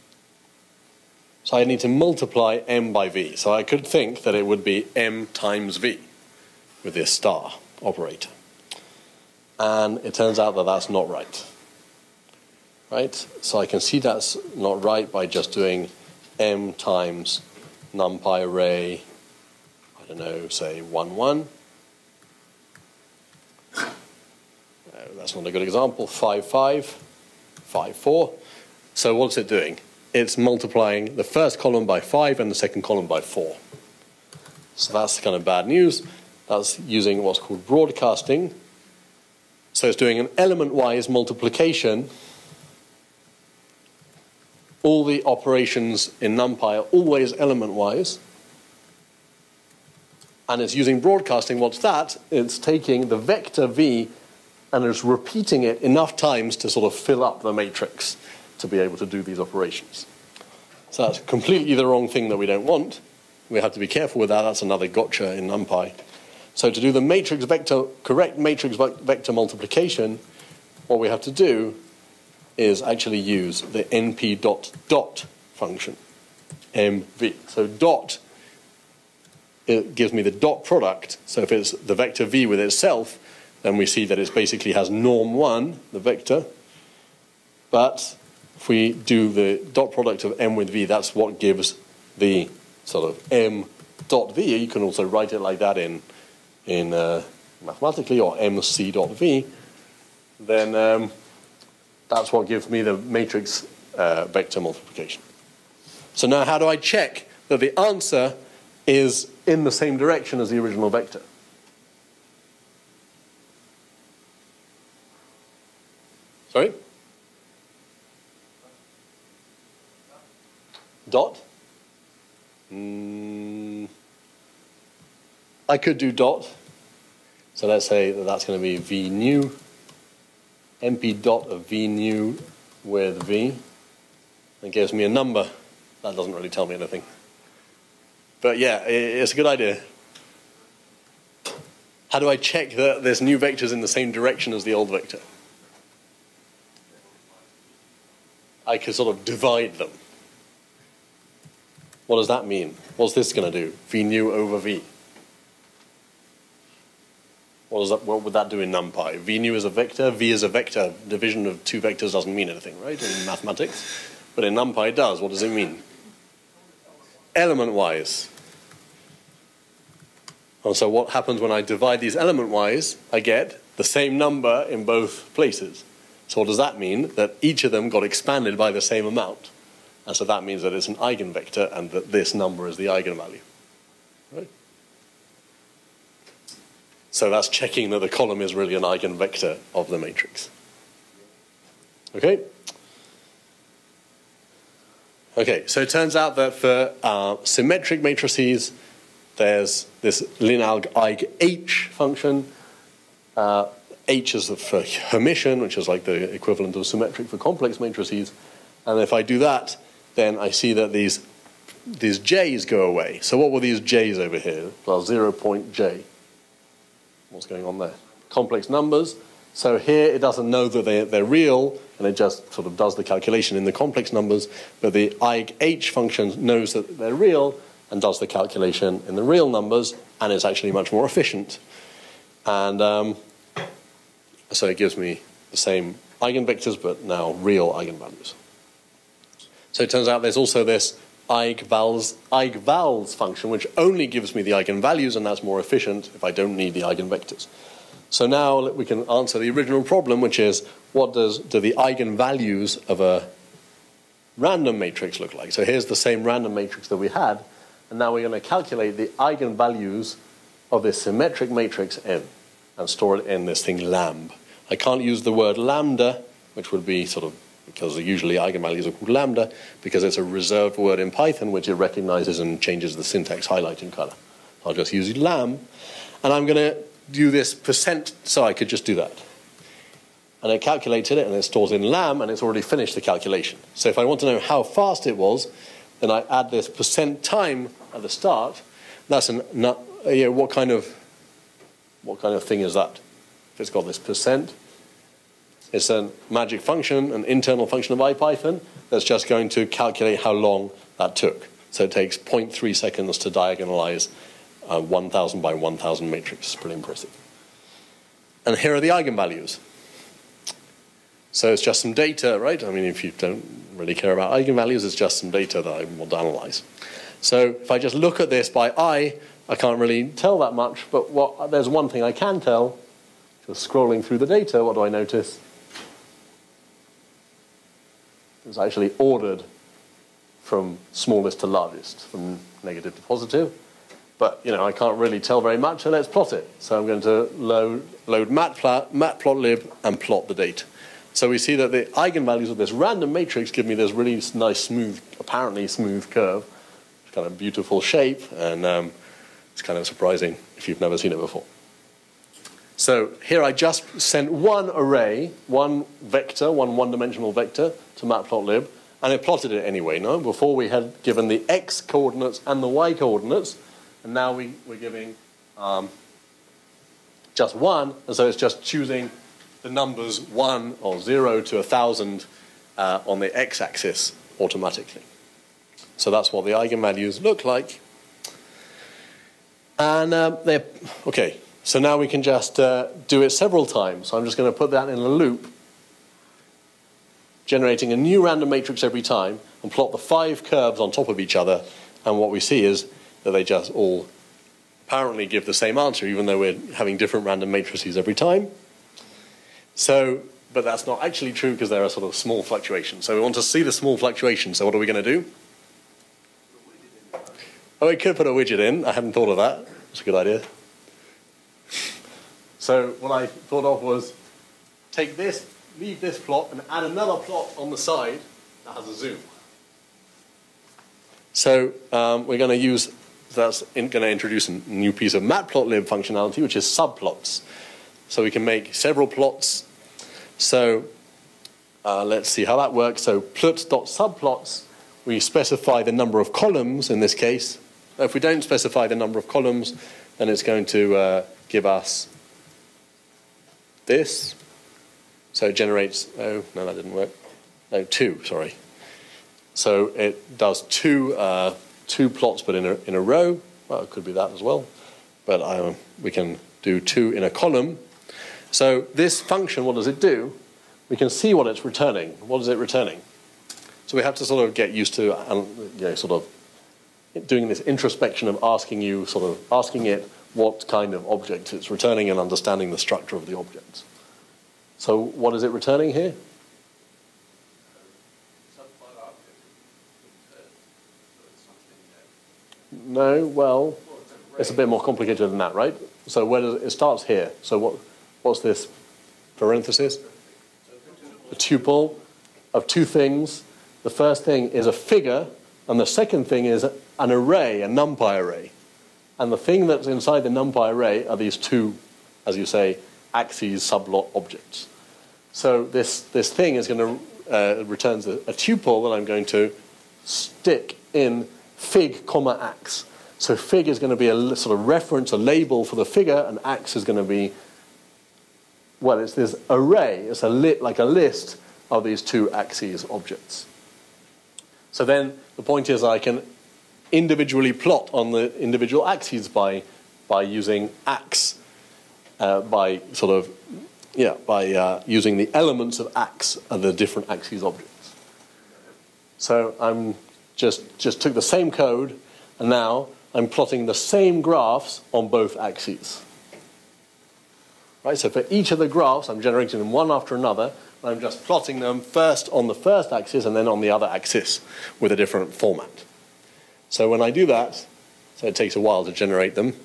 So I need to multiply m by v. So I could think that it would be m times v with this star operator. And it turns out that that's not right. Right? So I can see that's not right by just doing m times NumPy array, I don't know, say one, one. Uh, that's not a good example. five, five, five, four. So what's it doing? It's multiplying the first column by five and the second column by four. So that's kind of bad news. That's using what's called broadcasting. So it's doing an element-wise multiplication. All the operations in NumPy are always element-wise. And it's using broadcasting. What's that? It's taking the vector v and it's repeating it enough times to sort of fill up the matrix to be able to do these operations. So that's completely the wrong thing that we don't want. We have to be careful with that. That's another gotcha in NumPy. So to do the matrix vector, correct matrix vector multiplication, what we have to do is actually use the np dot dot function, M V. So dot, it gives me the dot product. So if it's the vector v with itself, then we see that it basically has norm one, the vector. But if we do the dot product of m with v, that's what gives the sort of m dot v. You can also write it like that in, in uh, mathematically, or mc dot v. Then um, that's what gives me the matrix uh, vector multiplication. So now how do I check that the answer is in the same direction as the original vector? Sorry? Dot? Mm, I could do dot. So let's say that that's going to be v new, np dot of v new with v. It gives me a number. That doesn't really tell me anything. But yeah, it's a good idea. How do I check that this new vector is in the same direction as the old vector? I could sort of divide them. What does that mean? What's this going to do? V new over v. What, does that, what would that do in NumPy? V new is a vector, v is a vector. Division of two vectors doesn't mean anything, right, in mathematics? But in NumPy it does. What does it mean? Element-wise. And so what happens when I divide these element-wise? I get the same number in both places. So what does that mean? That each of them got expanded by the same amount. And so that means that it's an eigenvector and that this number is the eigenvalue. Right? So that's checking that the column is really an eigenvector of the matrix. Okay? Okay, so it turns out that for uh, symmetric matrices, there's this linalg eig h function. Uh, H is for Hermitian, which is like the equivalent of symmetric for complex matrices. And if I do that, then I see that these, these j's go away. So what were these j's over here? Well, zero point j. What's going on there? Complex numbers. So here it doesn't know that they're, they're real, and it just sort of does the calculation in the complex numbers. But the eig h function knows that they're real and does the calculation in the real numbers, and it's actually much more efficient. And um, so it gives me the same eigenvectors, but now real eigenvalues. So it turns out there's also this eigvals, eigvals function, which only gives me the eigenvalues, and that's more efficient if I don't need the eigenvectors. So now we can answer the original problem, which is what does do the eigenvalues of a random matrix look like? So here's the same random matrix that we had, and now we're going to calculate the eigenvalues of this symmetric matrix N and store it in this thing lamb. I can't use the word lambda, which would be sort of, because usually eigenvalues are called lambda, because it's a reserved word in Python which it recognizes and changes the syntax highlighting color. I'll just use lam, and I'm going to do this percent, so I could just do that. And it calculated it, and it stores in lam, and it's already finished the calculation. So if I want to know how fast it was, then I add this percent time at the start. That's an, not, you know, what kind of, what kind of thing is that? If it's got this percent, it's a magic function, an internal function of IPython that's just going to calculate how long that took. So it takes zero point three seconds to diagonalize a one thousand by one thousand matrix. It's pretty impressive. And here are the eigenvalues. So it's just some data, right? I mean, if you don't really care about eigenvalues, it's just some data that I want to analyze. So if I just look at this by eye, I can't really tell that much, but what, there's one thing I can tell. Just scrolling through the data, what do I notice? It's actually ordered from smallest to largest, from negative to positive. But you know, I can't really tell very much, so let's plot it. So I'm going to load, load matplotlib, matplotlib and plot the data. So we see that the eigenvalues of this random matrix give me this really nice, smooth, apparently smooth curve. It's kind of beautiful shape, and um, it's kind of surprising if you've never seen it before. So here I just sent one array, one vector, one one-dimensional vector to matplotlib, and it plotted it anyway. No, before we had given the x coordinates and the y coordinates, and now we, we're giving um, just one, and so it's just choosing the numbers one or zero to a thousand uh, on the x-axis automatically. So that's what the eigenvalues look like. And um, they're, okay, so now we can just uh, do it several times. So I'm just going to put that in a loop, generating a new random matrix every time, and plot the five curves on top of each other. And what we see is that they just all apparently give the same answer, even though we're having different random matrices every time. So, but that's not actually true because there are sort of small fluctuations. So we want to see the small fluctuations. So what are we going to do? Oh, we could put a widget in. I hadn't thought of that. That's a good idea. So what I thought of was take this, leave this plot, and add another plot on the side that has a zoom. So um, we're going to use, that's going to introduce a new piece of matplotlib functionality, which is subplots. So we can make several plots. So uh, let's see how that works. So plut.subplots, we specify the number of columns in this case. If we don't specify the number of columns, then it's going to uh, give us this. So it generates, oh, no, that didn't work. No, two, sorry. So it does two, uh, two plots, but in a, in a row. Well, it could be that as well. But um, we can do two in a column. So this function, what does it do? We can see what it's returning. What is it returning? So we have to sort of get used to, um, you know, sort of doing this introspection of asking you, sort of asking it what kind of object it's returning and understanding the structure of the objects. So what is it returning here? No, well, it's a bit more complicated than that, right? So where does it, it starts here. So what, what's this parenthesis? A tuple of two things. The first thing is a figure, and the second thing is an array, a NumPy array. And the thing that's inside the NumPy array are these two, as you say, axes sublot objects. So this, this thing is going to uh, returns a, a tuple that I'm going to stick in fig, comma, ax. So fig is going to be a sort of reference, a label for the figure, and ax is going to be, well, it's this array. It's a lit, like a list of these two axes objects. So then the point is I can individually plot on the individual axes by, by using ax, uh, by sort of, yeah, by uh, using the elements of ax of the different axes objects. So I'm just, just took the same code, and now I'm plotting the same graphs on both axes. Right, so for each of the graphs, I'm generating them one after another, and I'm just plotting them first on the first axis and then on the other axis with a different format. So when I do that, so it takes a while to generate them.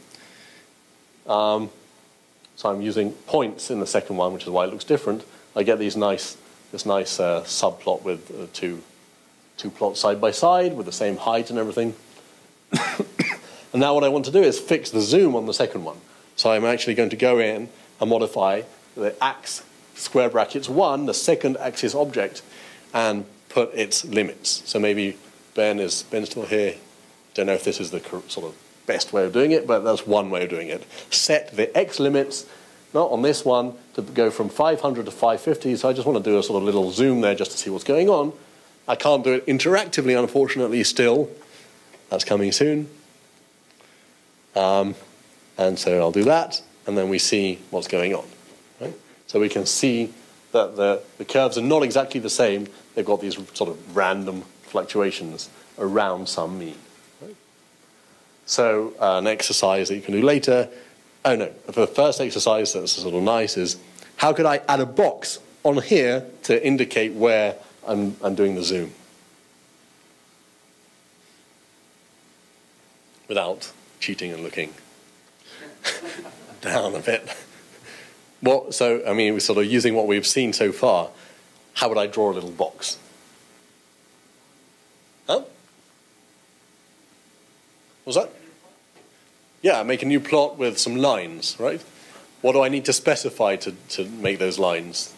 Um, so I'm using points in the second one, which is why it looks different. I get these nice, this nice uh, subplot with uh, two, two plots side by side with the same height and everything. And now what I want to do is fix the zoom on the second one. So I'm actually going to go in and modify the ax square brackets one, the second axis object, and put its limits. So maybe Ben is Ben still here? Don't know if this is the sort of best way of doing it, but that's one way of doing it. Set the x limits, not on this one, to go from five hundred to five fifty. So I just want to do a sort of little zoom there just to see what's going on. I can't do it interactively, unfortunately, still. That's coming soon. Um, and so I'll do that, and then we see what's going on. Right? So we can see that the, the curves are not exactly the same. They've got these sort of random fluctuations around some mean. Right? So uh, an exercise that you can do later, oh no, the first exercise that's sort of nice is, how could I add a box on here to indicate where I'm, I'm doing the zoom? Without cheating and looking down a bit. What, so, I mean, we're sort of using what we've seen so far. How would I draw a little box? Huh? What was that? Yeah, make a new plot with some lines, right? What do I need to specify to, to make those lines?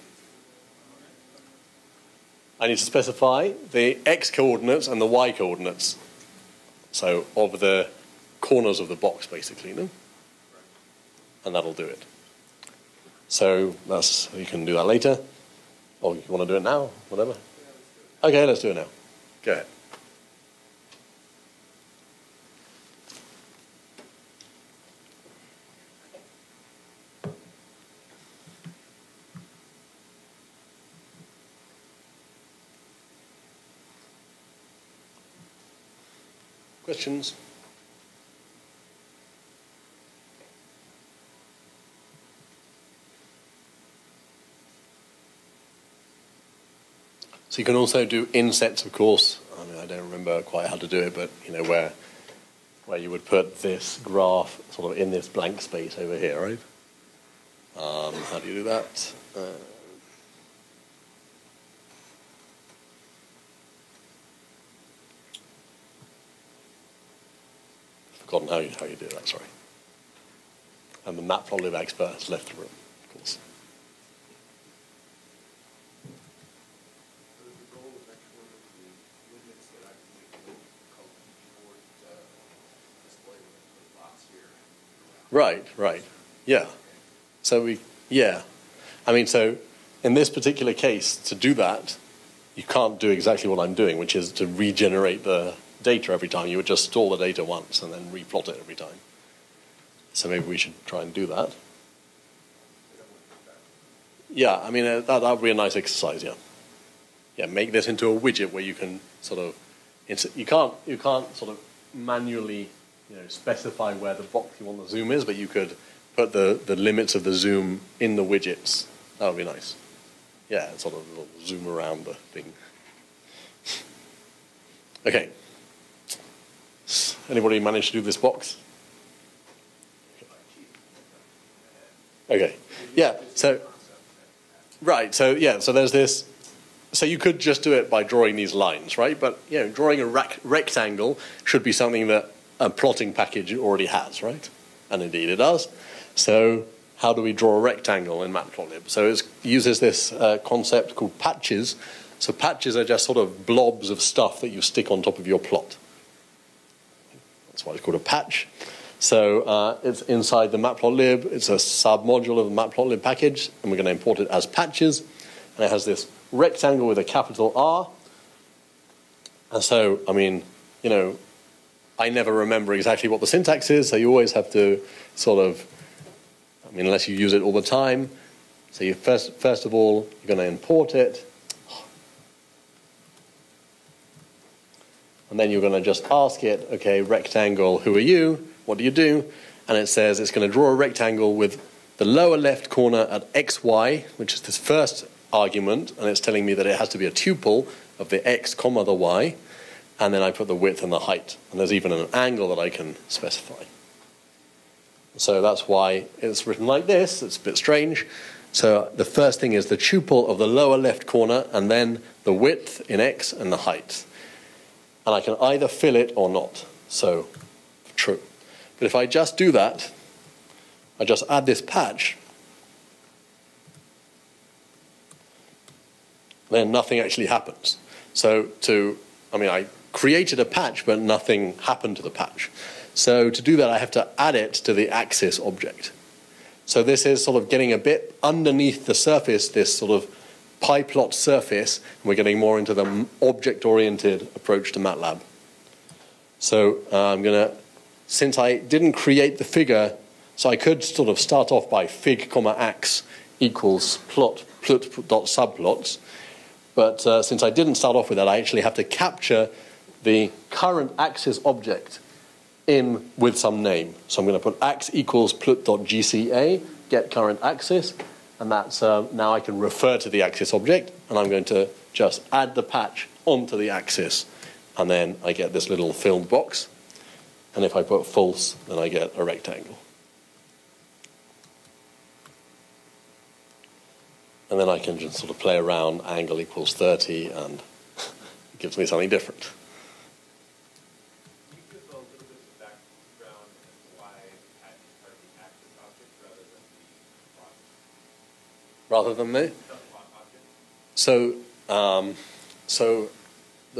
I need to specify the x-coordinates and the y-coordinates. So, of the corners of the box, basically, no? And that'll do it. So, that's, you can do that later. Or you want to do it now, whatever. Okay, let's do it now. Go ahead. Questions? So you can also do insets, of course. I mean, I don't remember quite how to do it, but you know where where you would put this graph sort of in this blank space over here, right? Um, how do you do that? Uh, forgotten how you, how you do that, sorry. And the Matplotlib expert has left the room, of course. The goal is actually the widgets that I can make a color keyboard uh, display with the box here. Right, right. Yeah. So we, yeah. I mean, so in this particular case, to do that, you can't do exactly what I'm doing, which is to regenerate the data every time. You would just store the data once and then replot it every time. So maybe we should try and do that. Yeah, I mean, uh, that, that would be a nice exercise, yeah. Yeah, make this into a widget where you can sort of, it's, you can't, you can't sort of manually, you know, specify where the box you want the zoom is, but you could put the, the limits of the zoom in the widgets. That would be nice. Yeah, sort of zoom around the thing. Okay. Anybody manage to do this box? Okay. Yeah, so, right, so yeah, so there's this, so you could just do it by drawing these lines, right? But, you know, drawing a rec rectangle should be something that a plotting package already has, right? And indeed it does. So how do we draw a rectangle in Matplotlib? So it uses this uh, concept called patches. So patches are just sort of blobs of stuff that you stick on top of your plot. That's why it's called a patch. So uh, it's inside the Matplotlib. It's a sub-module of the Matplotlib package, and we're going to import it as patches. And it has this rectangle with a capital R. And so, I mean, you know, I never remember exactly what the syntax is, so you always have to sort of, I mean, unless you use it all the time. So you first, first of all, you're going to import it. And then you're going to just ask it, okay, rectangle, who are you? What do you do? And it says it's going to draw a rectangle with the lower left corner at xy, which is this first argument, and it's telling me that it has to be a tuple of the x comma the y, and then I put the width and the height. And there's even an angle that I can specify. So that's why it's written like this. It's a bit strange. So the first thing is the tuple of the lower left corner, and then the width in x and the height. And I can either fill it or not. So, true. But if I just do that, I just add this patch, then nothing actually happens. So to, I mean, I created a patch, but nothing happened to the patch. So to do that, I have to add it to the axis object. So this is sort of getting a bit underneath the surface, this sort of PyPlot surface, and we're getting more into the object-oriented approach to MATLAB. So uh, I'm going to, since I didn't create the figure, so I could sort of start off by fig comma ax equals plot, plut dot subplots. But uh, since I didn't start off with that, I actually have to capture the current axis object in with some name. So I'm going to put ax equals plut.gca, get current axis, and that's uh, now I can refer to the axis object, and I'm going to just add the patch onto the axis, and then I get this little filled box. And if I put false, then I get a rectangle. And then I can just sort of play around, angle equals thirty, and it gives me something different. Can you give a little bit of background as to why patches are the axis object rather than the plot, Rather than me? the plot object? So, um, so the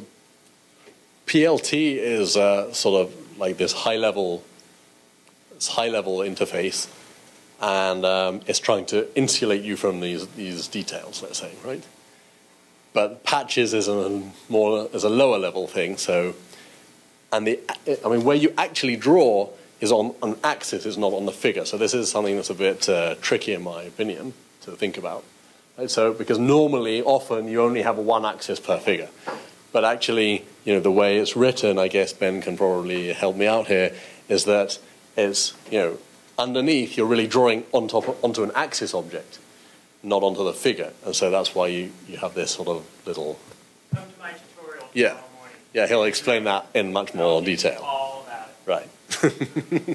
P L T is uh, sort of like this high-level, this high-level interface, and um, it's trying to insulate you from these these details, let's say, right? But patches is a more is a lower-level thing. So, and the I mean, where you actually draw is on an axis, is not on the figure. So this is something that's a bit uh, tricky, in my opinion, to think about. Right? So, because normally, often, you only have one axis per figure. But actually, you know, the way it's written, I guess Ben can probably help me out here, is that it's, you know, underneath, you're really drawing on top, onto an axis object, not onto the figure. And so that's why you, you have this sort of little... Come to my tutorial Yeah. tomorrow morning. Yeah, he'll explain that in much more I'll teach you detail. all about it. Right. So the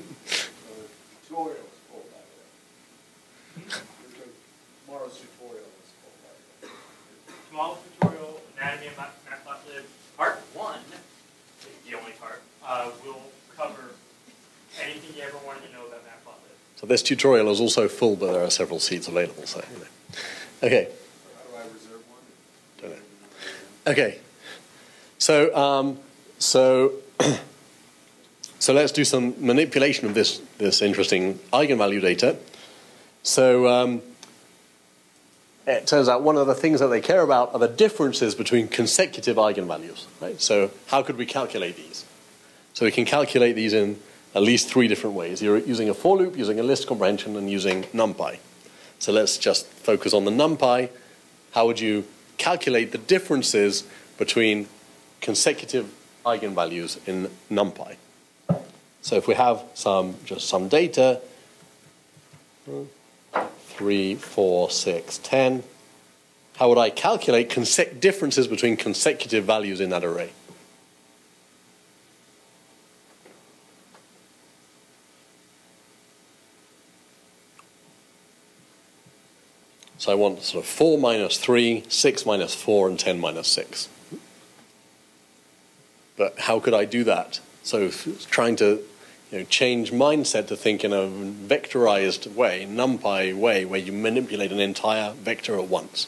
tutorial is full, by the way. Tomorrow's tutorial is full, by the way. Tomorrow's tutorial, Anatomy of Mat- Matplotlib, part one, the only part, uh, will cover anything you ever wanted to know about Matplotlib. So this tutorial is also full, but there are several seats available. So, you know. Okay. How do I reserve one? Don't know. Okay. So, um, so, so let's do some manipulation of this this interesting eigenvalue data. So, um, it turns out one of the things that they care about are the differences between consecutive eigenvalues. Right. So, how could we calculate these? So we can calculate these in at least three different ways. You're using a for loop, using a list comprehension, and using NumPy. So let's just focus on the NumPy. How would you calculate the differences between consecutive eigenvalues in NumPy? So if we have some, just some data, three, four, six, ten, how would I calculate consec- differences between consecutive values in that array? So I want sort of four minus three, six minus four, and ten minus six. But how could I do that? So trying to you know, change mindset to think in a vectorized way, NumPy way, where you manipulate an entire vector at once.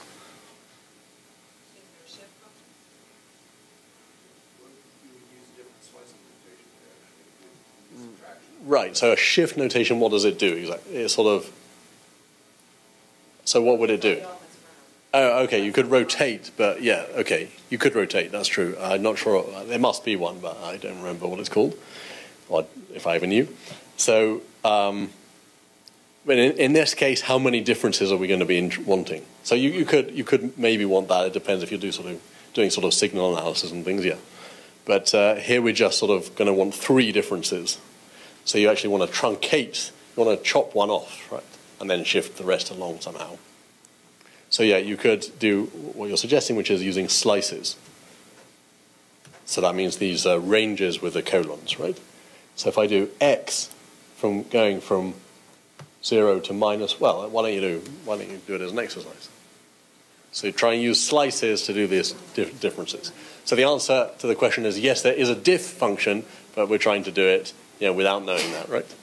You would use a different slicing notation to actually do subtraction. Right, so a shift notation, what does it do exactly? It sort of... So what would it do? Oh, okay, you could rotate, but yeah, okay, you could rotate, that's true. I'm not sure, there must be one, but I don't remember what it's called, or if I even knew. So, um, but in, in this case, how many differences are we going to be in, wanting? So you, you could you could maybe want that, it depends if you do sort of, doing sort of signal analysis and things, yeah. But uh, here we're just sort of going to want three differences. So you actually want to truncate, you want to chop one off, right? And then shift the rest along somehow. So yeah, you could do what you're suggesting, which is using slices. So that means these uh, ranges with the colons, right? So if I do x from going from zero to minus, well, why don't you do why don't you do it as an exercise? So you try and use slices to do these dif differences. So the answer to the question is yes, there is a diff function, but we're trying to do it, you know, without knowing that, right?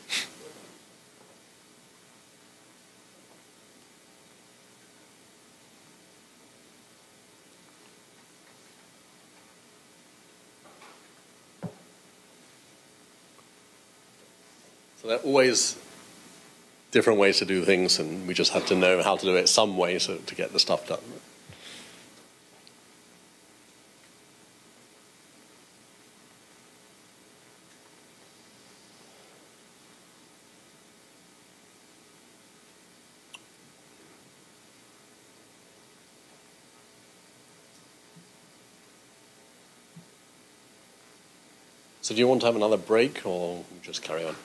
So there are always different ways to do things, and we just have to know how to do it some way so to get the stuff done. So do you want to have another break or just carry on?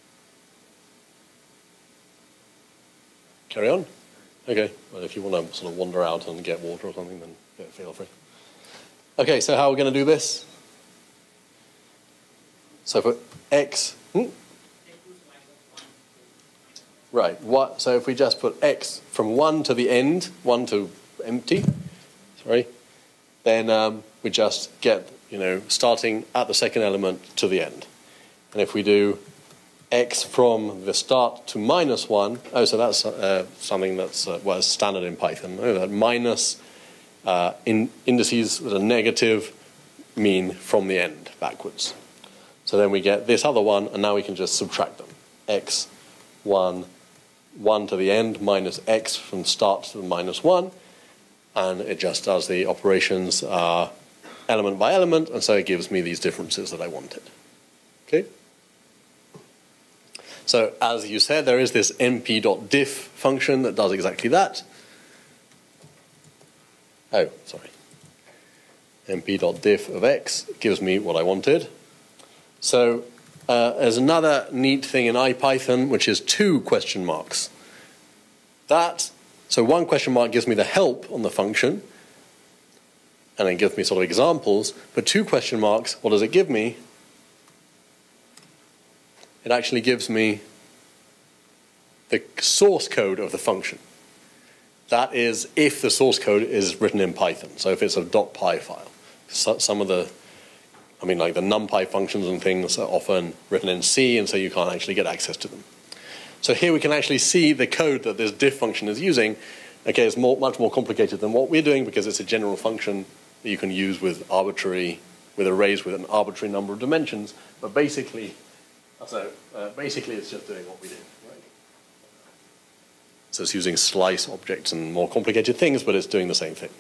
Carry on? Okay, well, if you want to sort of wander out and get water or something, then yeah, feel free. Okay, so how are we going to do this? So for x, hmm? Right, what, so if we just put x from one to the end, one to empty, sorry, then um, we just get, you know, starting at the second element to the end. And if we do x from the start to minus one, oh, so that's uh, something that's uh, well, standard in Python. Oh, that minus uh, in indices that are negative mean from the end backwards. So then we get this other one, and now we can just subtract them. X, one, one to the end, minus x from start to the minus one, and it just does the operations uh, element by element, and so it gives me these differences that I wanted. Okay? So as you said, there is this np.diff function that does exactly that. Oh, sorry. np.diff of x gives me what I wanted. So uh, there's another neat thing in IPython, which is two question marks. That, so one question mark gives me the help on the function, and then gives me sort of examples, but two question marks, what does it give me? It actually gives me the source code of the function. That is if the source code is written in Python, so if it's a .py file. So, some of the, I mean like the NumPy functions and things are often written in C, and so you can't actually get access to them. So here we can actually see the code that this diff function is using. Okay, it's more, much more complicated than what we're doing because it's a general function that you can use with arbitrary, with arrays with an arbitrary number of dimensions, but basically, so uh, basically it's just doing what we did, right? So it's using slice objects and more complicated things, but it's doing the same thing.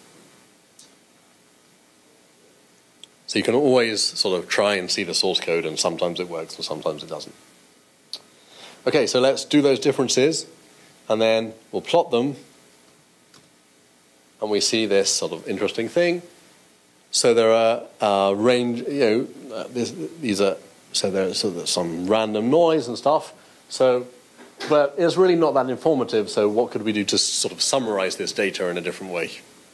So you can always sort of try and see the source code, and sometimes it works and sometimes it doesn't. Okay, so let's do those differences, and then we'll plot them, and we see this sort of interesting thing. So there are uh, range, you know, uh, this, these are, so there's, so there's some random noise and stuff. So, but it's really not that informative. So what could we do to sort of summarize this data in a different way?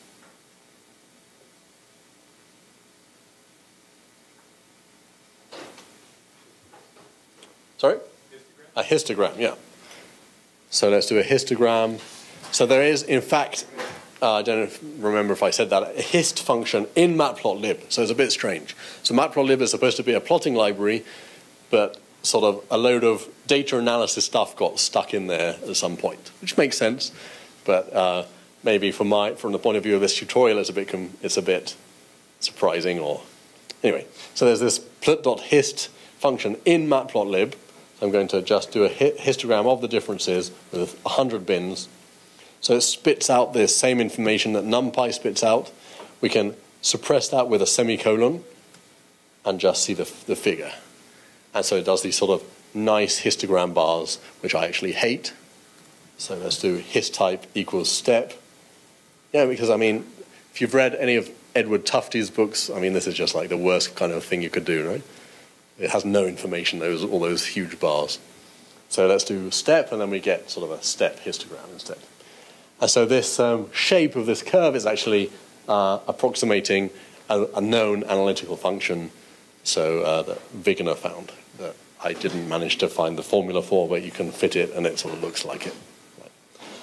Sorry? Histogram. A histogram, yeah. So let's do a histogram. So there is, in fact, Uh, I don't remember if I said that, a hist function in matplotlib, so it's a bit strange. So matplotlib is supposed to be a plotting library, but sort of a load of data analysis stuff got stuck in there at some point, which makes sense, but uh, maybe from my from the point of view of this tutorial, it's a bit com it's a bit surprising. Or anyway, so there's this plt.hist function in matplotlib. So I'm going to just do a histogram of the differences with one hundred bins. So it spits out the same information that NumPy spits out. We can suppress that with a semicolon and just see the, the figure. And so it does these sort of nice histogram bars, which I actually hate. So let's do hist type equals step. Yeah, because I mean, if you've read any of Edward Tufte's books, I mean, this is just like the worst kind of thing you could do, right? It has no information, those all those huge bars. So let's do step, and then we get sort of a step histogram instead. And so this um, shape of this curve is actually uh, approximating a, a known analytical function, so uh, that Wigner found, that I didn't manage to find the formula for, but you can fit it and it sort of looks like it. Right.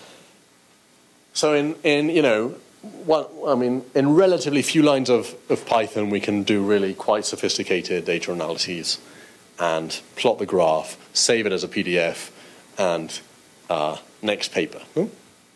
So in, in you know, what, I mean, in relatively few lines of, of Python, we can do really quite sophisticated data analyses and plot the graph, save it as a P D F, and uh, next paper. Hmm?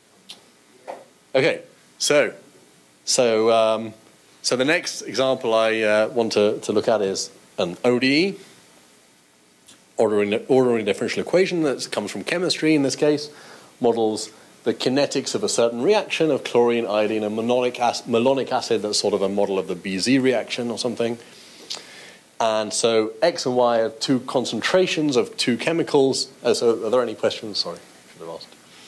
Okay, so so um, so the next example I uh, want to, to look at is an O D E, ordering ordering differential equation that comes from chemistry in this case, models the kinetics of a certain reaction of chlorine, iodine, and malonic acid, malonic acid. That's sort of a model of the B Z reaction or something. And so X and Y are two concentrations of two chemicals. Oh, so are there any questions? Sorry, should have asked.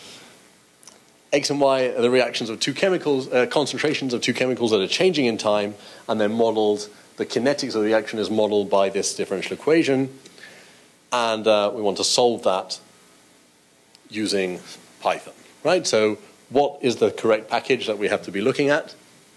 X and Y are the reactions of two chemicals, uh, concentrations of two chemicals that are changing in time, and they're modeled the kinetics of the reaction is modeled by this differential equation, and uh, we want to solve that using Python, right? So what is the correct package that we have to be looking at?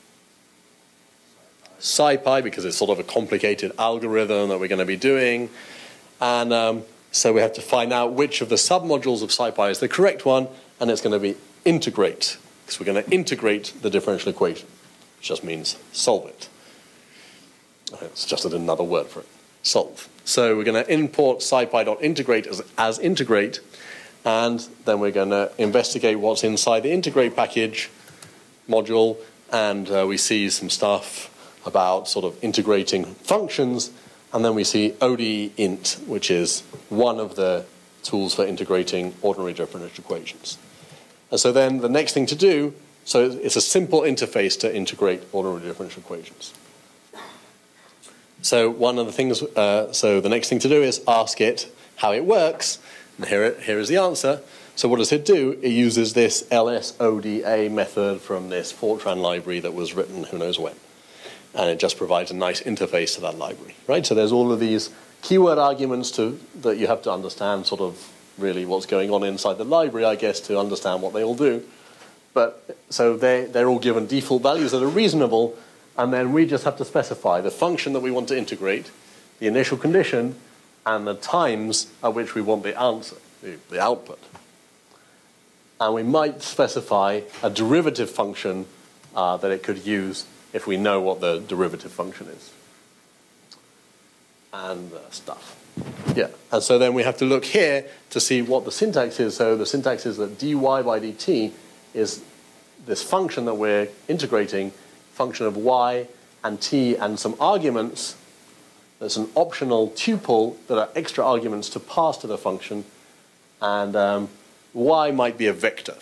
SciPy, because it's sort of a complicated algorithm that we're going to be doing. And um, so we have to find out which of the submodules of SciPy is the correct one, and it's going to be integrate, because we're going to integrate the differential equation, which just means solve it. It's just another word for it, solve. So we're going to import SciPy.integrate as, as integrate, and then we're going to investigate what's inside the integrate package module, and uh, we see some stuff about sort of integrating functions, and then we see O D E int, which is one of the tools for integrating ordinary differential equations. And so then the next thing to do, so it's a simple interface to integrate ordinary differential equations. So one of the things, uh, so the next thing to do is ask it how it works, and here, it, here is the answer. So what does it do? It uses this L S O D A method from this Fortran library that was written who knows when. And it just provides a nice interface to that library, right? So there's all of these keyword arguments to, that you have to understand sort of really what's going on inside the library, I guess, to understand what they all do. But so they, they're all given default values that are reasonable, and then we just have to specify the function that we want to integrate, the initial condition, and the times at which we want the answer, the, the output. And we might specify a derivative function uh, that it could use if we know what the derivative function is. And uh, stuff. Yeah, and so then we have to look here to see what the syntax is. So the syntax is that dy by dt is this function that we're integrating, function of y and t and some arguments. There's an optional tuple that are extra arguments to pass to the function, and um, y might be a vector.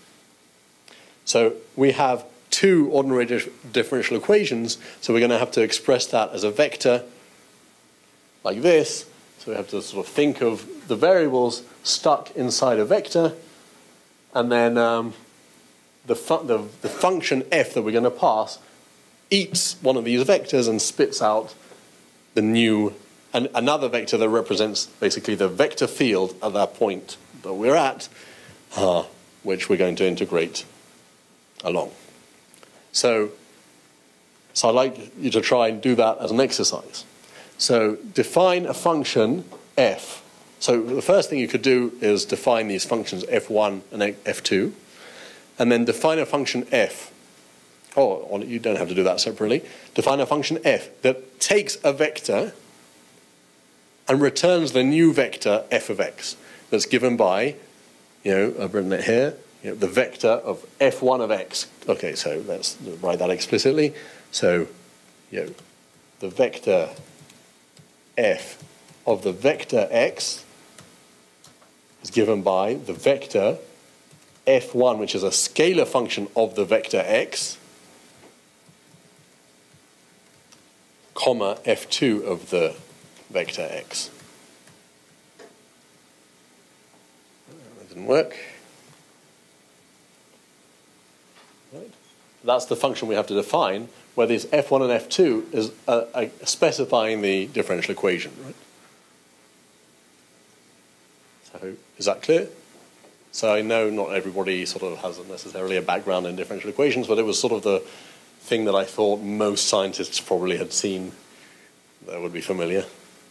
So we have two ordinary dif differential equations, so we're going to have to express that as a vector like this. So we have to sort of think of the variables stuck inside a vector, and then um, the, fu the, the function f that we're going to pass eats one of these vectors and spits out the new, an, another vector that represents basically the vector field at that point that we're at, uh, which we're going to integrate along. So, so I'd like you to try and do that as an exercise. So define a function f. So the first thing you could do is define these functions f one and f two, and then define a function f. Oh, you don't have to do that separately. Define a function f that takes a vector and returns the new vector f of x that's given by, you know, I've written it here, you know, the vector of f one of x. Okay, so let's write that explicitly. So, you know, the vector f of the vector x is given by the vector f one, which is a scalar function of the vector x, comma f two of the vector x. That didn't work. Right. That's the function we have to define, where this f one and f two is uh, uh, specifying the differential equation. Right? So is that clear? So I know not everybody sort of has necessarily a background in differential equations, but it was sort of the thing that I thought most scientists probably had seen that would be familiar.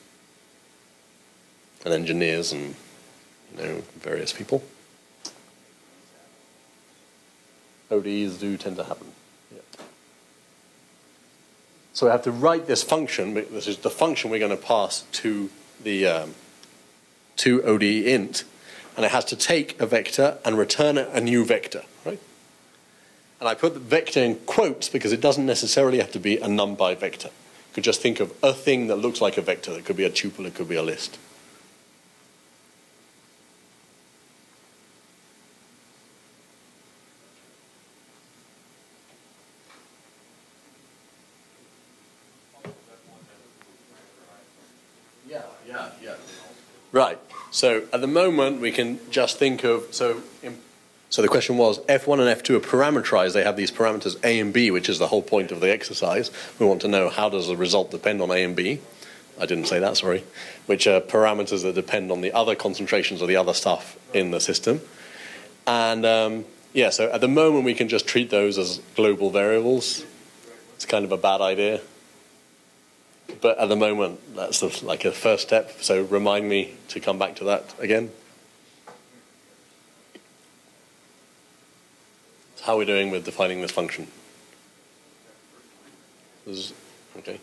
And engineers and, you know, various people. O D Es do tend to happen. Yeah. So I have to write this function. This is the function we're going to pass to the um, to O D E int, and it has to take a vector and return a new vector, right? And I put the vector in quotes because it doesn't necessarily have to be a numpy vector. You could just think of a thing that looks like a vector. It could be a tuple, it could be a list. Yeah, yeah, yeah. Right. So at the moment we can just think of, so in, So the question was, F one and F two are parameterized. They have these parameters A and B, which is the whole point of the exercise. We want to know how does the result depend on A and B. I didn't say that, sorry. Which are parameters that depend on the other concentrations of the other stuff in the system. And um, yeah, so at the moment we can just treat those as global variables. It's kind of a bad idea. But at the moment, that's the, like a first step. So remind me to come back to that again. How are we doing with defining this function? This is, okay.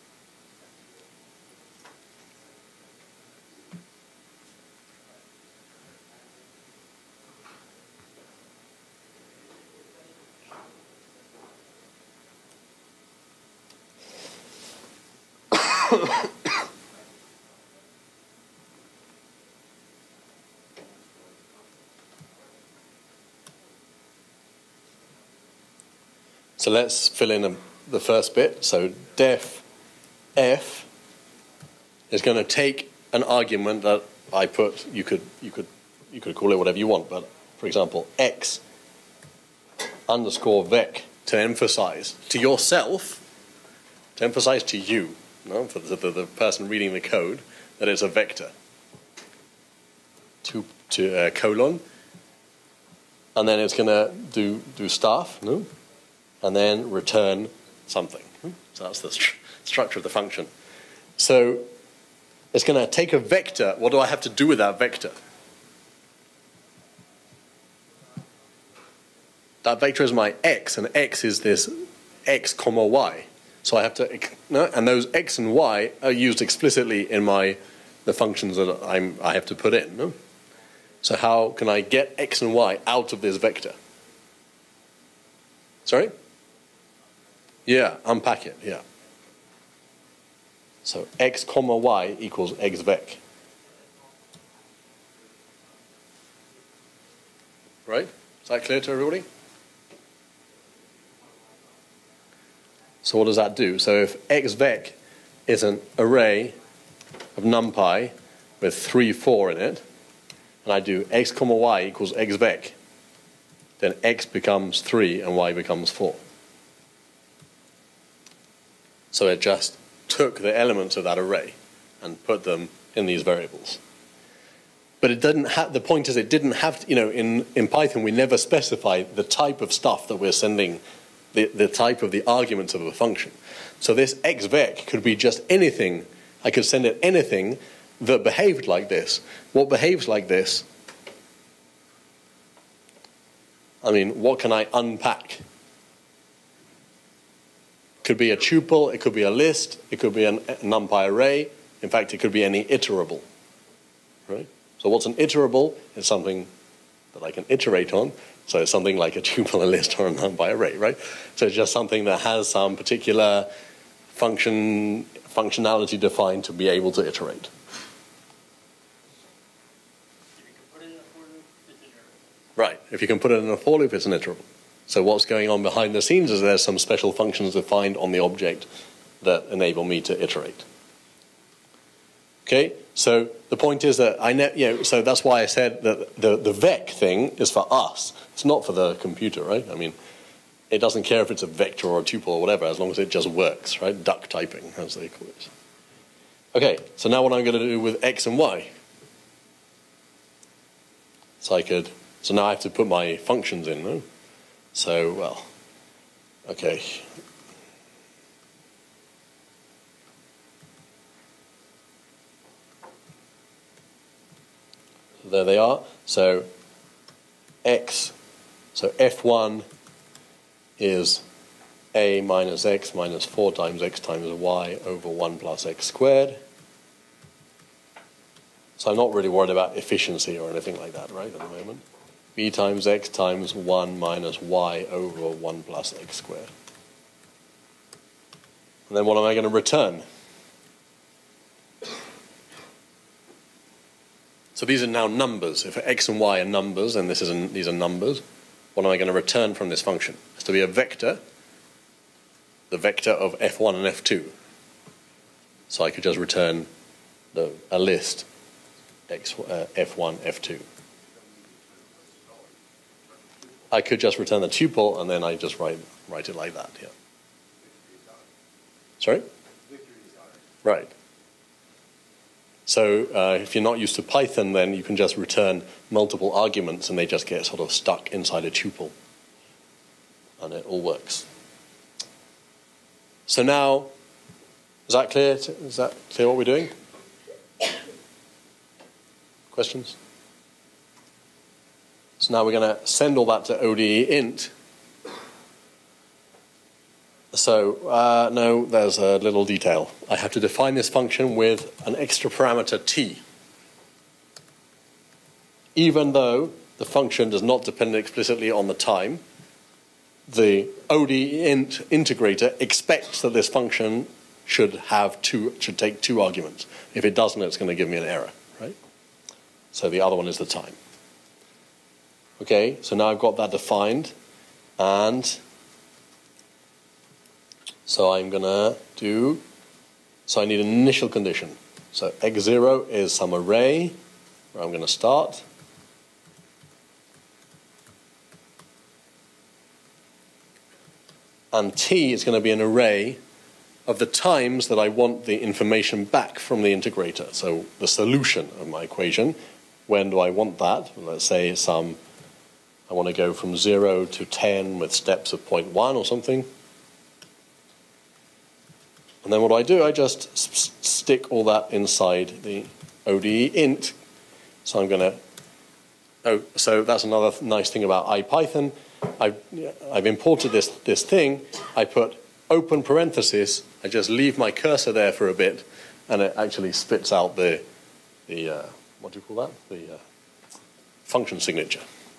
So let's fill in a, the first bit. So def f is going to take an argument that I put. You could you could you could call it whatever you want, but for example, x underscore vec to emphasize to yourself, to emphasize to you, no, for the, the, the person reading the code, that it's a vector. To to uh, colon, and then it's going to do do stuff, no. And then return something. So that's the st structure of the function. So it's going to take a vector. What do I have to do with that vector? That vector is my x, and x is this x comma y. So I have to, no, and those x and y are used explicitly in my the functions that I'm I have to put in. No? So how can I get x and y out of this vector? Sorry? Yeah, unpack it, yeah. So x comma y equals x vec. Right? Is that clear to everybody? So what does that do? So if x vec is an array of numpy with three, four in it, and I do x comma y equals x vec, then x becomes three and y becomes four. So it just took the elements of that array and put them in these variables. But it didn't have, the point is it didn't have, to, you know, in, in Python we never specify the type of stuff that we're sending, the, the type of the arguments of a function. So this x vec could be just anything. I could send it anything that behaved like this. What behaves like this? I mean, what can I unpack? Could be a tuple, it could be a list, it could be an numpy array. In fact, it could be any iterable. Right? So what's an iterable? It's something that I can iterate on. So it's something like a tuple, a list, or a numpy array, right? So it's just something that has some particular function functionality defined to be able to iterate. Right. If you can put it in a for loop, it's an iterable. So what's going on behind the scenes is there's some special functions defined on the object that enable me to iterate. Okay, so the point is that I know, you know, so that's why I said that the, the vec thing is for us. It's not for the computer, right? I mean, it doesn't care if it's a vector or a tuple or whatever, as long as it just works, right? Duck typing, as they call it. Okay, so now what I'm going to do with x and y. So I could, so now I have to put my functions in, no? So, well, okay. There they are. So x, so f one is a minus x minus four times x times y over one plus x squared. So I'm not really worried about efficiency or anything like that, right, at the moment. B times x times one minus y over one plus x squared. And then what am I going to return? So these are now numbers. If x and y are numbers, and this is a, these are numbers, what am I going to return from this function? It has to be a vector, the vector of f one and f two. So I could just return the, a list, x, uh, f one, f two. I could just return the tuple, and then I just write, write it like that, yeah. Sorry? Right. So uh, if you're not used to Python, then you can just return multiple arguments, and they just get sort of stuck inside a tuple. And it all works. So now, is that clear? Is that clear what we're doing? Questions? So now we're going to send all that to O D E int. So, uh, no, there's a little detail. I have to define this function with an extra parameter t. Even though the function does not depend explicitly on the time, the O D E int integrator expects that this function should have two, should take two arguments. If it doesn't, it's going to give me an error, right? So the other one is the time. Okay, so now I've got that defined, and so I'm going to do, so I need an initial condition. So x zero is some array where I'm going to start. And t is going to be an array of the times that I want the information back from the integrator. So the solution of my equation, when do I want that? Let's say some, I want to go from zero to ten with steps of zero point one or something. And then what do I do? I just s stick all that inside the O D E int. So I'm going to, oh, so that's another nice thing about IPython. I've, I've imported this, this thing. I put open parenthesis. I just leave my cursor there for a bit, and it actually spits out the, the uh, what do you call that? The uh, function signature.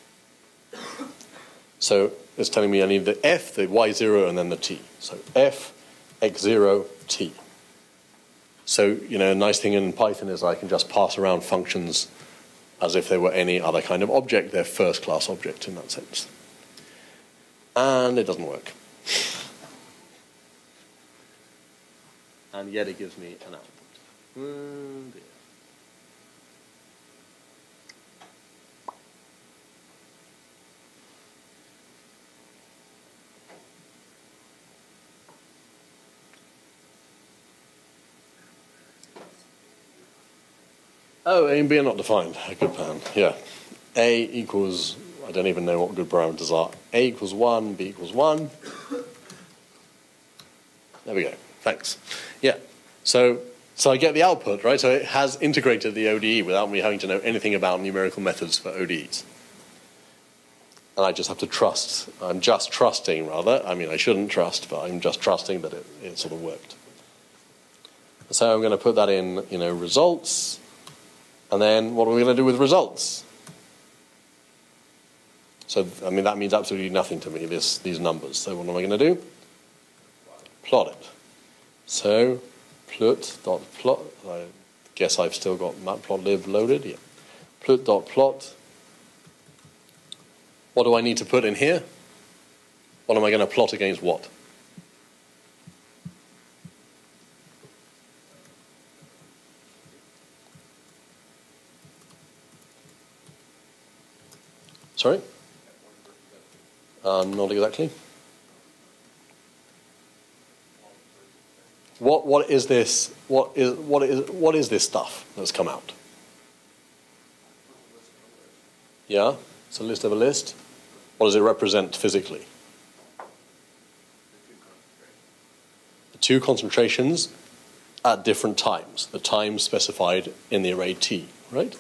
So it's telling me I need the f, the y zero, and then the t. So f, x zero, t. So, you know, a nice thing in Python is I can just pass around functions as if they were any other kind of object. They're first-class objects in that sense. And it doesn't work. And yet it gives me an output. Mm, dear. Oh, A and B are not defined. A good plan. Yeah. A equals, I don't even know what good parameters are. A equals one, B equals one. There we go. Thanks. Yeah. So, so I get the output, right? So it has integrated the O D E without me having to know anything about numerical methods for O D Es. And I just have to trust. I'm just trusting, rather. I mean, I shouldn't trust, but I'm just trusting that it, it sort of worked. So I'm going to put that in, you know, results. And then what are we going to do with results? So, I mean, that means absolutely nothing to me, this, these numbers. So what am I going to do? Plot it. So, plut dot plot. I guess I've still got matplotlib loaded. Yeah. Plut dot plot. What do I need to put in here? What am I going to plot against what? Sorry? Um, not exactly. What what is this? What is what is what is this stuff that's come out? Yeah, it's a list of a list. What does it represent physically? The two concentrations at different times. The times specified in the array T, right?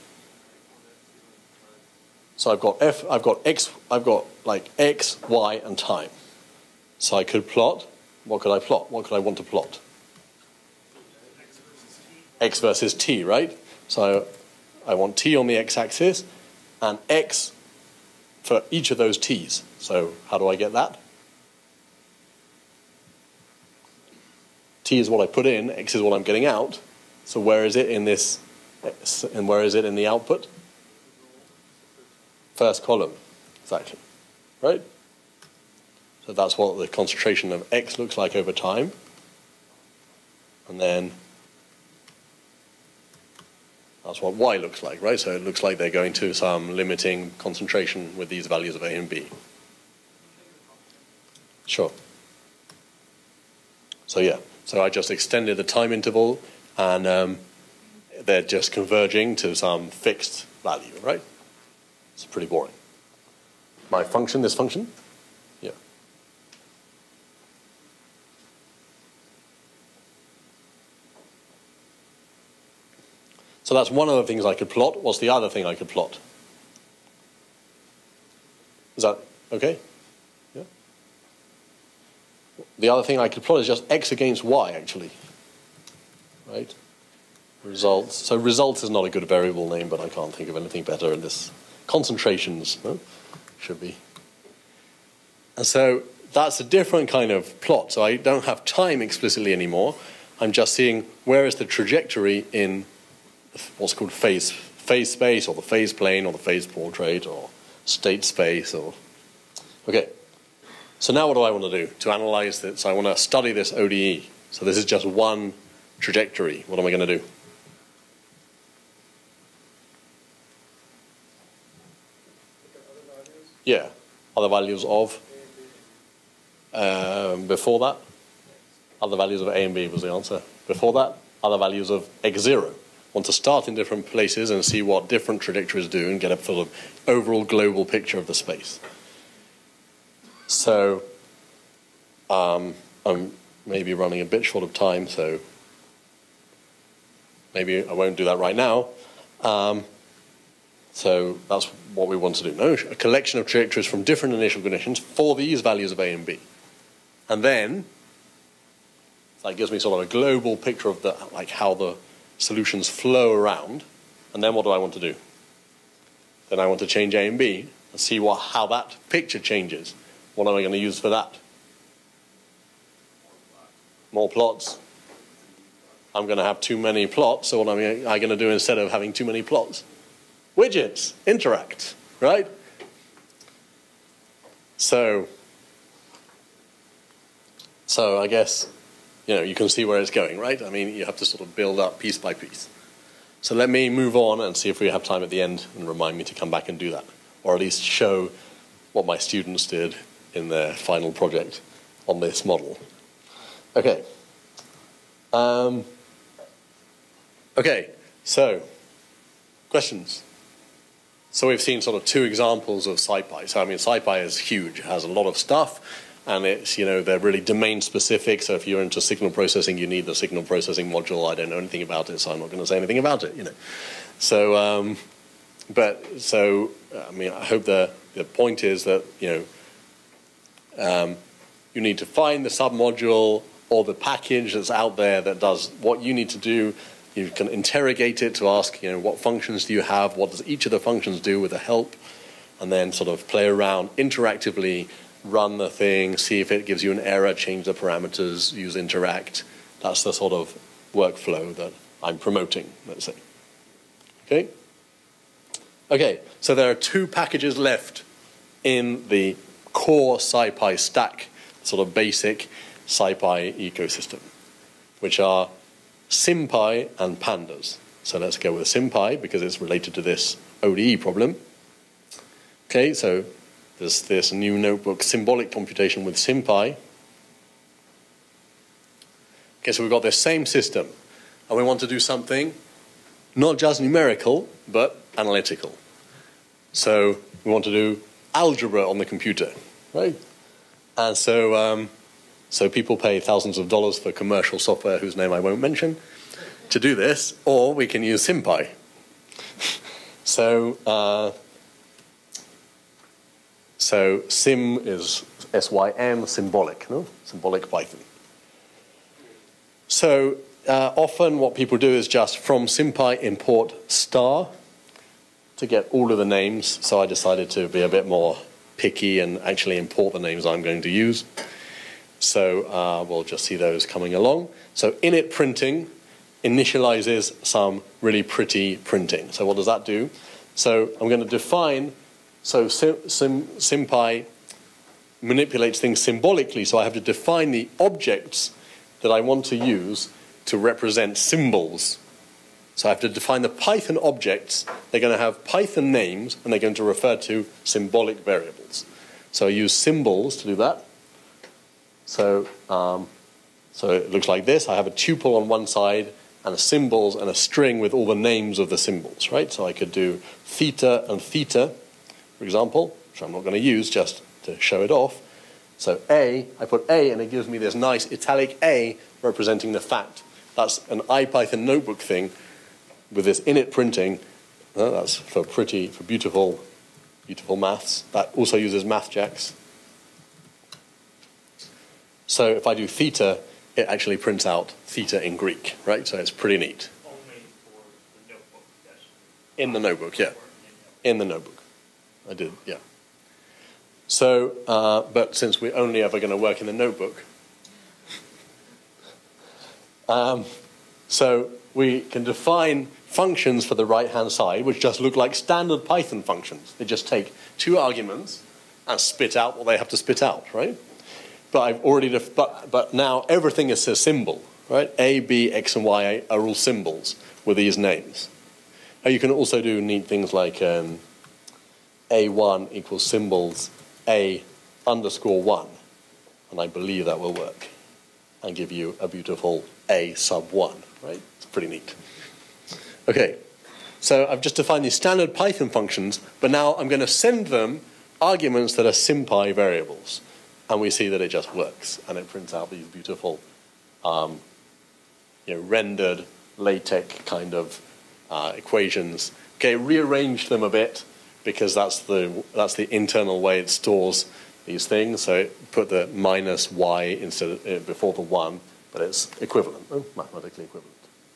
So I've got f, I've got x, I've got like x, y, and time. So I could plot. What could I plot? What could I want to plot? X versus t, right? So I want t on the x-axis and x for each of those t's. So how do I get that? T is what I put in, x is what I'm getting out. So where is it in this, and where is it in the output? First column, exactly, right? So that's what the concentration of x looks like over time. And then that's what y looks like, right? So it looks like they're going to some limiting concentration with these values of A and B. Sure. So yeah, so I just extended the time interval, and um, they're just converging to some fixed value, right? It's pretty boring. My function, this function, yeah. So that's one of the things I could plot. What's the other thing I could plot? Is that okay? Yeah. The other thing I could plot is just x against y, actually. Right? Results. So results is not a good variable name, but I can't think of anything better in this. Concentrations, no? Should be. And so that's a different kind of plot. So I don't have time explicitly anymore. I'm just seeing where is the trajectory in what's called phase, phase space, or the phase plane, or the phase portrait, or state space, or... Okay. So now what do I want to do to analyze this? So I want to study this O D E. So this is just one trajectory. What am I going to do? Yeah. Other values of? Um, before that? Other values of A and B was the answer. Before that? Other values of x zero. Want to start in different places and see what different trajectories do and get a sort of overall global picture of the space. So um, I'm maybe running a bit short of time, so maybe I won't do that right now. Um, so that's what we want to do. No, a collection of trajectories from different initial conditions for these values of A and B. And then that gives me sort of a global picture of the, like how the solutions flow around. And then what do I want to do? Then I want to change A and B and see what, how that picture changes. What am I going to use for that? More plots. I'm going to have too many plots, so what am I going to do instead of having too many plots? Widgets, interact, right? So, so I guess, you know, you can see where it's going, right? I mean, you have to sort of build up piece by piece. So let me move on and see if we have time at the end and remind me to come back and do that. Or at least show what my students did in their final project on this model. Okay. Um, okay, so questions? So we've seen sort of two examples of SciPy. So I mean, SciPy is huge. It has a lot of stuff. And it's, you know, they're really domain specific. So if you're into signal processing, you need the signal processing module. I don't know anything about it, so I'm not going to say anything about it, you know. So, um, but, so, I mean, I hope the, the point is that, you know, um, you need to find the submodule or the package that's out there that does what you need to do. You can interrogate it to ask, you know, what functions do you have? What does each of the functions do with the help? And then sort of play around interactively, run the thing, see if it gives you an error, change the parameters, use interact. That's the sort of workflow that I'm promoting, let's say. Okay? Okay, so there are two packages left in the core SciPy stack, sort of basic SciPy ecosystem, which are SymPy and Pandas. So let's go with SymPy because it's related to this O D E problem. Okay, so there's this new notebook, Symbolic Computation with SymPy. Okay, so we've got this same system, and we want to do something not just numerical, but analytical. So we want to do algebra on the computer, right? And so, um, so people pay thousands of dollars for commercial software whose name I won't mention to do this, or we can use SymPy. so, uh, so Sim is S Y M, symbolic, no? Symbolic Python. So uh, often what people do is just from SymPy import star to get all of the names. So I decided to be a bit more picky and actually import the names I'm going to use. So uh, we'll just see those coming along. So init printing initializes some really pretty printing. So what does that do? So I'm going to define, so Sim, Sim, SymPy manipulates things symbolically, so I have to define the objects that I want to use to represent symbols. So I have to define the Python objects. They're going to have Python names, and they're going to refer to symbolic variables. So I use symbols to do that. So, um, so it looks like this. I have a tuple on one side and a symbols and a string with all the names of the symbols, right? So I could do theta and theta, for example, which I'm not going to use just to show it off. So A, I put A, and it gives me this nice italic A representing the fact. That's an IPython notebook thing with this init printing. Uh, that's for pretty, for beautiful, beautiful maths. That also uses MathJax. So if I do theta, it actually prints out theta in Greek, right? So it's pretty neat. Only for the notebook, yes. In the notebook, yeah. In the notebook. I did, yeah. So, uh, but since we're only ever going to work in the notebook, um, so we can define functions for the right-hand side, which just look like standard Python functions. They just take two arguments and spit out what they have to spit out, right? But I've already, def but, but now everything is a symbol, right? A, B, X, and Y are all symbols with these names. And you can also do neat things like um, A one equals symbols A underscore one, and I believe that will work, and give you a beautiful A sub one, right? It's pretty neat. Okay, so I've just defined these standard Python functions, but now I'm going to send them arguments that are SymPy variables. And we see that it just works, and it prints out these beautiful, um, you know, rendered LaTeX kind of uh, equations. Okay, rearrange them a bit because that's the that's the internal way it stores these things. So it put the minus y instead of, uh, before the one, but it's equivalent, oh, mathematically equivalent.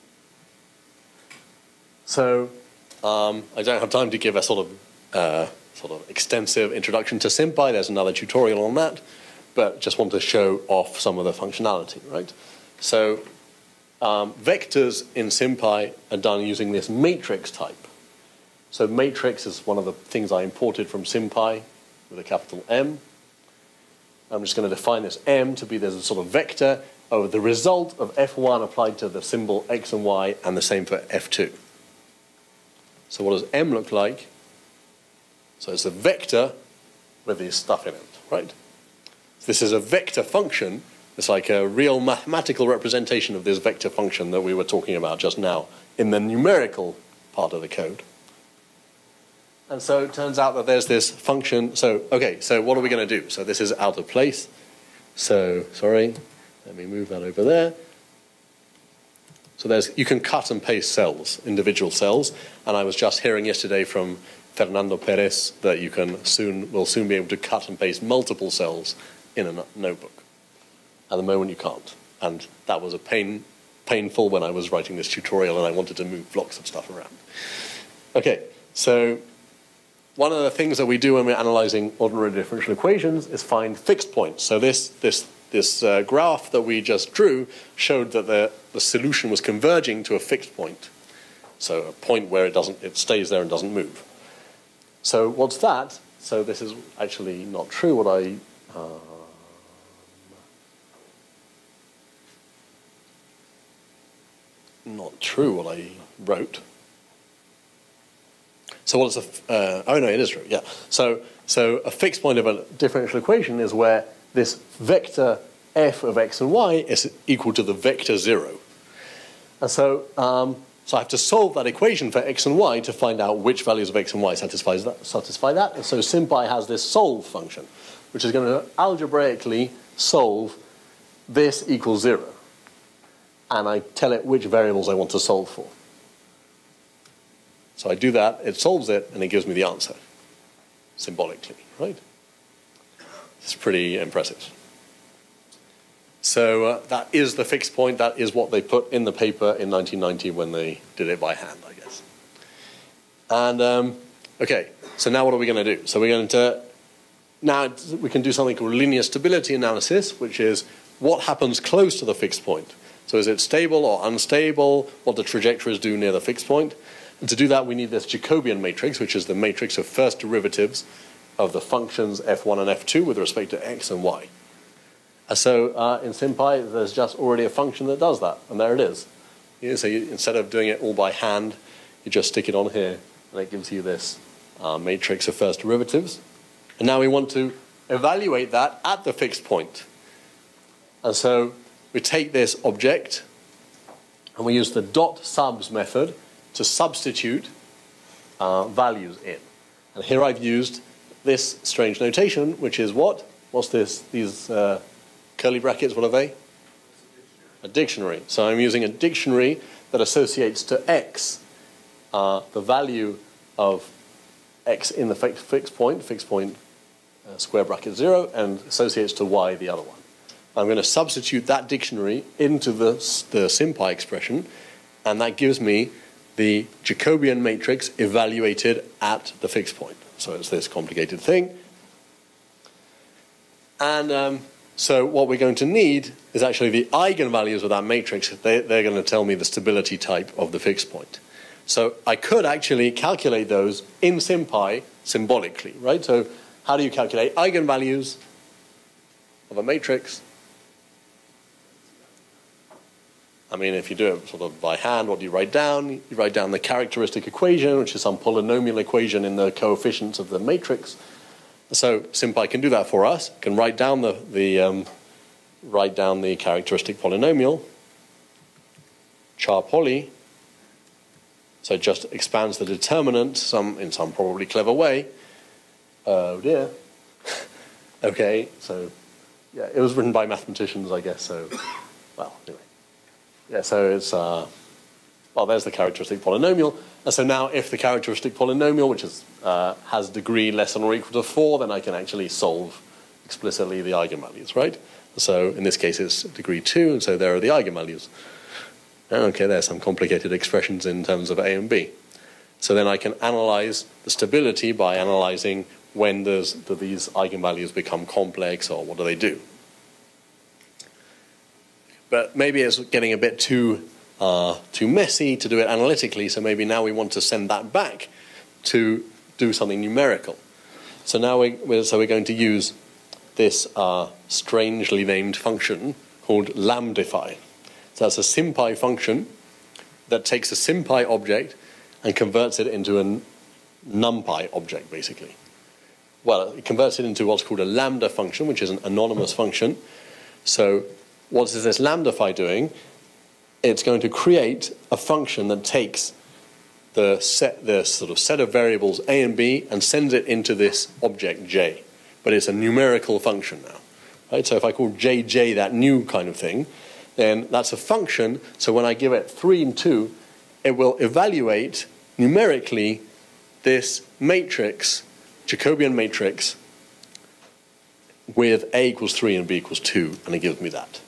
So um, I don't have time to give a sort of uh, sort of extensive introduction to SymPy. There's another tutorial on that. But just want to show off some of the functionality, right? So um, vectors in SymPy are done using this matrix type. So matrix is one of the things I imported from SymPy with a capital M. I'm just going to define this M to be there's a sort of vector of the result of F one applied to the symbol X and Y, and the same for F two. So what does M look like? So it's a vector with this stuff in it, right? This is a vector function. It's like a real mathematical representation of this vector function that we were talking about just now in the numerical part of the code. And so it turns out that there's this function. So, okay, so what are we going to do? So this is out of place. So, sorry, let me move that over there. So there's, you can cut and paste cells, individual cells. And I was just hearing yesterday from Fernando Perez that you can soon, will soon be able to cut and paste multiple cells in a notebook. At the moment you can't. And that was a pain, painful when I was writing this tutorial and I wanted to move blocks of stuff around. Okay, so one of the things that we do when we're analyzing ordinary differential equations is find fixed points. So this, this, this uh, graph that we just drew showed that the, the solution was converging to a fixed point. So a point where it, doesn't, it stays there and doesn't move. So what's that? So this is actually not true what I... Uh, not true what I wrote. So what is a, uh, oh no, it is true, yeah. So, so a fixed point of a differential equation is where this vector f of x and y is equal to the vector zero. And so, um, so I have to solve that equation for x and y to find out which values of x and y satisfies that, satisfy that. And so SymPy has this solve function, which is going to algebraically solve this equals zero. And I tell it which variables I want to solve for. So I do that, it solves it, and it gives me the answer, symbolically, right? It's pretty impressive. So uh, that is the fixed point. That is what they put in the paper in nineteen ninety when they did it by hand, I guess. And, um, okay, so now what are we going to do? So we're going to, now we can do something called linear stability analysis, which is what happens close to the fixed point. So is it stable or unstable? What the trajectories do near the fixed point? And to do that, we need this Jacobian matrix, which is the matrix of first derivatives of the functions f one and f two with respect to x and y. And so uh, in SymPy, there's just already a function that does that, and there it is. Yeah, so you, instead of doing it all by hand, you just stick it on here, and it gives you this uh, matrix of first derivatives. And now we want to evaluate that at the fixed point. And so we take this object and we use the dot subs method to substitute uh, values in. And here I've used this strange notation, which is what? What's this? These uh, curly brackets, what are they? A dictionary. So I'm using a dictionary that associates to x uh, the value of x in the fixed, fixed point, fixed point uh, square bracket zero, and associates to y the other one. I'm going to substitute that dictionary into the, the SymPy expression, and that gives me the Jacobian matrix evaluated at the fixed point. So it's this complicated thing. And um, so what we're going to need is actually the eigenvalues of that matrix. They, they're going to tell me the stability type of the fixed point. So I could actually calculate those in SymPy symbolically, right? So how do you calculate eigenvalues of a matrix? I mean, if you do it sort of by hand, what do you write down? You write down the characteristic equation, which is some polynomial equation in the coefficients of the matrix. So SymPy can do that for us. Can write down the, the um, write down the characteristic polynomial, char poly. So it just expands the determinant some in some probably clever way. Oh dear. Okay, so yeah, it was written by mathematicians, I guess. So well, anyway. Yeah, so it's, uh, well, there's the characteristic polynomial. And so now if the characteristic polynomial, which is, uh, has degree less than or equal to four, then I can actually solve explicitly the eigenvalues, right? So in this case, it's degree two, and so there are the eigenvalues. Okay, there's some complicated expressions in terms of A and B. So then I can analyze the stability by analyzing when does do these eigenvalues become complex, or what do they do? But maybe it's getting a bit too uh, too messy to do it analytically, so maybe now we want to send that back to do something numerical. So now we, we're, so we're going to use this uh, strangely named function called lambdify. So that's a SymPy function that takes a SymPy object and converts it into a NumPy object, basically. Well, it converts it into what's called a lambda function, which is an anonymous function. So what is this lambdify doing? It's going to create a function that takes the set, the sort of set of variables a and b and sends it into this object j. But it's a numerical function now, right? So if I call jj that new kind of thing, then that's a function. So when I give it three and two, it will evaluate numerically this matrix, Jacobian matrix, with a equals three and b equals two, and it gives me that.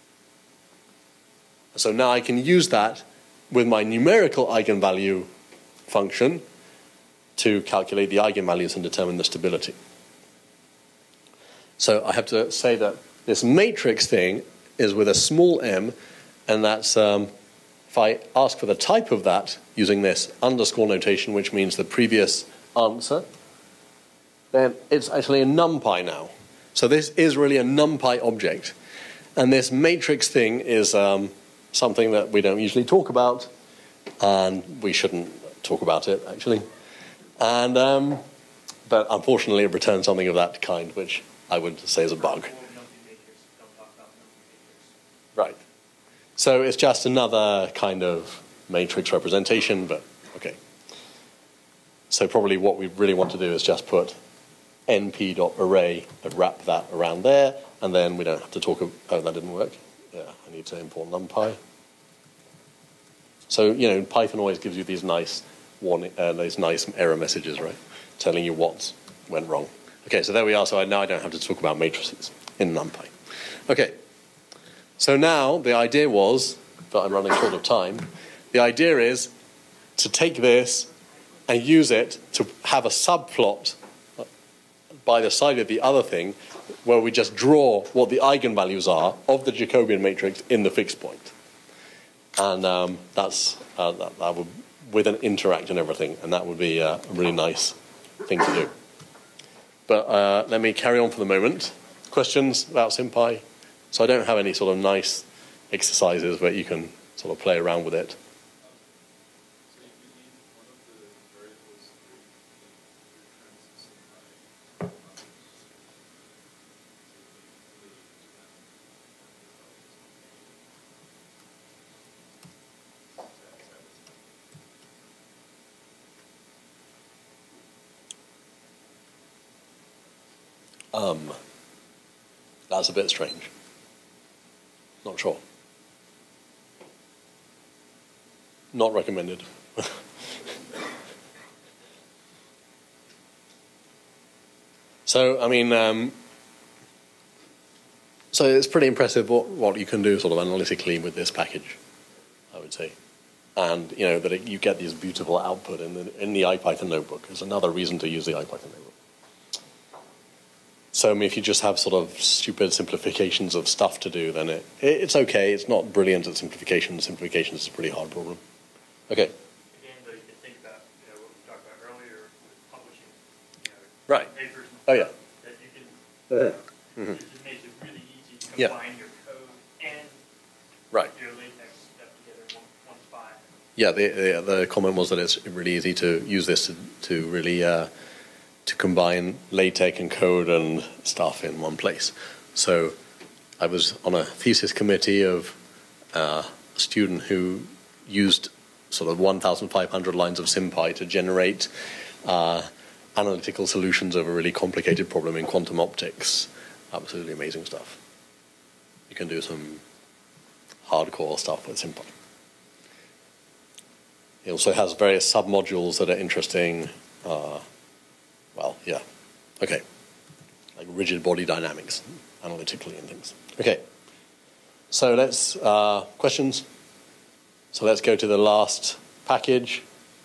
So now I can use that with my numerical eigenvalue function to calculate the eigenvalues and determine the stability. So I have to say that this matrix thing is with a small m, and that's, um, if I ask for the type of that using this underscore notation, which means the previous answer, then it's actually a NumPy now. So this is really a NumPy object. And this matrix thing is um, something that we don't usually talk about, and we shouldn't talk about it, actually. And, um, but unfortunately, it returns something of that kind, which I would say is a bug. Right. So it's just another kind of matrix representation, but okay. So probably what we really want to do is just put np.array and wrap that around there, and then we don't have to talk about, oh, that didn't work. Yeah, I need to import NumPy. So, you know, Python always gives you these nice warning, uh, these nice error messages, right? Telling you what went wrong. Okay, so there we are. So I, now I don't have to talk about matrices in NumPy. Okay. So now the idea was, but I'm running short of time, the idea is to take this and use it to have a subplot by the side of the other thing where we just draw what the eigenvalues are of the Jacobian matrix in the fixed point. And um, that's uh, that, that would, with an interact and everything, and that would be uh, a really nice thing to do. But uh, let me carry on for the moment. Questions about SymPy? So I don't have any sort of nice exercises where you can sort of play around with it. Um, that's a bit strange. Not sure. Not recommended. So, I mean, um, so it's pretty impressive what, what you can do sort of analytically with this package, I would say. And, you know, that it, you get this beautiful output in the, in the IPython notebook is another reason to use the IPython notebook. So, I mean, if you just have sort of stupid simplifications of stuff to do, then it, it it's okay. It's not brilliant at simplification. Simplification is a pretty hard problem. Okay. Again, though, you can think about, you know, what we talked about earlier with publishing, you know, Right. papers and Oh, yeah. stuff, that you can, Uh, it just makes it really easy to Yeah. combine your code and Right. your latex stuff together in one, one spot. Yeah, the, the the comment was that it's really easy to use this to, to really uh, to combine LaTeX and code and stuff in one place. So I was on a thesis committee of uh, a student who used sort of one thousand five hundred lines of SymPy to generate uh, analytical solutions of a really complicated problem in quantum optics. Absolutely amazing stuff. You can do some hardcore stuff with SymPy. It also has various submodules that are interesting. Uh, well, yeah. Okay. Like rigid body dynamics, analytically and things. Okay. So let's, uh, questions? So let's go to the last package.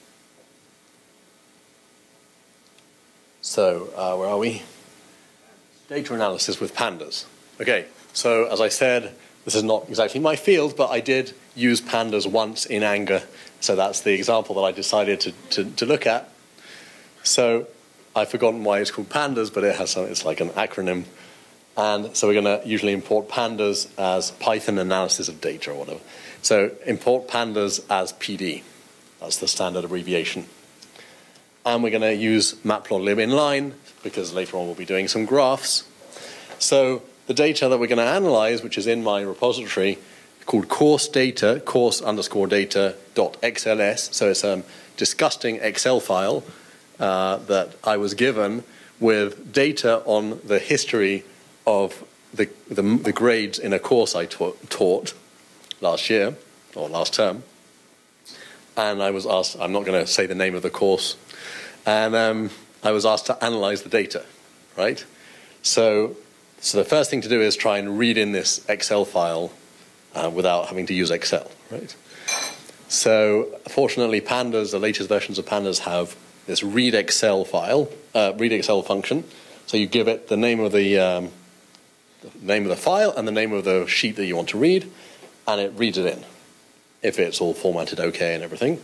So uh, where are we? Data analysis with pandas. Okay. So as I said, this is not exactly my field, but I did use pandas once in anger. So that's the example that I decided to, to, to look at. So I've forgotten why it's called pandas, but it has some, it's like an acronym. And so we're going to usually import pandas as Python analysis of data or whatever. So import pandas as P D. That's the standard abbreviation. And we're going to use matplotlib inline because later on we'll be doing some graphs. So the data that we're going to analyze, which is in my repository, called course data, course underscore data dot xls. So it's a disgusting Excel file uh, that I was given with data on the history of the, the, the grades in a course I taught, taught last year, or last term. And I was asked, I'm not going to say the name of the course, and um, I was asked to analyze the data, right? So, so the first thing to do is try and read in this Excel file uh, without having to use Excel, right? So fortunately, pandas, the latest versions of pandas have this read Excel file, uh, read Excel function. So you give it the name of the, um, the name of the file and the name of the sheet that you want to read, and it reads it in, if it's all formatted okay and everything.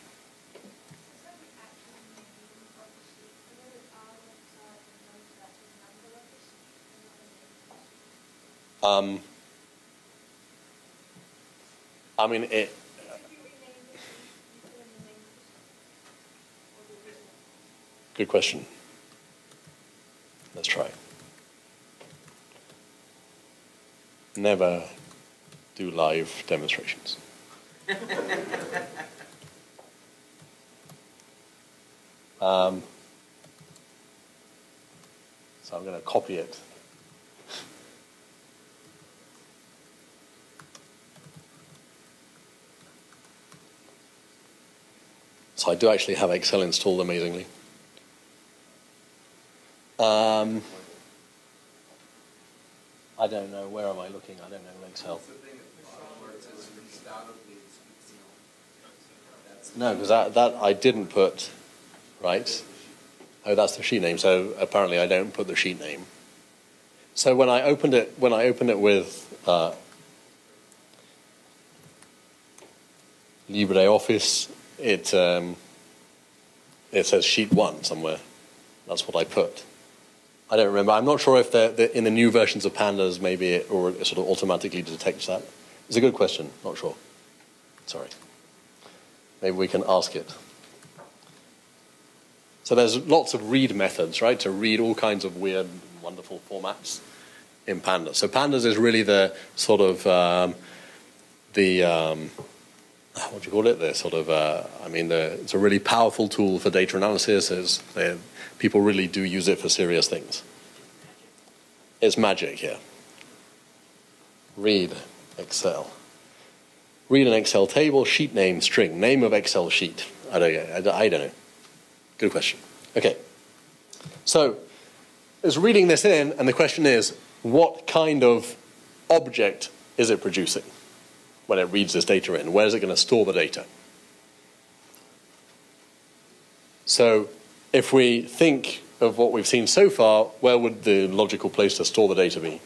Um, I mean, it. Good question. Let's try. Never do live demonstrations. um, so I'm going to copy it. So I do actually have Excel installed amazingly. Um, I don't know. Where am I looking? I don't know Excel. No, because that, that I didn't put, right? Oh, that's the sheet name. So apparently I don't put the sheet name. So when I opened it, when I opened it with uh, LibreOffice, it um, it says sheet one somewhere. That's what I put. I don't remember. I'm not sure if they're, they're in the new versions of Pandas, maybe it, or it sort of automatically detects that. It's a good question. Not sure. Sorry. Maybe we can ask it. So there's lots of read methods, right, to read all kinds of weird, wonderful formats in Pandas. So Pandas is really the sort of um, the um, what do you call it? The sort of uh, I mean, the, it's a really powerful tool for data analysis. Is people really do use it for serious things. it's magic here. Read Excel. Read an Excel table, sheet name, string, name of Excel sheet. I don't, I don't, I don't know. Good question. Okay. So, it's reading this in, and the question is, what kind of object is it producing when it reads this data in? Where is it going to store the data? So, if we think of what we've seen so far, where would the logical place to store the data be?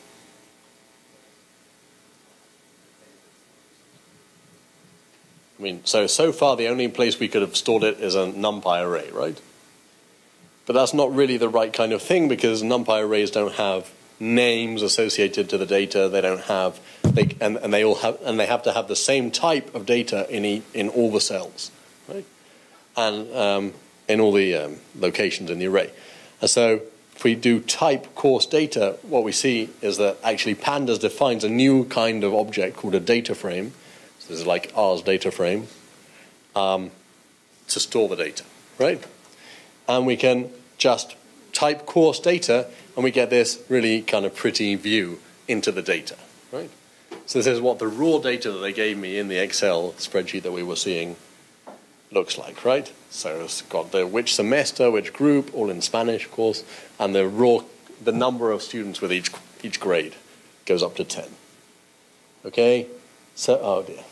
I mean, so, so far the only place we could have stored it is a NumPy array, right? But that's not really the right kind of thing because NumPy arrays don't have names associated to the data. They don't have, they, and, and they all have, and they have to have the same type of data in e, in all the cells, right? And um, in all the um, locations in the array. And so, if we do type course data, what we see is that actually Pandas defines a new kind of object called a data frame. So this is like R's data frame um, to store the data, right? And we can just type course data, and we get this really kind of pretty view into the data, right? So this is what the raw data that they gave me in the Excel spreadsheet that we were seeing looks like, right? So it's got the which semester, which group, all in Spanish, of course, and the raw, the number of students with each each grade goes up to ten. Okay, so oh dear.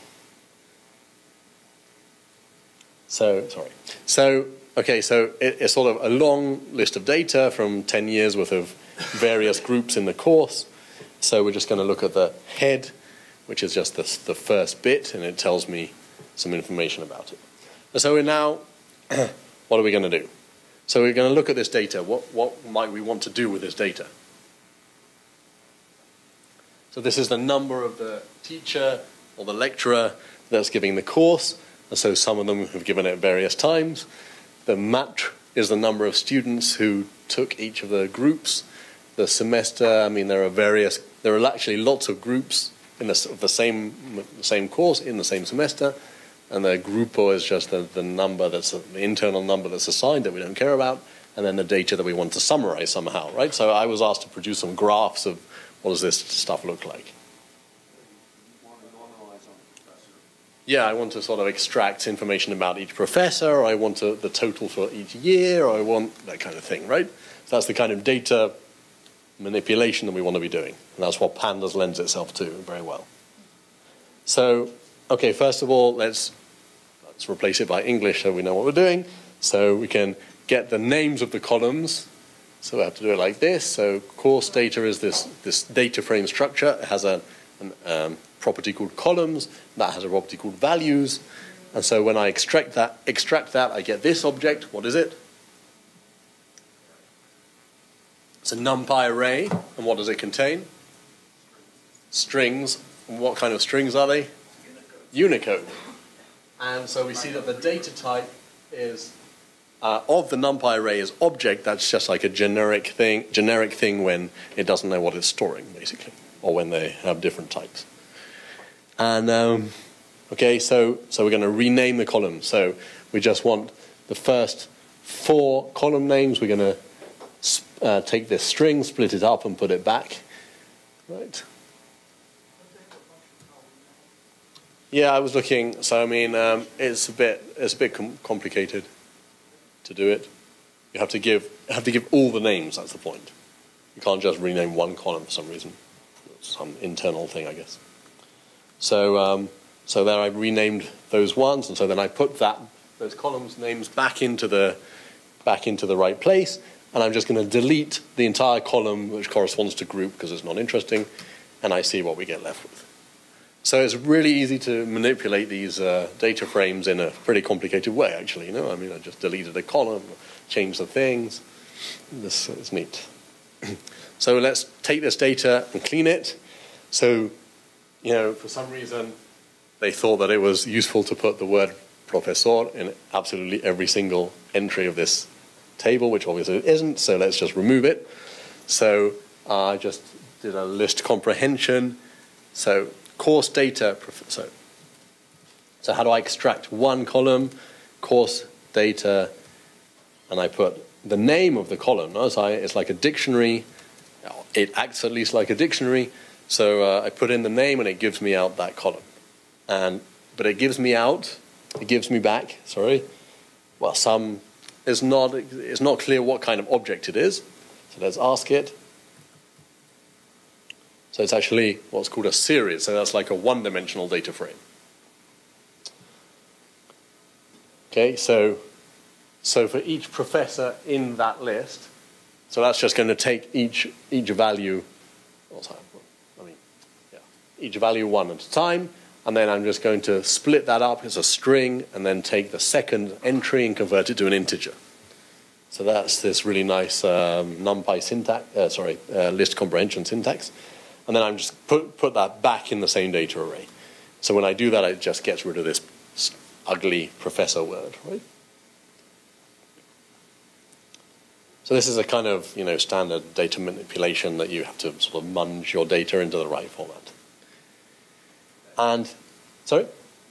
So sorry. So okay, so it, it's sort of a long list of data from ten years worth of various groups in the course. So we're just going to look at the head, which is just the, the first bit, and it tells me some information about it. And so we're now, what are we going to do? So we're going to look at this data. What, what might we want to do with this data? So this is the number of the teacher or the lecturer that's giving the course. And so some of them have given it various times. The mat is the number of students who took each of the groups. The semester, I mean, there are various, there are actually lots of groups in the, of the same, the same course in the same semester. And the grupo is just the, the number that's, a, the internal number that's assigned that we don't care about. And then the data that we want to summarize somehow, right? So I was asked to produce some graphs of what does this stuff look like. Yeah, I want to sort of extract information about each professor, or I want to, the total for each year, or I want that kind of thing, right? So that's the kind of data manipulation that we want to be doing. And that's what Pandas lends itself to very well. So, okay, first of all, let's, let's replace it by English so we know what we're doing. So we can get the names of the columns. So we have to do it like this. So course data is this, this data frame structure. It has a an, um, property called columns. That has a property called values. And so when I extract that, extract that, I get this object. What is it? It's a NumPy array. And what does it contain? Strings. And what kind of strings are they? Unicode. And so we see that the data type is uh, of the NumPy array is object. That's just like a generic thing, generic thing when it doesn't know what it's storing, basically, or when they have different types. And um, okay, so so we're going to rename the column. So we just want the first four column names. We're going to uh, take this string, split it up, and put it back. Right. Yeah, I was looking. So I mean, um, it's a bit it's a bit com complicated to do it. You have to give have to give all the names. That's the point. You can't just rename one column for some reason. Some internal thing, I guess. So um, so there I renamed those ones, and so then I put that those columns names back into the back into the right place, and I'm just going to delete the entire column which corresponds to group because it's not interesting, and I see what we get left with. So it's really easy to manipulate these uh, data frames in a pretty complicated way, actually. You know, I mean, I just deleted a column, changed the things. This is neat. So let's take this data and clean it. So, you know, for some reason, they thought that it was useful to put the word profesor in absolutely every single entry of this table, which obviously it isn't. So let's just remove it. So uh, I just did a list comprehension. So course data, so, so how do I extract one column, course data, and I put the name of the column. No? So I, it's like a dictionary. it acts at least like a dictionary. So uh, I put in the name and it gives me out that column. And but it gives me out, it gives me back, sorry, well, some, it's not, it's not clear what kind of object it is. So let's ask it. So it's actually what's called a series. So that's like a one-dimensional data frame. Okay, so, so for each professor in that list, so that's just going to take each, each value, what's that? I mean, yeah, each value one at a time. And then I'm just going to split that up as a string and then take the second entry and convert it to an integer. So that's this really nice um, NumPy syntax, uh, sorry, uh, list comprehension syntax. And then I'm just put, put that back in the same data array. So when I do that, it just gets rid of this ugly professor word, right? So this is a kind of, you know, standard data manipulation that you have to sort of munge your data into the right format. And, sorry?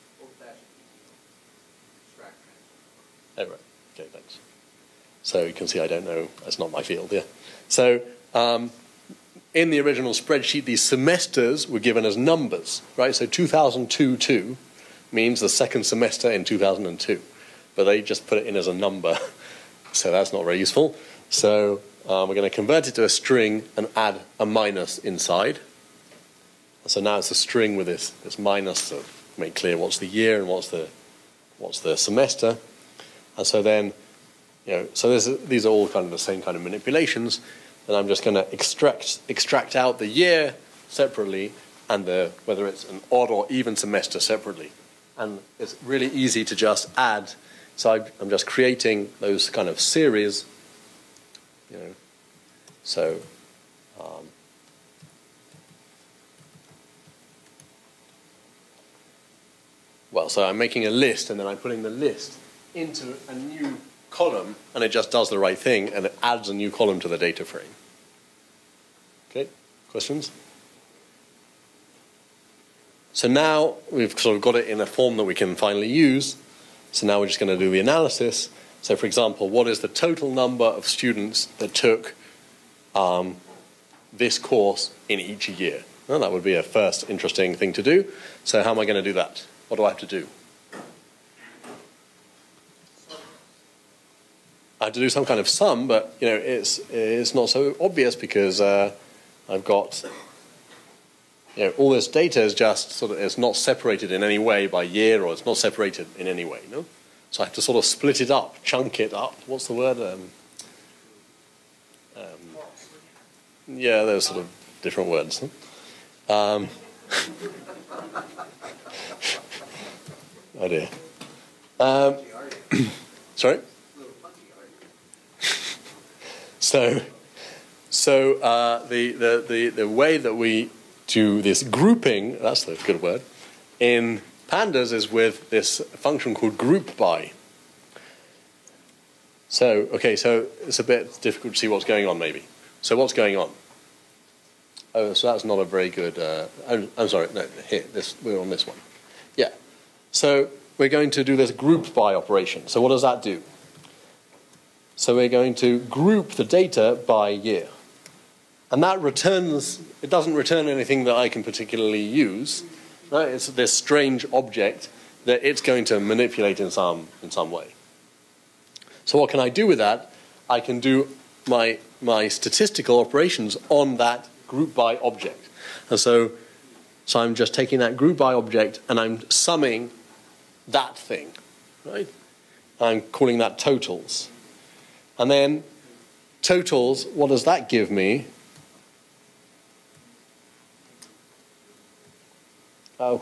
Oh, right. Okay, thanks. So you can see I don't know, that's not my field, yeah. So um, in the original spreadsheet, these semesters were given as numbers, right? So two thousand two two means the second semester in two thousand two. But they just put it in as a number, so that's not very useful. So um, we're going to convert it to a string and add a minus inside. So now it's a string with this, this minus to make clear what's the year and what's the, what's the semester. And so then, you know, so this is, these are all kind of the same kind of manipulations. And I'm just going to extract, extract out the year separately and the, whether it's an odd or even semester separately. And it's really easy to just add. So I, I'm just creating those kind of series, you know, so um, well, so I'm making a list, and then I'm putting the list into a new column, and it just does the right thing, and it adds a new column to the data frame. Okay, questions? So now we've sort of got it in a form that we can finally use. So now we're just going to do the analysis. So for example, what is the total number of students that took um, this course in each year? Well, that would be a first interesting thing to do. So how am I going to do that? What do I have to do? I have to do some kind of sum, but you know, it's it's not so obvious because uh, I've got, you know, all this data is just sort of, it's not separated in any way by year, or it's not separated in any way, no? So I have to sort of split it up, chunk it up. What's the word? Um, um, yeah, there's sort of different words. Huh? Um, oh dear. Um, sorry? So, so uh, the, the, the, the way that we do this grouping, that's the good word, in pandas is with this function called group by. So, okay, so it's a bit difficult to see what's going on maybe. So what's going on? Oh, so that's not a very good, uh, I'm, I'm sorry, no, here, this, we're on this one. Yeah, so we're going to do this group by operation. So what does that do? So we're going to group the data by year. And that returns, it doesn't return anything that I can particularly use. Right? It's this strange object that it's going to manipulate in some, in some way. So what can I do with that? I can do my, my statistical operations on that group by object. And so, so I'm just taking that group by object and I'm summing that thing. Right? I'm calling that totals. And then totals, what does that give me? Oh.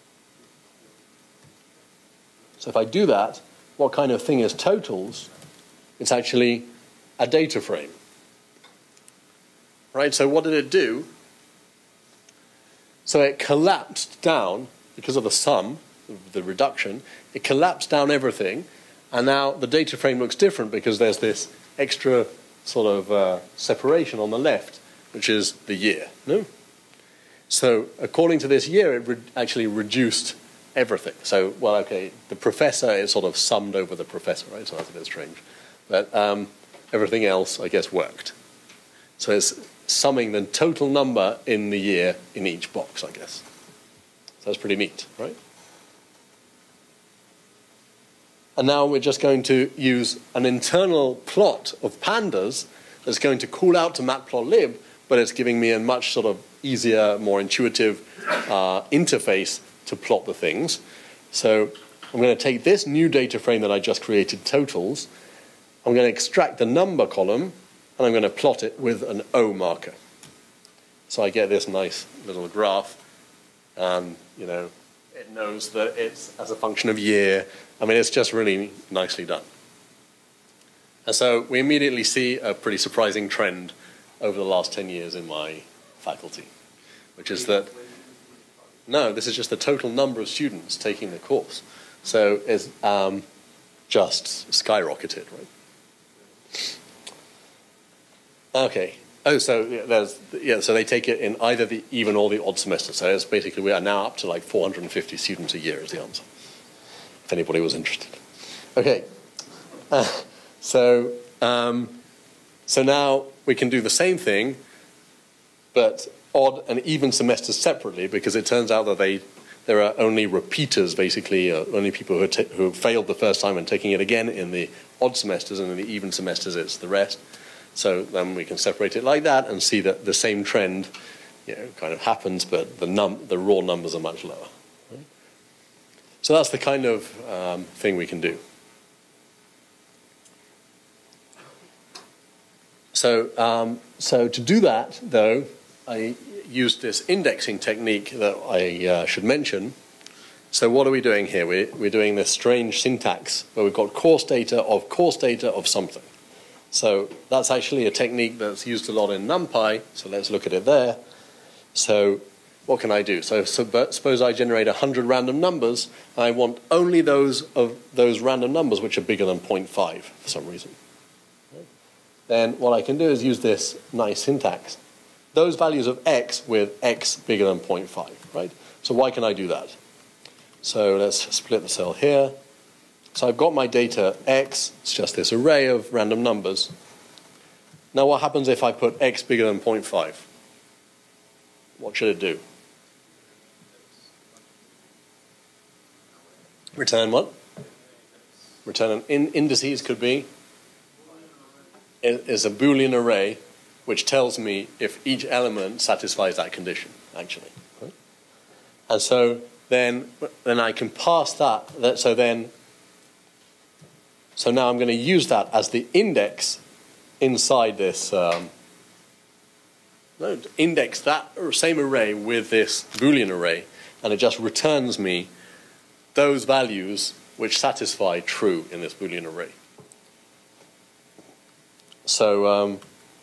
So if I do that, what kind of thing is totals? It's actually a data frame. Right, so what did it do? So it collapsed down, because of the sum, the reduction, it collapsed down everything. And now the data frame looks different because there's this extra sort of uh, separation on the left, which is the year. No? So according to this year, it re actually reduced everything. So, well, okay, the professor is sort of summed over the professor, right? So that's a bit strange. But um, everything else, I guess, worked. So it's, summing the total number in the year in each box, I guess. So that's pretty neat, right? And now we're just going to use an internal plot of pandas that's going to call out to matplotlib, but it's giving me a much sort of easier, more intuitive uh, interface to plot the things. So I'm going to take this new data frame that I just created, totals. I'm going to extract the number column, and I'm going to plot it with an O marker. So I get this nice little graph, and you know, it knows that it's as a function of year. I mean, it's just really nicely done. And so we immediately see a pretty surprising trend over the last ten years in my faculty, which is that, no, this is just the total number of students taking the course. So it's um, just skyrocketed, right? Okay. Oh, so yeah, there's yeah. So they take it in either the even or the odd semester. So it's basically we are now up to like four hundred fifty students a year is the answer. If anybody was interested. Okay. Uh, so um, so now we can do the same thing, but odd and even semesters separately, because it turns out that they there are only repeaters, basically, uh, only people who, who failed the first time and taking it again in the odd semesters, and in the even semesters it's the rest. So then we can separate it like that and see that the same trend, you know, kind of happens, but the num the raw numbers are much lower. Right? So that's the kind of um, thing we can do. So um, so to do that, though, I used this indexing technique that I uh, should mention. So what are we doing here? We're, we're doing this strange syntax where we've got course data of course data of something. So that's actually a technique that's used a lot in NumPy, so let's look at it there. So what can I do? So, so suppose I generate one hundred random numbers, and I want only those of those random numbers which are bigger than zero point five for some reason. Right? Then what I can do is use this nice syntax. Those values of x with x bigger than zero point five, right? So why can I do that? So let's split the cell here. So I've got my data x, it's just this array of random numbers. Now what happens if I put x bigger than zero point five? What should it do? Return what? Return an in indices could be. It is a Boolean array which tells me if each element satisfies that condition, actually. Right? And so then, then I can pass that, that so then So now I'm going to use that as the index inside this, um, no, index that same array with this Boolean array, and it just returns me those values which satisfy true in this Boolean array. So, um,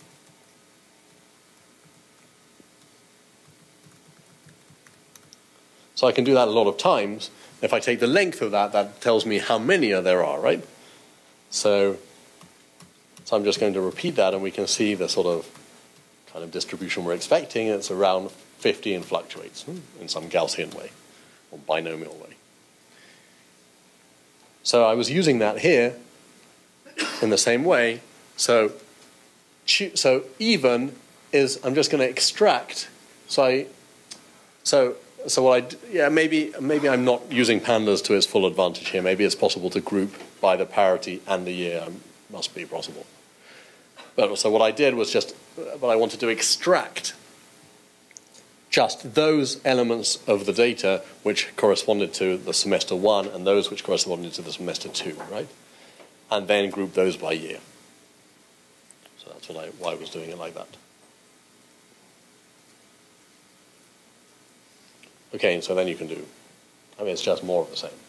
so I can do that a lot of times. If I take the length of that, that tells me how many there are, right? So, so I'm just going to repeat that, and we can see the sort of kind of distribution we're expecting. It's around fifty and fluctuates in some Gaussian way or binomial way. So I was using that here in the same way. So, so even is I'm just going to extract. So I, so so what I yeah maybe maybe I'm not using pandas to its full advantage here. Maybe it's possible to group by the parity and the year. Must be possible. But so what I did was just, but I wanted to extract just those elements of the data which corresponded to the semester one and those which corresponded to the semester two, right? And then group those by year. So that's what I, why I was doing it like that. Okay, and so then you can do, I mean, it's just more of the same.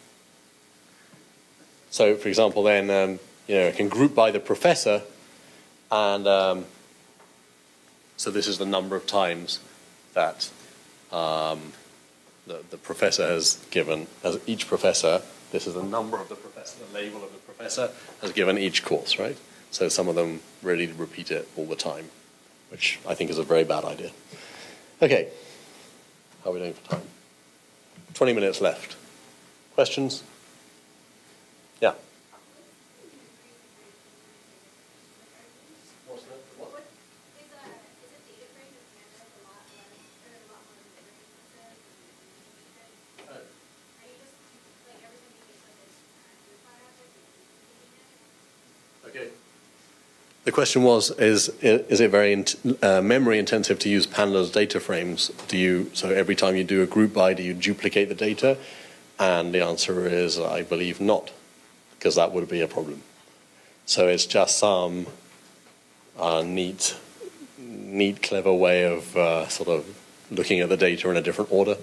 So, for example, then, um, you know, I can group by the professor, and um, so this is the number of times that um, the, the professor has given, as each professor, this is the number of the professor, the label of the professor has given each course, right? So some of them really repeat it all the time, which I think is a very bad idea. Okay, how are we doing for time? twenty minutes left. Questions? Yeah. Is, uh, is it data Okay. The question was, is, is it very int uh, memory intensive to use pandas data frames? Do you, so every time you do a group by, do you duplicate the data? And the answer is, I believe not, because that would be a problem. So it's just some uh, neat, neat, clever way of uh, sort of looking at the data in a different order.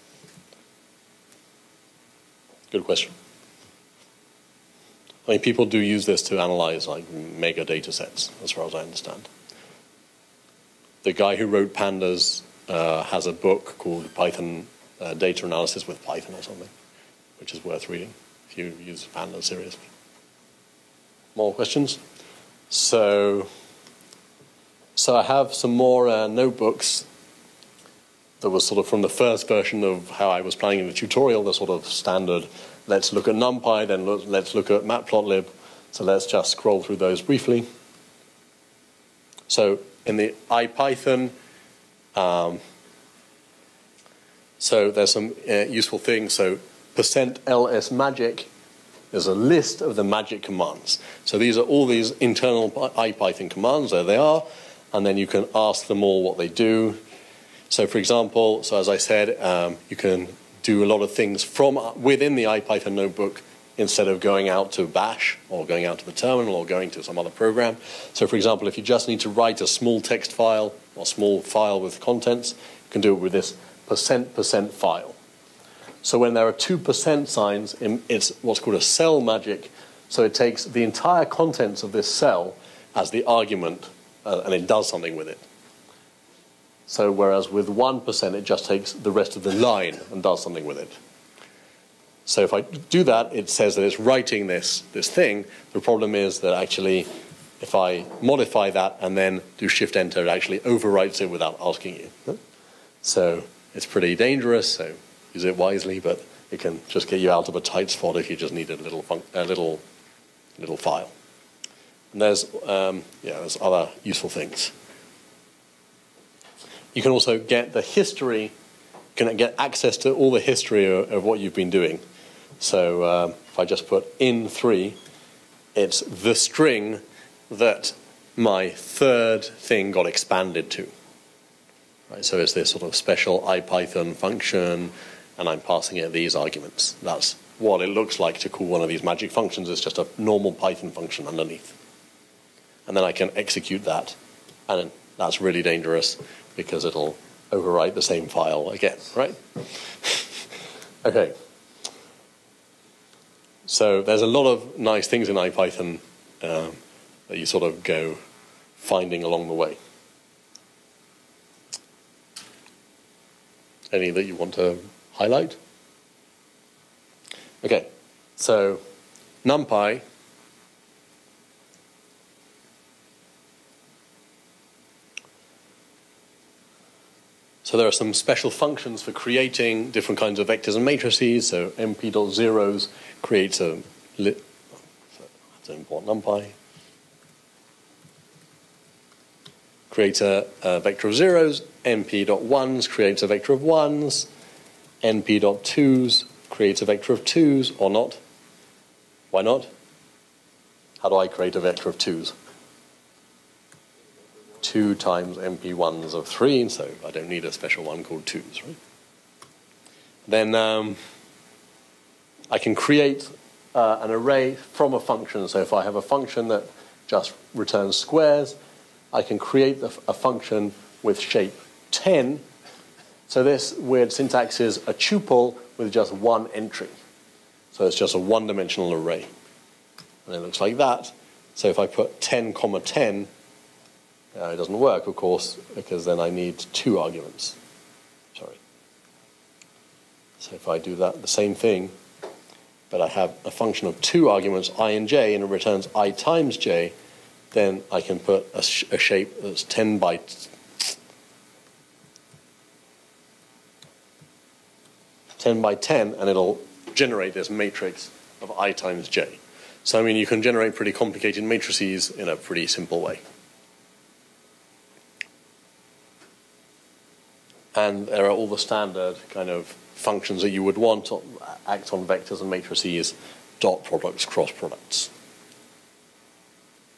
Good question. I mean, people do use this to analyze like mega data sets, as far as I understand. The guy who wrote Pandas uh, has a book called Python uh, Data Analysis with Python or something, which is worth reading if you use Pandas seriously. More questions? So, so I have some more uh, notebooks that was sort of from the first version of how I was planning the tutorial, the sort of standard, let's look at NumPy, then look, let's look at Matplotlib. So let's just scroll through those briefly. So in the IPython, um, so there's some uh, useful things. So percent ls magic is a list of the magic commands. So these are all these internal IPython commands, there they are, and then you can ask them all what they do. So for example, so as I said, um, you can do a lot of things from within the IPython notebook instead of going out to bash or going out to the terminal or going to some other program. So for example, if you just need to write a small text file or small file with contents, you can do it with this percent percent file. So when there are two percent signs, it's what's called a cell magic. So it takes the entire contents of this cell as the argument uh, and it does something with it. So whereas with one percent, it just takes the rest of the line and does something with it. So if I do that, it says that it's writing this, this thing. The problem is that actually, if I modify that and then do Shift-Enter, it actually overwrites it without asking you. So it's pretty dangerous, so use it wisely, but it can just get you out of a tight spot if you just need a little, fun a little, little file. And there's, um, yeah, there's other useful things. You can also get the history, you can get access to all the history of, of what you've been doing. So um, if I just put in three, it's the string that my third thing got expanded to. Right, so it's this sort of special IPython function, and I'm passing it these arguments. That's what it looks like to call one of these magic functions. It's just a normal Python function underneath. And then I can execute that, and that's really dangerous because it'll overwrite the same file again, right? Okay. So there's a lot of nice things in IPython um, that you sort of go finding along the way. Any that you want to highlight? Okay, so NumPy. So there are some special functions for creating different kinds of vectors and matrices. So np.zeros creates a lit. So that's import NumPy. Create a, a vector of zeros. np.ones creates a vector of ones. np.twos creates a vector of twos, or not. Why not? How do I create a vector of twos? two times M P ones of three, so I don't need a special one called twos, right? Then um, I can create uh, an array from a function. So if I have a function that just returns squares, I can create a, a function with shape ten. So this weird syntax is a tuple with just one entry. So it's just a one-dimensional array. And it looks like that. So if I put ten comma ten, Uh, it doesn't work, of course, because then I need two arguments. Sorry. So if I do that, the same thing, but I have a function of two arguments, I and j, and it returns I times j, then I can put a, sh a shape that's ten by ten by ten, and it'll generate this matrix of I times j. So I mean, you can generate pretty complicated matrices in a pretty simple way. And there are all the standard kind of functions that you would want to act on vectors and matrices, dot products, cross products.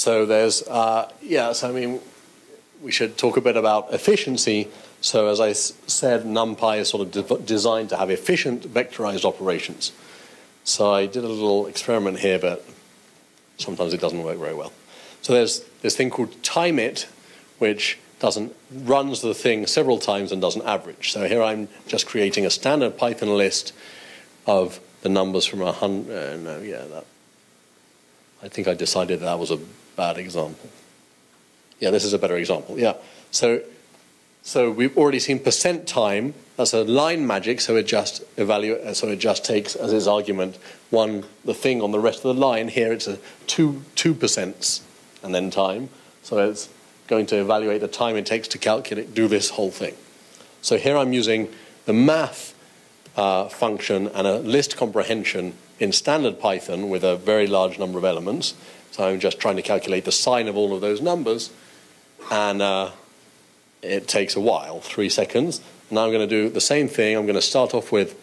So there's, uh, yeah, so I mean, we should talk a bit about efficiency. So as I s said, NumPy is sort of de designed to have efficient vectorized operations. So I did a little experiment here, but sometimes it doesn't work very well. So there's this thing called timeit, which doesn't runs the thing several times and doesn't average. So here I'm just creating a standard Python list of the numbers from a hundred. Uh, no, yeah, that. I think I decided that was a bad example. Yeah, this is a better example. Yeah, so so we've already seen percent time. That's a line magic. So it just evaluate. So it just takes as its argument one the thing on the rest of the line. Here it's a two two percents and then time. So it's going to evaluate the time it takes to calculate, do this whole thing. So here I'm using the math uh, function and a list comprehension in standard Python with a very large number of elements. So I'm just trying to calculate the sign of all of those numbers, and uh, it takes a while, three seconds. Now I'm going to do the same thing. I'm going to start off with,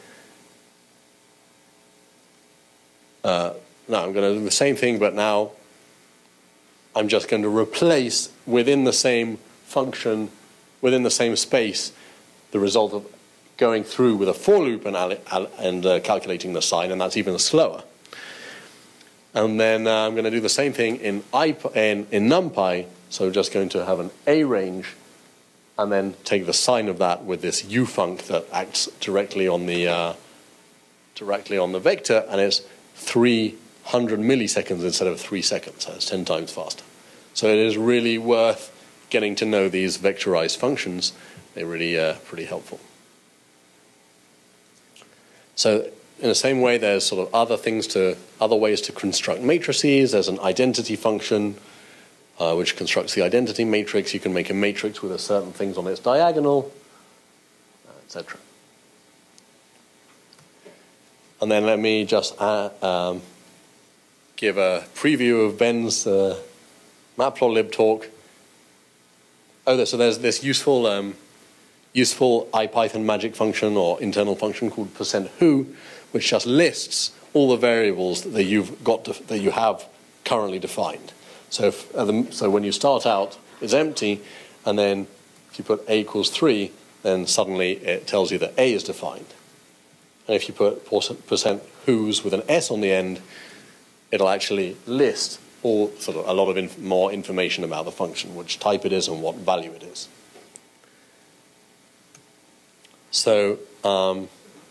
uh, no, I'm going to do the same thing, but now I'm just going to replace within the same function, within the same space, the result of going through with a for loop and, and uh, calculating the sign, and that's even slower. And then uh, I'm going to do the same thing in, in, in NumPy, so just going to have an A range, and then take the sign of that with this ufunc that acts directly on the, uh, directly on the vector, and it's three hundred milliseconds instead of three seconds, so it's ten times faster. So it is really worth getting to know these vectorized functions. They're really uh, pretty helpful. So in the same way, there's sort of other things to, other ways to construct matrices. There's an identity function, uh, which constructs the identity matrix. You can make a matrix with a certain things on its diagonal, et cetera. And then let me just uh, um, give a preview of Ben's uh, Matplotlib talk. Oh, so there's this useful, um, useful IPython magic function or internal function called %who, which just lists all the variables that you've got to, that you have currently defined. So, if, uh, the, so when you start out, it's empty, and then if you put a equals three, then suddenly it tells you that a is defined. And if you put percent who's with an s on the end, it'll actually list all sort of a lot of inf more information about the function, which type it is and what value it is. So, um,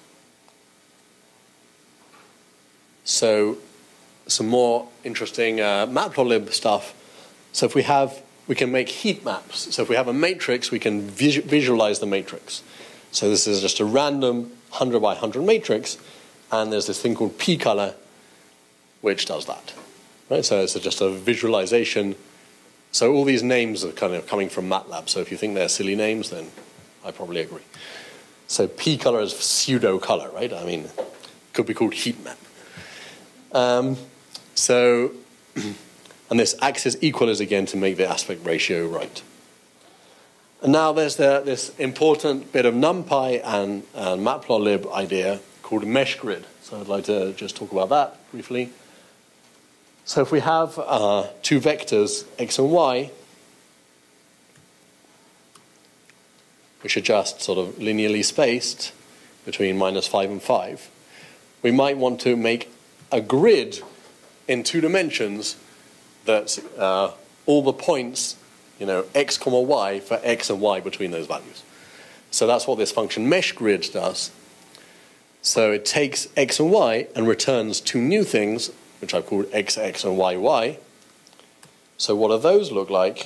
so some more interesting uh, Matplotlib stuff. So if we have, we can make heat maps. So if we have a matrix, we can visu visualize the matrix. So this is just a random one hundred by one hundred matrix, and there's this thing called pcolor, which does that. Right? So it's just a visualization. So all these names are kind of coming from MATLAB. So if you think they're silly names, then I probably agree. So pcolor is pseudo color, right? I mean, it could be called heat map. Um, so, and this axis equal is again to make the aspect ratio right. And now there's the, this important bit of NumPy and, and Matplotlib idea called mesh grid. So I'd like to just talk about that briefly. So if we have uh, two vectors, x and y, which are just sort of linearly spaced between minus five and five, we might want to make a grid in two dimensions that uh, all the points, you know, x comma y for x and y between those values. So that's what this function mesh grid does. So it takes x and y and returns two new things, which I've called x x and y y. So what do those look like?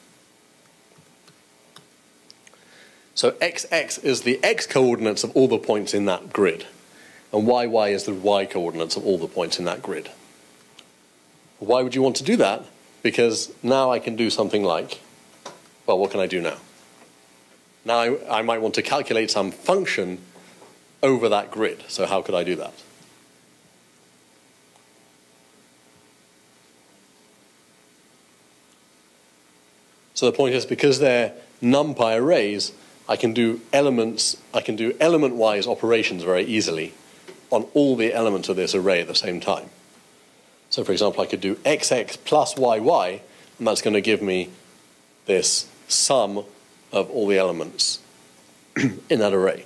So x x is the x coordinates of all the points in that grid, and y y is the y coordinates of all the points in that grid. Why would you want to do that? Because now I can do something like, well, what can I do now? Now I, I might want to calculate some function over that grid. So how could I do that? So the point is, because they're NumPy arrays, I can do elements, I can do element-wise operations very easily on all the elements of this array at the same time. So for example, I could do x x plus y y, And that's going to give me this sum of all the elements in that array.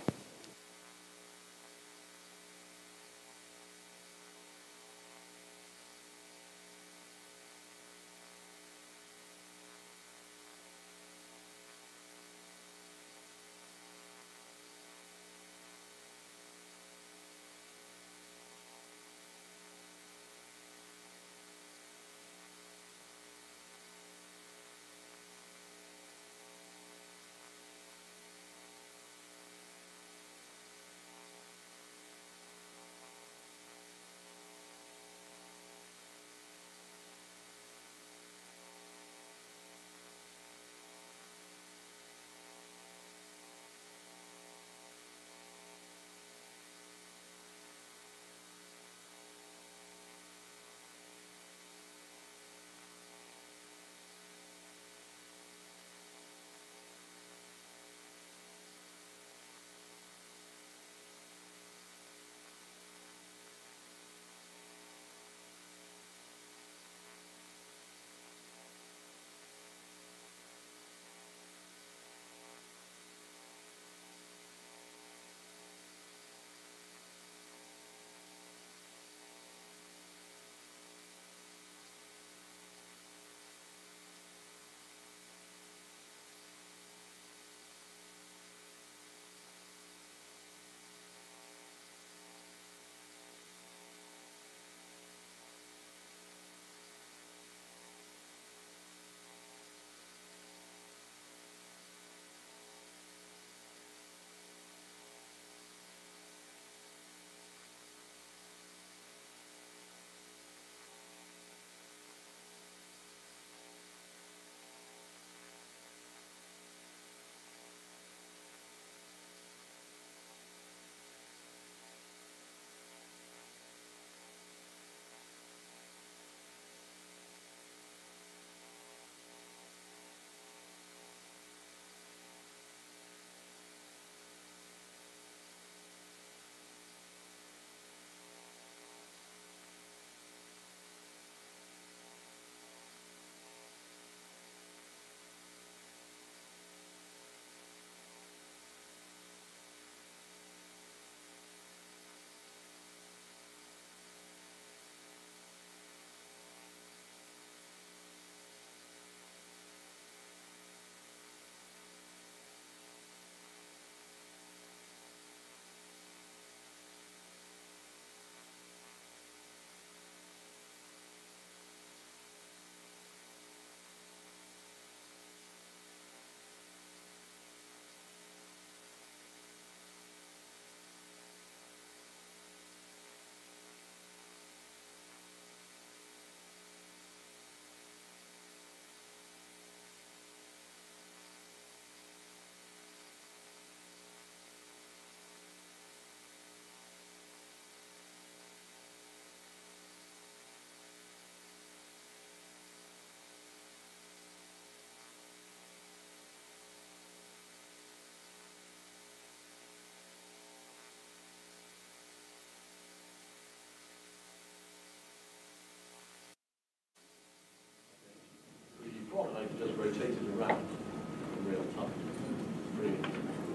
And I can just rotate it around in real time. Brilliant.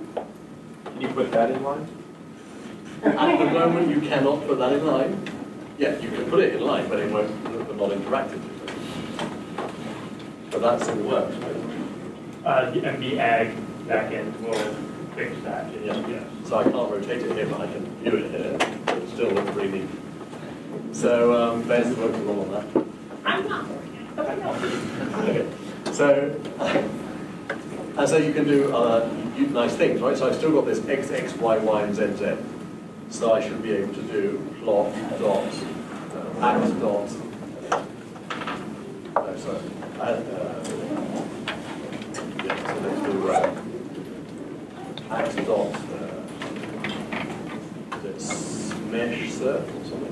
Can you put that in line? At the moment, you cannot put that in line. Yeah, you can put it in line, but it won't, but not interactively. But that still works, right? Uh, and the ag backend will fix that. Yeah. Yes. So I can't rotate it here, but I can view it here. It still looks really neat. So um, Ben's worked a lot on that. I'm not working on it. Somebody else is. Okay. So, and so you can do other nice things, right? So I've still got this x, x, y, y, and z, z. So I should be able to do plot dot ax dot. No, sorry. Uh, yeah, so let's do uh, ax dot. Uh, is it smesh surf or something?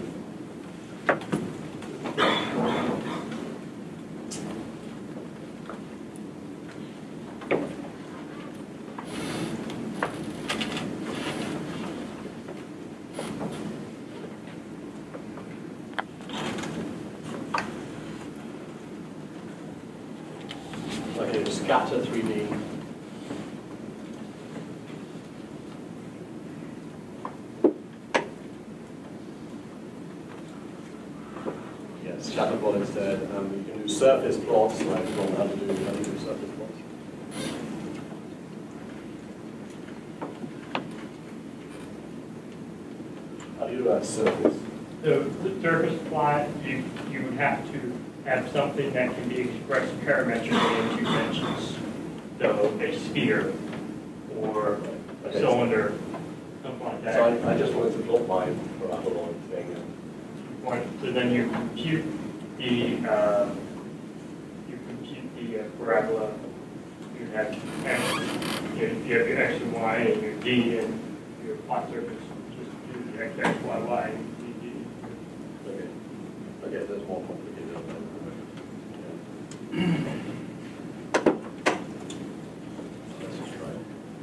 scatter three D. Yes, scatter plot instead, and we can do surface plots, like if you want how to do, how to do surface plots. How do you do that surface? So the surface plot, you, you would have to have something that can be expressed parametrically in two dimensions. So a sphere or a Okay. cylinder, something like that. So I, I just wanted to plot my parabola thing. Right, so then you compute the, uh, you compute the uh, parabola. You have x, you you have your x and y and your d and your plot surface. Just do the x, x, y, y, d, d. Okay. Okay, that's more complicated. Yeah. Let's just try it.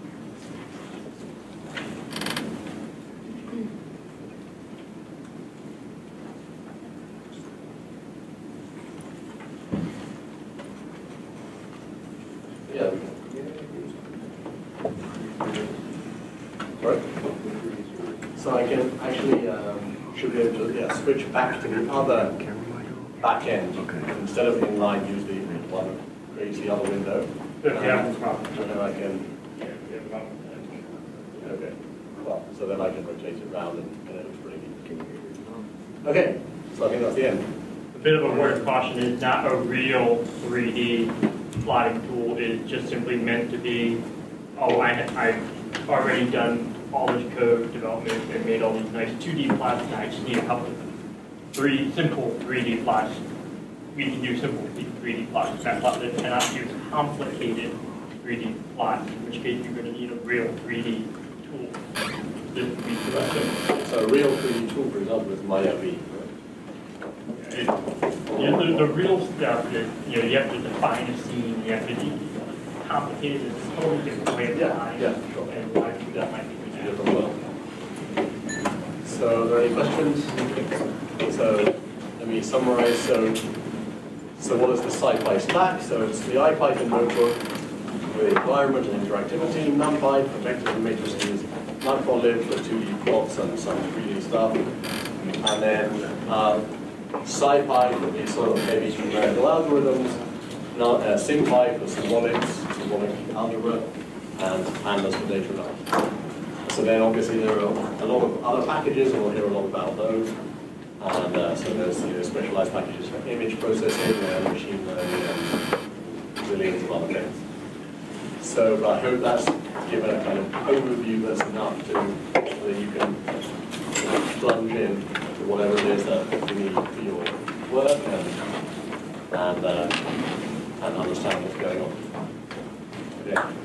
Yeah. we can- Sorry? So I can actually, um, should be able to, yeah, switch back to the other back end. Instead of inline, use the one that creates the other window. So if you have a Um, problem, And then I can, yeah, if you have a problem with that. okay, well, so then I can rotate it around and, and it looks pretty neat. Okay, so I think that's the end. A bit of a word of caution, it's not a real three D plotting tool. It's just simply meant to be, oh, I, I've already done all this code development and made all these nice two D plots, and I just need a couple of three, simple three D plots. We can do simple three D plots. That plot that cannot use complicated three D plots, in which case you're going to need a real three D tool. This would be too simple. So a real three D tool, for example, is Maya V. It- Yeah, the, the real stuff that, you know, you have to define a scene, you have to be complicated, it's a totally different way of Yeah, design. yeah, sure. And why do that might be good. Different world. So, are there any questions? So, let me summarize. So, so what is the SciPy stack? So, it's the IPython notebook with environment and interactivity, NumPy for vectors and matrices, Matplotlib for two D plots and some three D stuff, and then uh, SciPy for these sort of heavy numerical algorithms, now, uh, SymPy for symbolics, symbolic algebra, and pandas for data analysis. So then obviously there are a lot of other packages, and we'll hear a lot about those. And uh, so there's you know, specialized packages for image processing and machine learning and zillions of other things. So I hope that's given a kind of overview that's enough to so that you can plunge in to whatever it is that you need for your work and and, uh, and understand what's going on. Okay.